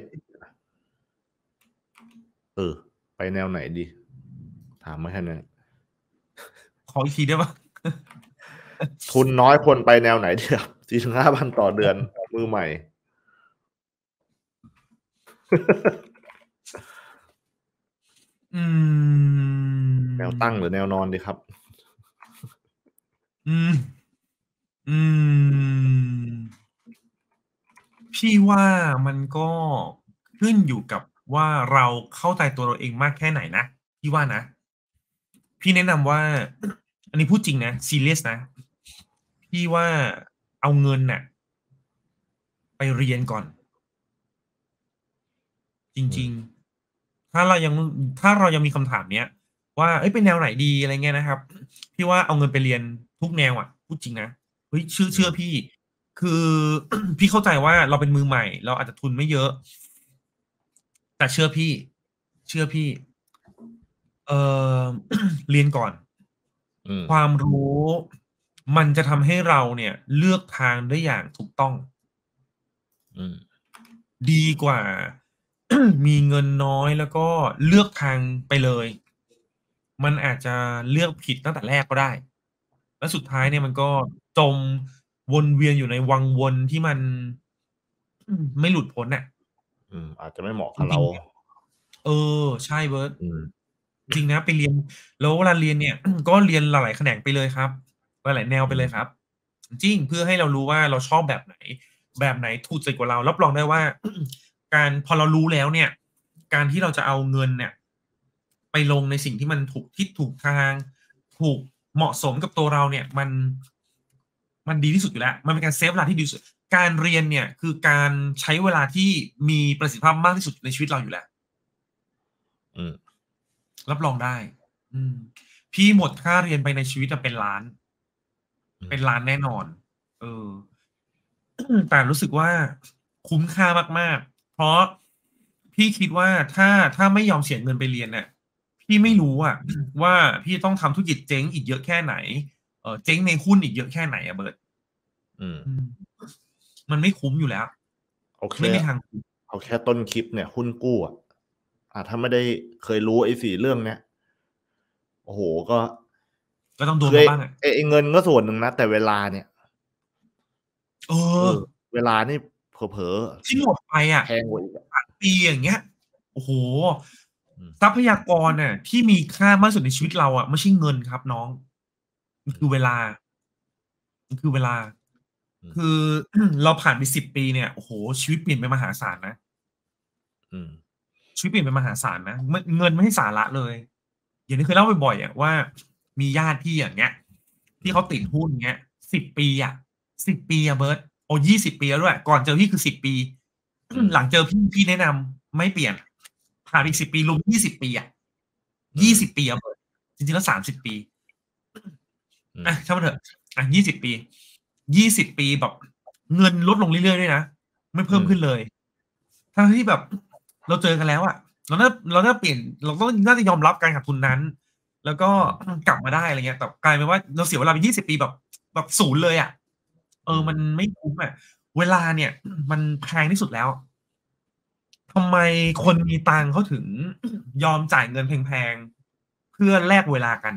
ไปแนวไหนดีถามมาแค่นี้ขออีกทีได้ปะทุนน้อยควรไปแนวไหนดีครับ 4-5,000 ต่อเดือนมือใหม่แนวตั้งหรือแนวนอนดีครับพี่ว่ามันก็ขึ้นอยู่กับว่าเราเข้าใจตัวเราเองมากแค่ไหนนะพี่ว่านะพี่แนะนำว่าอันนี้พูดจริงนะซีเรียสนะพี่ว่าเอาเงินน่ะไปเรียนก่อนจริงๆถ้าเรายังมีคำถามเนี้ยว่าเป็นแนวไหนดีอะไรเงี้ยนะครับพี่ว่าเอาเงินไปเรียนทุกแนวอ่ะพูดจริงนะเฮ้ยเชื่อพี่คือ พี่เข้าใจว่าเราเป็นมือใหม่เราอาจจะทุนไม่เยอะแต่เชื่อพี่เรียนก่อนความรู้มันจะทำให้เราเนี่ยเลือกทางได้อย่างถูกต้องดีกว่า มีเงินน้อยแล้วก็เลือกทางไปเลยมันอาจจะเลือกผิดตั้งแต่แรกก็ได้แล้วสุดท้ายเนี่ยมันก็จมวนเวียนอยู่ในวังวนที่มันไม่หลุดพ้นอ่ะอาจจะไม่เหมาะกับเราใช่เบิร์ตจริงนะไปเรียนแล้วเวลาเรียนเนี่ย ก็เรียนหลายๆแขนงไปเลยครับหลายๆแนวไปเลยครับจริงเพื่อให้เรารู้ว่าเราชอบแบบไหนถูกใจกว่าเรารับรองได้ว่า พอเรารู้แล้วเนี่ยการที่เราจะเอาเงินเนี่ยไปลงในสิ่งที่มันถูกทิศถูกทางถูกเหมาะสมกับตัวเราเนี่ยมันดีที่สุดอยู่แล้วมันเป็นการเซฟเวลาที่ดีที่สุดการเรียนเนี่ยคือการใช้เวลาที่มีประสิทธิภาพมากที่สุดในชีวิตเราอยู่แล้วรับรองได้พี่หมดค่าเรียนไปในชีวิตเป็นล้านแน่นอนแต่รู้สึกว่าคุ้มค่ามากๆเพราะพี่คิดว่าถ้าไม่ยอมเสียเงินไปเรียนเนี่ยพี่ไม่รู้ว่าพี่ต้องทำธุรกิจเจ๊งอีกเยอะแค่ไหนเจ๊งในหุ้นอีกเยอะแค่ไหนเบิร์ตมันไม่คุ้มอยู่แล้วไม่มีทางเอาแค่ต้นคลิปเนี่ยหุ้นกู้ถ้าไม่ได้เคยรู้ไอ้4 เรื่องเนี้ยโอ้โหก็ต้องโดนมาบ้างเงินก็ส่วนหนึ่งนะแต่เวลาเนี่ยเวลานี่เผลอที่หมดไปแพงกว่าอีกปีอย่างเงี้ยโอ้โหทรัพยากรน่ะที่มีค่ามากที่สุดในชีวิตเราอ่ะไม่ใช่เงินครับน้องมันคือเวลามันคือเวลา คือ เราผ่านไป10 ปีเนี่ยโอ้โหชีวิตเปลี่ยนไปมหาศาลนะชีวิตเปลี่ยนไปมหาศาลนะเงินไม่ใช่สาระเลย อย่างที่เคยเล่าบ่อยๆอ่ะว่ามีญาติพี่อย่างเงี้ยที่เขาติดหุ้นเงี้ย10 ปีอ่ะ10 ปีอ่ะเบิร์ตโอ้20 ปีแล้วด้วยก่อนเจอพี่คือ10 ปีหลังเจอพี่แนะนำไม่เปลี่ยนผ่านอีก10 ปีรวม20 ปีอ่ะ20 ปีอ่ะเบิร์ตจริงๆแล้ว30 ปีอ่ะช่างมันเถอะอ่ะ20 ปีแบบเงินลดลงเรื่อยๆด้วยนะไม่เพิ่มขึ้นเลยทั้งที่แบบเราเจอกันแล้วอ่ะเราเปลี่ยนเราต้องน่าจะยอมรับการขาดทุนนั้น แล้วก็กลับมาได้อะไรเงี้ยแต่กลายเป็นว่าเราเสียเวลาไป20 ปีแบบศูนย์เลยอ่ะมันไม่คุ้มอ่ะเวลาเนี่ย มันแพงที่สุดแล้วทำไมคนมีตังค์เขาถึงยอมจ่ายเงินแพงๆเพื่อแลกเวลากัน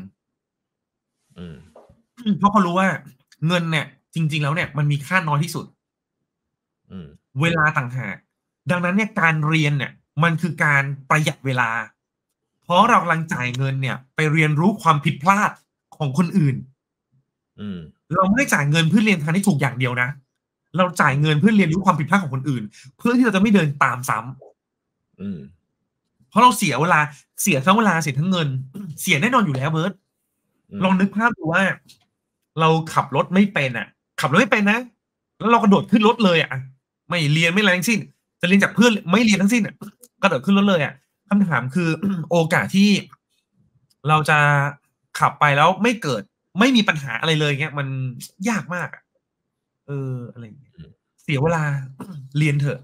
เพราะเขารู้ว่าเงินเนี่ย จริงๆแล้วเนี่ยมันมีค่าน้อยที่สุดเวลาต่างหากดังนั้นเนี่ยการเรียนเนี่ย มันคือการประหยัดเวลา เพราะเรากำลังจ่ายเงินเนี่ย ไปเรียนรู้ความผิดพลาดของคนอื่นเราไม่ได้จ่ายเงินเพื่อเรียนทางที่ถูกอย่างเดียวนะเราจ่ายเงินเพื่อเรียนรู้ความผิดพลาดของคนอื่น เพื่อที่เราจะไม่เดินตามซ้ำเพราะเราเสียเวลาเสียทั้งเวลาเสียทั้งเงิน เสียแน่นอนอยู่แล้วเบิร์ตลองนึกภาพดูว่า เราขับรถไม่เป็นอ่ะ ขับรถไม่เป็นนะแล้วเรากระโดดขึ้นรถเลยอ่ะไม่เรียนไม่อะไรทั้งสิ้นจะเรียนจากเพื่อนไม่เรียนทั้งสิ้นอ่ะกระโดดขึ้นรถเลยอ่ะคำถามคือ โอกาสที่เราจะขับไปแล้วไม่มีปัญหาอะไรเลยเงี้ยมันยากมากอ่ะอะไรเสียเวลาเรียนเถอะ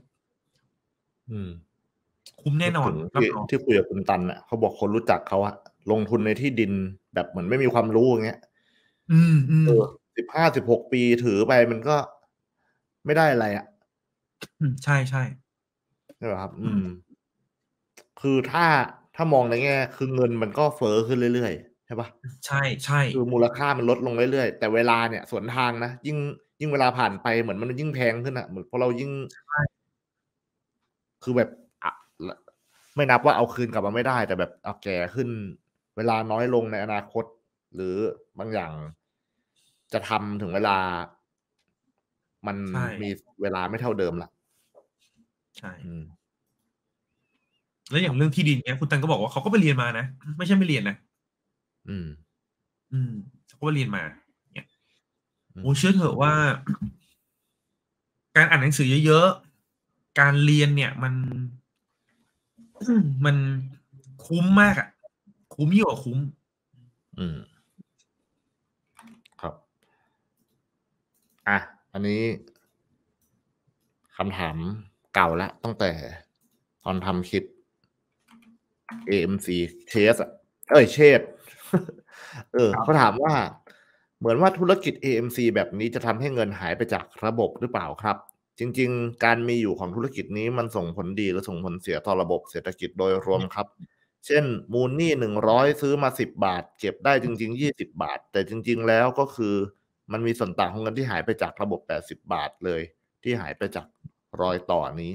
คุ้มแน่นอนที่คุยกับคุณตันอ่ะเขาบอกคนรู้จักเขาอะลงทุนในที่ดินแบบเหมือนไม่มีความรู้อย่างเงี้ย15-16 ปีถือไปมันก็ไม่ได้อะไรอ่ะใช่ใช่ใช่ไหมครับคือถ้ามองในแง่คือเงินมันก็เฟ้อขึ้นเรื่อยๆใช่ปะใช่ใช่คือมูลค่ามันลดลงเรื่อยๆแต่เวลาเนี่ยสวนทางนะยิ่งเวลาผ่านไปเหมือนมันยิ่งแพงขึ้นอ่ะเหมือนพอเรายิ่งคือแบบไม่นับว่าเอาคืนกลับมาไม่ได้แต่แบบเอาแก่ขึ้นเวลาน้อยลงในอนาคตหรือบางอย่างจะทำถึงเวลามันมีเวลาไม่เท่าเดิมละใช่แล้วอย่างเรื่องที่ดินเนี้ยคุณตันก็บอกว่าเขาก็ไปเรียนมานะไม่ใช่ไม่เรียนนะเขาก็ไปเรียนมาเนี่ยโอ้เชื่อเถอะว่า การอ่านหนังสือเยอะๆการเรียนเนี่ยมันคุ้มมากอ่ะคุ้มยิ่งกว่าคุ้มครับอันนี้คำถามเก่าละตั้งแต่ตอนทำคลิป AMC เชษเขาถามว่าเหมือนว่าธุรกิจ AMC แบบนี้จะทำให้เงินหายไปจากระบบหรือเปล่าครับจริงๆการมีอยู่ของธุรกิจนี้มันส่งผลดีหรือส่งผลเสียต่อระบบเศรษฐกิจโดยรวมครับเช่นมูลหนี้100ซื้อมา10 บาทเก็บได้จริงๆ20 บาทแต่จริงๆแล้วก็คือมันมีส่วนต่างของเงินที่หายไปจากระบบ80 บาทเลยที่หายไปจากรอยต่อนี้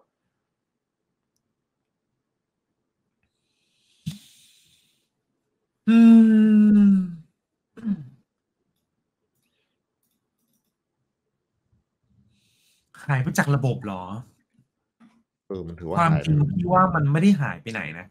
หายไปจากระบบเหรอมันถือว่าความจริงที่ว่ามันไม่ได้หายไปไหนนะ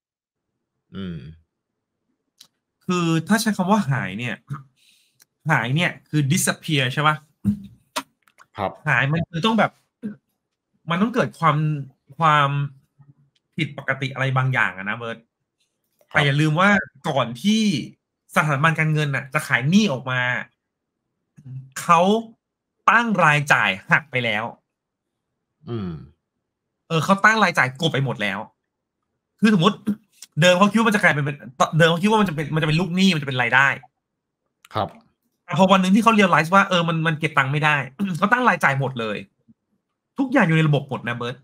คือถ้าใช้คำว่าหายเนี่ยคือ disappear ใช่ปะครับหายมันคือต้องแบบมันต้องเกิดความผิดปกติอะไรบางอย่างนะเบิร์ตแต่อย่าลืมว่าก่อนที่สถาบันการเงินน่ะจะขายหนี้ออกมาเขาตั้งรายจ่ายหักไปแล้วเขาตั้งรายจ่ายกบไปหมดแล้วคือสมมติเดิมเขาคิดว่ามันจะกลายเป็นเดิมเขาคิดว่ามันจะเป็นลูกหนี้มันจะเป็นรายได้ครับพอวันหนึ่งที่เขาเรียลไลซ์ว่ามันเก็บตังค์ไม่ได้เขาตั้งรายจ่ายหมดเลยทุกอย่างอยู่ในระบบหมดนะเบิร์ต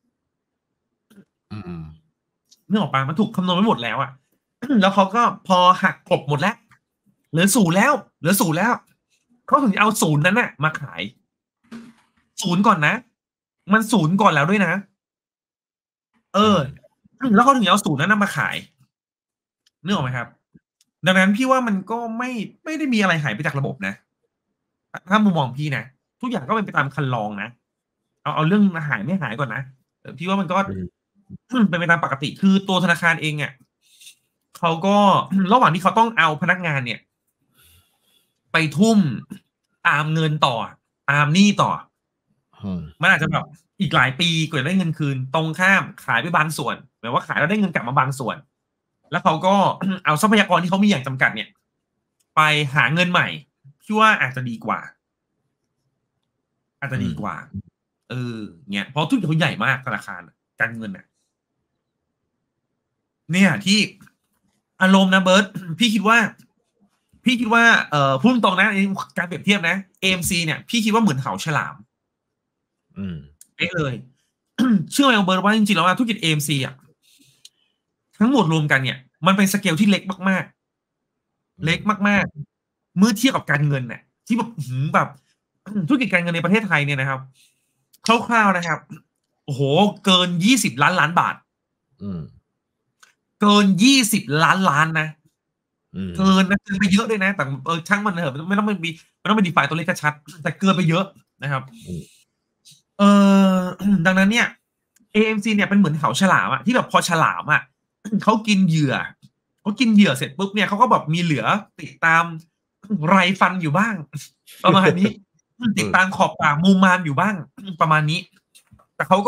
นึกออกปะมันถูกคำนวณไว้หมดแล้วอะแล้วเขาก็พอหักกบหมดแล้วเหลือศูนย์แล้วเขาถึงจะเอาศูนย์นั้นน่ะมาขายศูนย์ก่อนนะมันศูนย์ก่อนแล้วด้วยนะแล้วเขาถึงเอาสูตรนั้นมาขายนึกออกไหมครับดังนั้นพี่ว่ามันก็ไม่ได้มีอะไรหายไปจากระบบนะถ้ามุมมองพี่นะทุกอย่างก็เป็นไปตามคันลองนะเอาเรื่องหายไม่หายก่อนนะพี่ว่ามันก็เป็นไปตามปกติคือตัวธนาคารเองอ่ะเขาก็ระหว่างที่เขาต้องเอาพนักงานเนี่ยไปทุ่มตามเงินต่อตามหนี้ต่อมันอาจจะแบบอีกหลายปีกว่าจะได้เงินคืนตรงข้ามขายไปบางส่วนหมายว่าขายแล้วได้เงินกลับมาบางส่วนแล้วเขาก็เอาทรัพยากรที่เขามีอย่างจำกัดเนี่ยไปหาเงินใหม่พี่ว่าอาจจะดีกว่าเนี่ยเพราะทุกอย่างเขาใหญ่มากธนาคารการเงินเนี่ยที่อารมณ์นะเบิร์ตพี่คิดว่าพูดตรงนะการเปรียบเทียบนะ AMC เนี่ยพี่คิดว่าเหมือนเหาฉลามเป๊ะเลย เชื่อไหมเบิร์ตว่าจริงๆแล้วธุรกิจ AMC อ่ะทั้งหมดรวมกันเนี่ยมันเป็นสเกลที่เล็กมากๆเล็กมากๆเมื่อเทียบกับการเงินเนี่ยที่แบบธุรกิจการเงินในประเทศไทยเนี่ยนะครับคร่าวๆนะครับโอ้โหเกิน20 ล้านบาทเกิน20 ล้านนะเกินไปเยอะด้วยนะแต่ช่างมันเถอะไม่ต้องเป็นดีไฟตัวเลขชัดแต่เกินไปเยอะนะครับดังนั้นเนี่ย AMC เนี่ยเป็นเหมือนเหาฉลามอะที่แบบพอฉลามอะเขากินเหยื่อเสร็จปุ๊บเนี่ยเขาก็แบบมีเหลือติดตามไรฟันอยู่บ้างประมาณนี้ติดตามขอบปากมุมมามอยู่บ้างประมาณนี้แต่เขา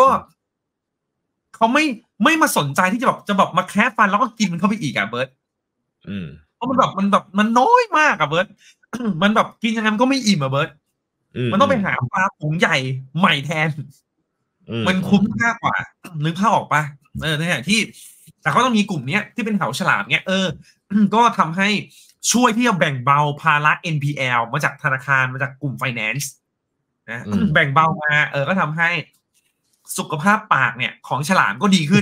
ไม่มาสนใจที่จะแบบมาแคะฟันแล้วก็กินมันเข้าไปอีกอะเบิร์ตเพราะมันน้อยมากอะเบิร์ตมันแบบกินยังไงมันก็ไม่อิ่มอะเบิร์ตมันต้องไปหาปลาผงใหญ่ใหม่แทนมันคุ้มค่ากว่านึกภาพออกปะเนี่ยที่แต่เขาต้องมีกลุ่มนี้ที่เป็นเหาฉลามเนี่ยก็ทำให้ช่วยที่จะแบ่งเบาภาระ NPL มาจากธนาคารมาจากกลุ่ม finance นะแบ่งเบามาก็ทำให้สุขภาพปากเนี่ยของฉลามก็ดีขึ้น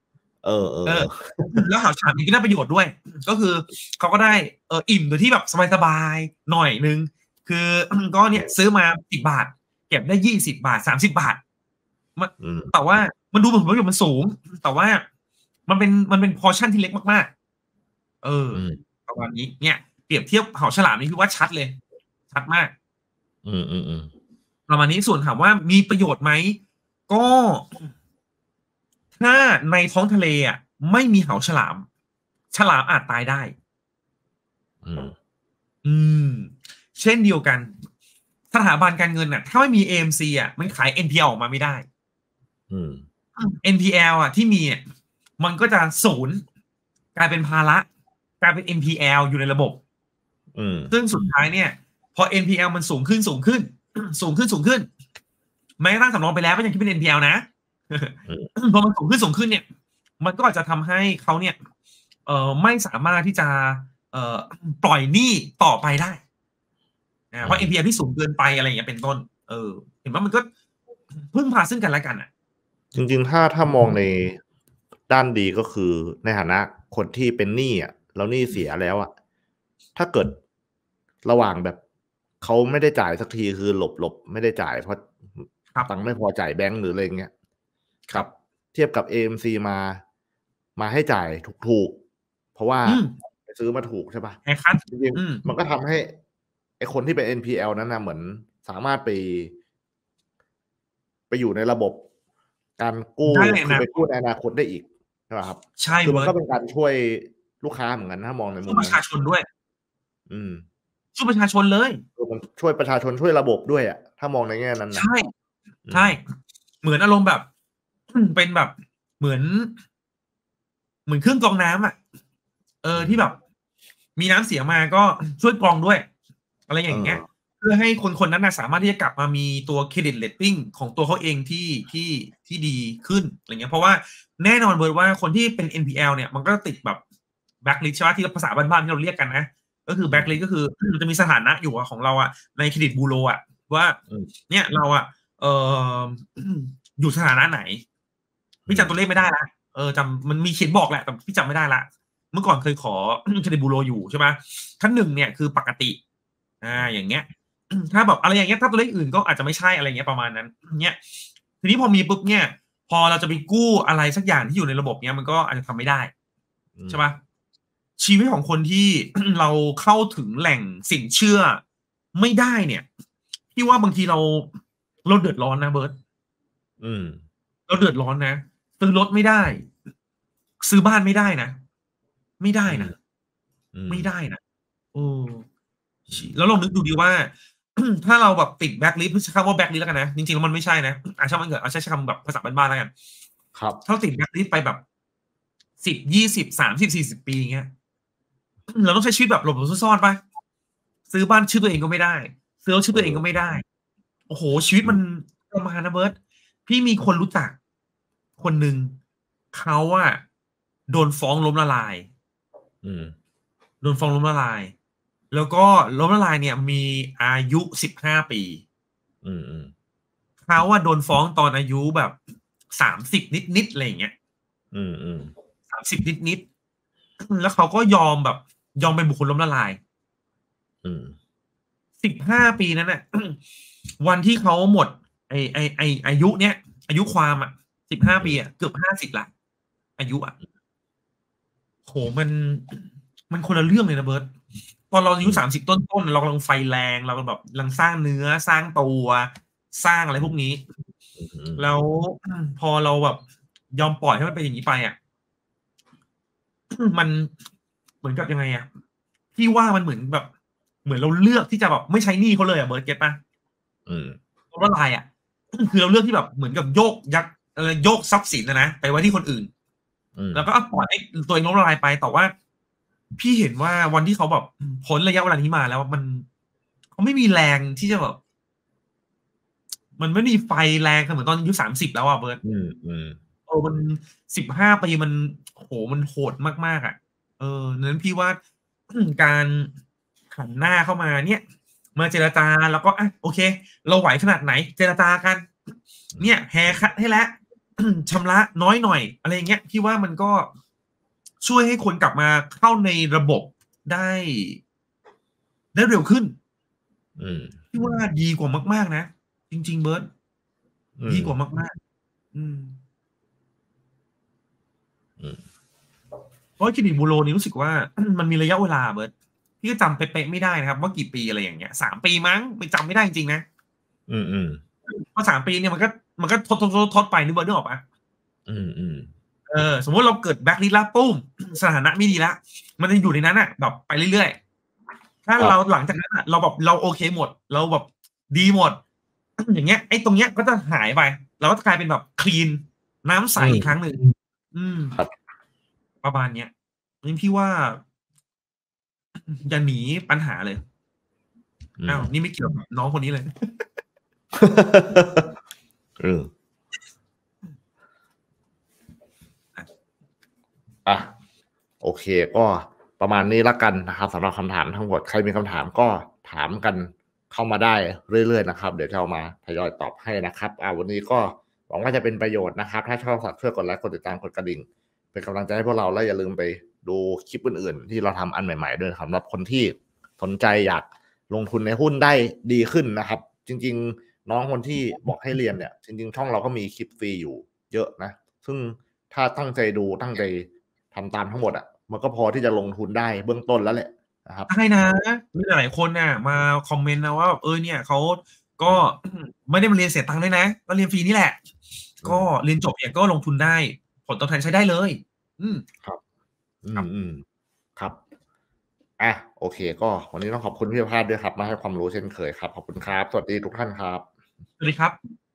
แล้วเหาฉลามก็ได้ประโยชน์ด้วยก็คือเขาก็ได้อิ่มโดยที่แบบสบายๆหน่อยนึงคือก็เนี่ยซื้อมา10 บาทเก็บได้20 บาท30 บาทแต่ว่ามันดูเหมือนว่ามันสูงแต่ว่ามันเป็นพอร์ชั่นที่เล็กมากๆประมาณนี้เนี่ยเปรียบเทียบเหาฉลามนี่คือว่าชัดเลยชัดมากประมาณนี้ส่วนถามว่ามีประโยชน์ไหมก็ถ้าในท้องทะเลอ่ะไม่มีเหาฉลามอาจตายได้เช่นเดียวกันสถาบันการเงินน่ะถ้าไม่มี AMC อ่ะมันขาย NPL ออกมาไม่ได้NPL อ่ะที่มีเนี่ยมันก็จะศูนย์กลายเป็นภาระกลายเป็น NPL อยู่ในระบบซึ่งสุดท้ายเนี่ยพอ NPL มันสูงขึ้นแม้กระทั่งสำรองไปแล้วก็ยังคิดเป็น NPL นะพอมันสูงขึ้นเนี่ยมันก็อาจจะทำให้เขาเนี่ยไม่สามารถที่จะปล่อยหนี้ต่อไปได้เพราะ NPL ที่สูงเกินไปอะไรอย่างเงี้ยเป็นต้นเห็นว่ามันก็พึ่งพาซึ่งกันและกันอ่ะจริงๆถ้ามองในด้านดีก็คือในฐานะคนที่เป็นหนี้อ่ะแล้วหนี้เสียแล้วอ่ะถ้าเกิดระหว่างแบบเขาไม่ได้จ่ายสักทีคือหลบไม่ได้จ่ายเพราะตังค์ไม่พอจ่ายแบงก์หรืออะไรเงี้ยครับเทียบกับ AMC มาให้จ่ายถูกเพราะว่าไปซื้อมาถูกใช่ป่ะจริงๆมันก็ทำให้ไอ้คนที่เป็น NPL นั้นนะเหมือนสามารถไปอยู่ในระบบการกู้คือไปกู้ในอนาคตได้อีกใช่ป่ะครับใช่คือมันก็เป็นการช่วยลูกค้าเหมือนกันถ้ามองในมุมประชาชนด้วยช่วยประชาชนเลยมันช่วยประชาชนช่วยระบบด้วยอ่ะถ้ามองในแง่นั้นนะใช่เหมือนอารมณ์แบบเป็นแบบเหมือนเครื่องกรองน้ำอ่ะที่แบบมีน้ำเสียมาก็ช่วยกรองด้วยอะไรอย่างเงี้ยเพื่อให้คนนั้นสามารถที่จะกลับมามีตัวเครดิตเรตติ้งของตัวเขาเองที่ดีขึ้นอะไรเงี้ยเพราะว่าแน่นอนเบิร์ดว่าคนที่เป็น NPL เนี่ยมันก็ติดแบบแบล็คลิสต์ใช่ไหมที่ภาษาบ้านๆที่เราเรียกกันนะก็คือแบล็คลิสต์ก็คือมันจะมีสถานะอยู่ของเราอ่ะในเครดิตบูโรอ่ะว่าเนี่ยเราอ่ะอยู่สถานะไหนพี่จำตัวเลขไม่ได้ละจำมันมีเขียนบอกแหละแต่พี่จำไม่ได้ละเมื่อก่อนเคยขอเครดิตบูโรอยู่ใช่ไหมขั้นหนึ่งเนี่ยคือปกติอย่างเงี้ยถ้าแบบอะไรอย่างเงี้ยถ้าตัวเลขอื่นก็อาจจะไม่ใช่อะไรเงี้ยประมาณนั้นเนี่ยทีนี้พอมีปุ๊บเนี่ยพอเราจะไปกู้อะไรสักอย่างที่อยู่ในระบบเนี้ยมันก็อาจจะทำไม่ได้ใช่ปะชีวิตของคนที่ เราเข้าถึงแหล่งสินเชื่อไม่ได้เนี่ยพี่ว่าบางทีเราเดือดร้อนนะเบิร์ตเราเดือดร้อนนะซื้อรถไม่ได้ ซื้อบ้านไม่ได้นะไม่ได้นะไม่ได้นะแล้วลองนึกดูดีว่า ถ้าเราแบบติดแบ็คลิสต์ใช้คำว่าแบ็คลิสต์แล้วกันนะจริงๆแล้วมันไม่ใช่นะช่างมันเกิดเอาใช้คำแบบภาษาบ้านๆแล้วกันครับถ้าติดแบ็คลิสต์ไปแบบ10 20 30 40 ปีอย่างเงี้ยเราต้องใช้ชีวิตแบบหลบซ่อนๆไปซื้อบ้านชื่อตัวเองก็ไม่ได้ซื้อรถชื่อตัวเองก็ไม่ได้โอ้โหชีวิตมันประมาณนะเบิร์ตพี่มีคนรู้จักคนหนึ่งเขาอะโดนฟ้องล้มละลายโดนฟ้องล้มละลายแล้วก็ล้มละลายเนี่ยมีอายุ15 ปีเขาว่าโดนฟ้องตอนอายุแบบ30นิดๆอะไรอย่างเงี้ย30นิดๆแล้วเขาก็ยอมเป็นบุคคลล้มละลาย15 ปีนั้นน่ะ วันที่เขาหมดอายุเนี้ยอายุความอ่ะ15 ปีอ่ะเกือบ50ละอายุอ่ะโหมันคนละเรื่องเลยนะเบิร์ตตอนเราอายุ30ต้นๆเรากำลังไฟแรงเราแบบกำลังสร้างเนื้อสร้างตัวสร้างอะไรพวกนี้แล้วพอเราแบบยอมปล่อยให้มันเป็นอย่างนี้ไปอ่ะมันเหมือนกับยังไงอ่ะพี่ว่ามันเหมือนแบบเหมือนเราเลือกที่จะแบบไม่ใช้หนี้เขาเลยอ่ะเบิร์ตเก็ตป่ะเพราะว่าอะไรอ่ะคือเราเลือกที่แบบเหมือนกับโยกทรัพย์สินนะไปไว้ที่คนอื่นแล้วก็ปล่อยให้ตัวเองล้มละลายไปแต่ว่าพี่เห็นว่าวันที่เขาแบบพ้นระยะเวลานี้มาแล้วมันเขาไม่มีแรงที่จะแบบมันไม่มีไฟแรงเหมือนตอนอายุ30แล้วอ่ะเบิร์ตมัน15 ปีมันโหมันโหดมากๆอ่ะนั้นพี่ว่าการหันหน้าเข้ามาเนี่ยมาเจรจาแล้วก็โอเคเราไหวขนาดไหนเจรจากันเนี่ยแฮร์คัทให้แล้วชำระน้อยหน่อยอะไรเงี้ยพี่ว่ามันก็ช่วยให้คนกลับมาเข้าในระบบได้เร็วขึ้นพี่ว่าดีกว่ามากๆนะจริงๆเบิร์ตดีกว่ามากๆเพราะเครดิตบูโรนี่รู้สึกว่ามันมีระยะเวลาเบิร์ตพี่ก็จำเป๊ะๆไม่ได้นะครับว่ากี่ปีอะไรอย่างเงี้ย3 ปีมั้งไม่จำไม่ได้จริงๆนะเพราะ3 ปีเนี่ยมันก็ทดไปนึกออกปะสมมติเราเกิดแบ็คลิสต์แล้วปุ้มสถานะไม่ดีแล้วมันจะอยู่ในนั้นอ่ะแบบไปเรื่อยๆถ้าเราหลังจากนั้นเราแบบเราโอเคหมดเราแบบดีหมดอย่างเงี้ยไอ้ตรงเนี้ยก็จะหายไปเราก็จะกลายเป็นแบบคลีนน้ำใสอีกครั้งหนึ่งประมาณเนี้ยนี่พี่ว่าอย่าหนีปัญหาเลยนี่ไม่เกี่ยวกับน้องคนนี้เลยโอเคก็ประมาณนี้ละกันนะครับสำหรับคำถามทั้งหมดใครมีคำถามก็ถามกันเข้ามาได้เรื่อยๆนะครับเดี๋ยวจะเอามาทยอยตอบให้นะครับวันนี้ก็หวังว่าจะเป็นประโยชน์นะครับถ้าชอบฝากช่วยกดไลค์กดติดตามกดกระดิ่งเป็นกำลังใจให้พวกเราและอย่าลืมไปดูคลิปอื่นๆที่เราทำอันใหม่ๆด้วยสำหรับคนที่สนใจอยากลงทุนในหุ้นได้ดีขึ้นนะครับจริงๆน้องคนที่บอกให้เรียนเนี่ยจริงๆช่องเราก็มีคลิปฟรีอยู่เยอะนะซึ่งถ้าตั้งใจดูตั้งใจทำตามทั้งหมดมันก็พอที่จะลงทุนได้เบื้องต้นแล้วแหละนะครับใช่นะมีหลายคนน่ะมาคอมเมนต์นะว่าเนี่ยเขาก็ไม่ได้มาเรียนเสียตังค์ด้วยนะก็เรียนฟรีนี่แหละก็เรียนจบเนี่ยก็ลงทุนได้ผลตอบแทนใช้ได้เลยครับครับโอเคก็วันนี้ต้องขอบคุณพี่พาดด้วยครับมาให้ความรู้เช่นเคยครับขอบคุณครับสวัสดีทุกท่านครับสวัสดีครับ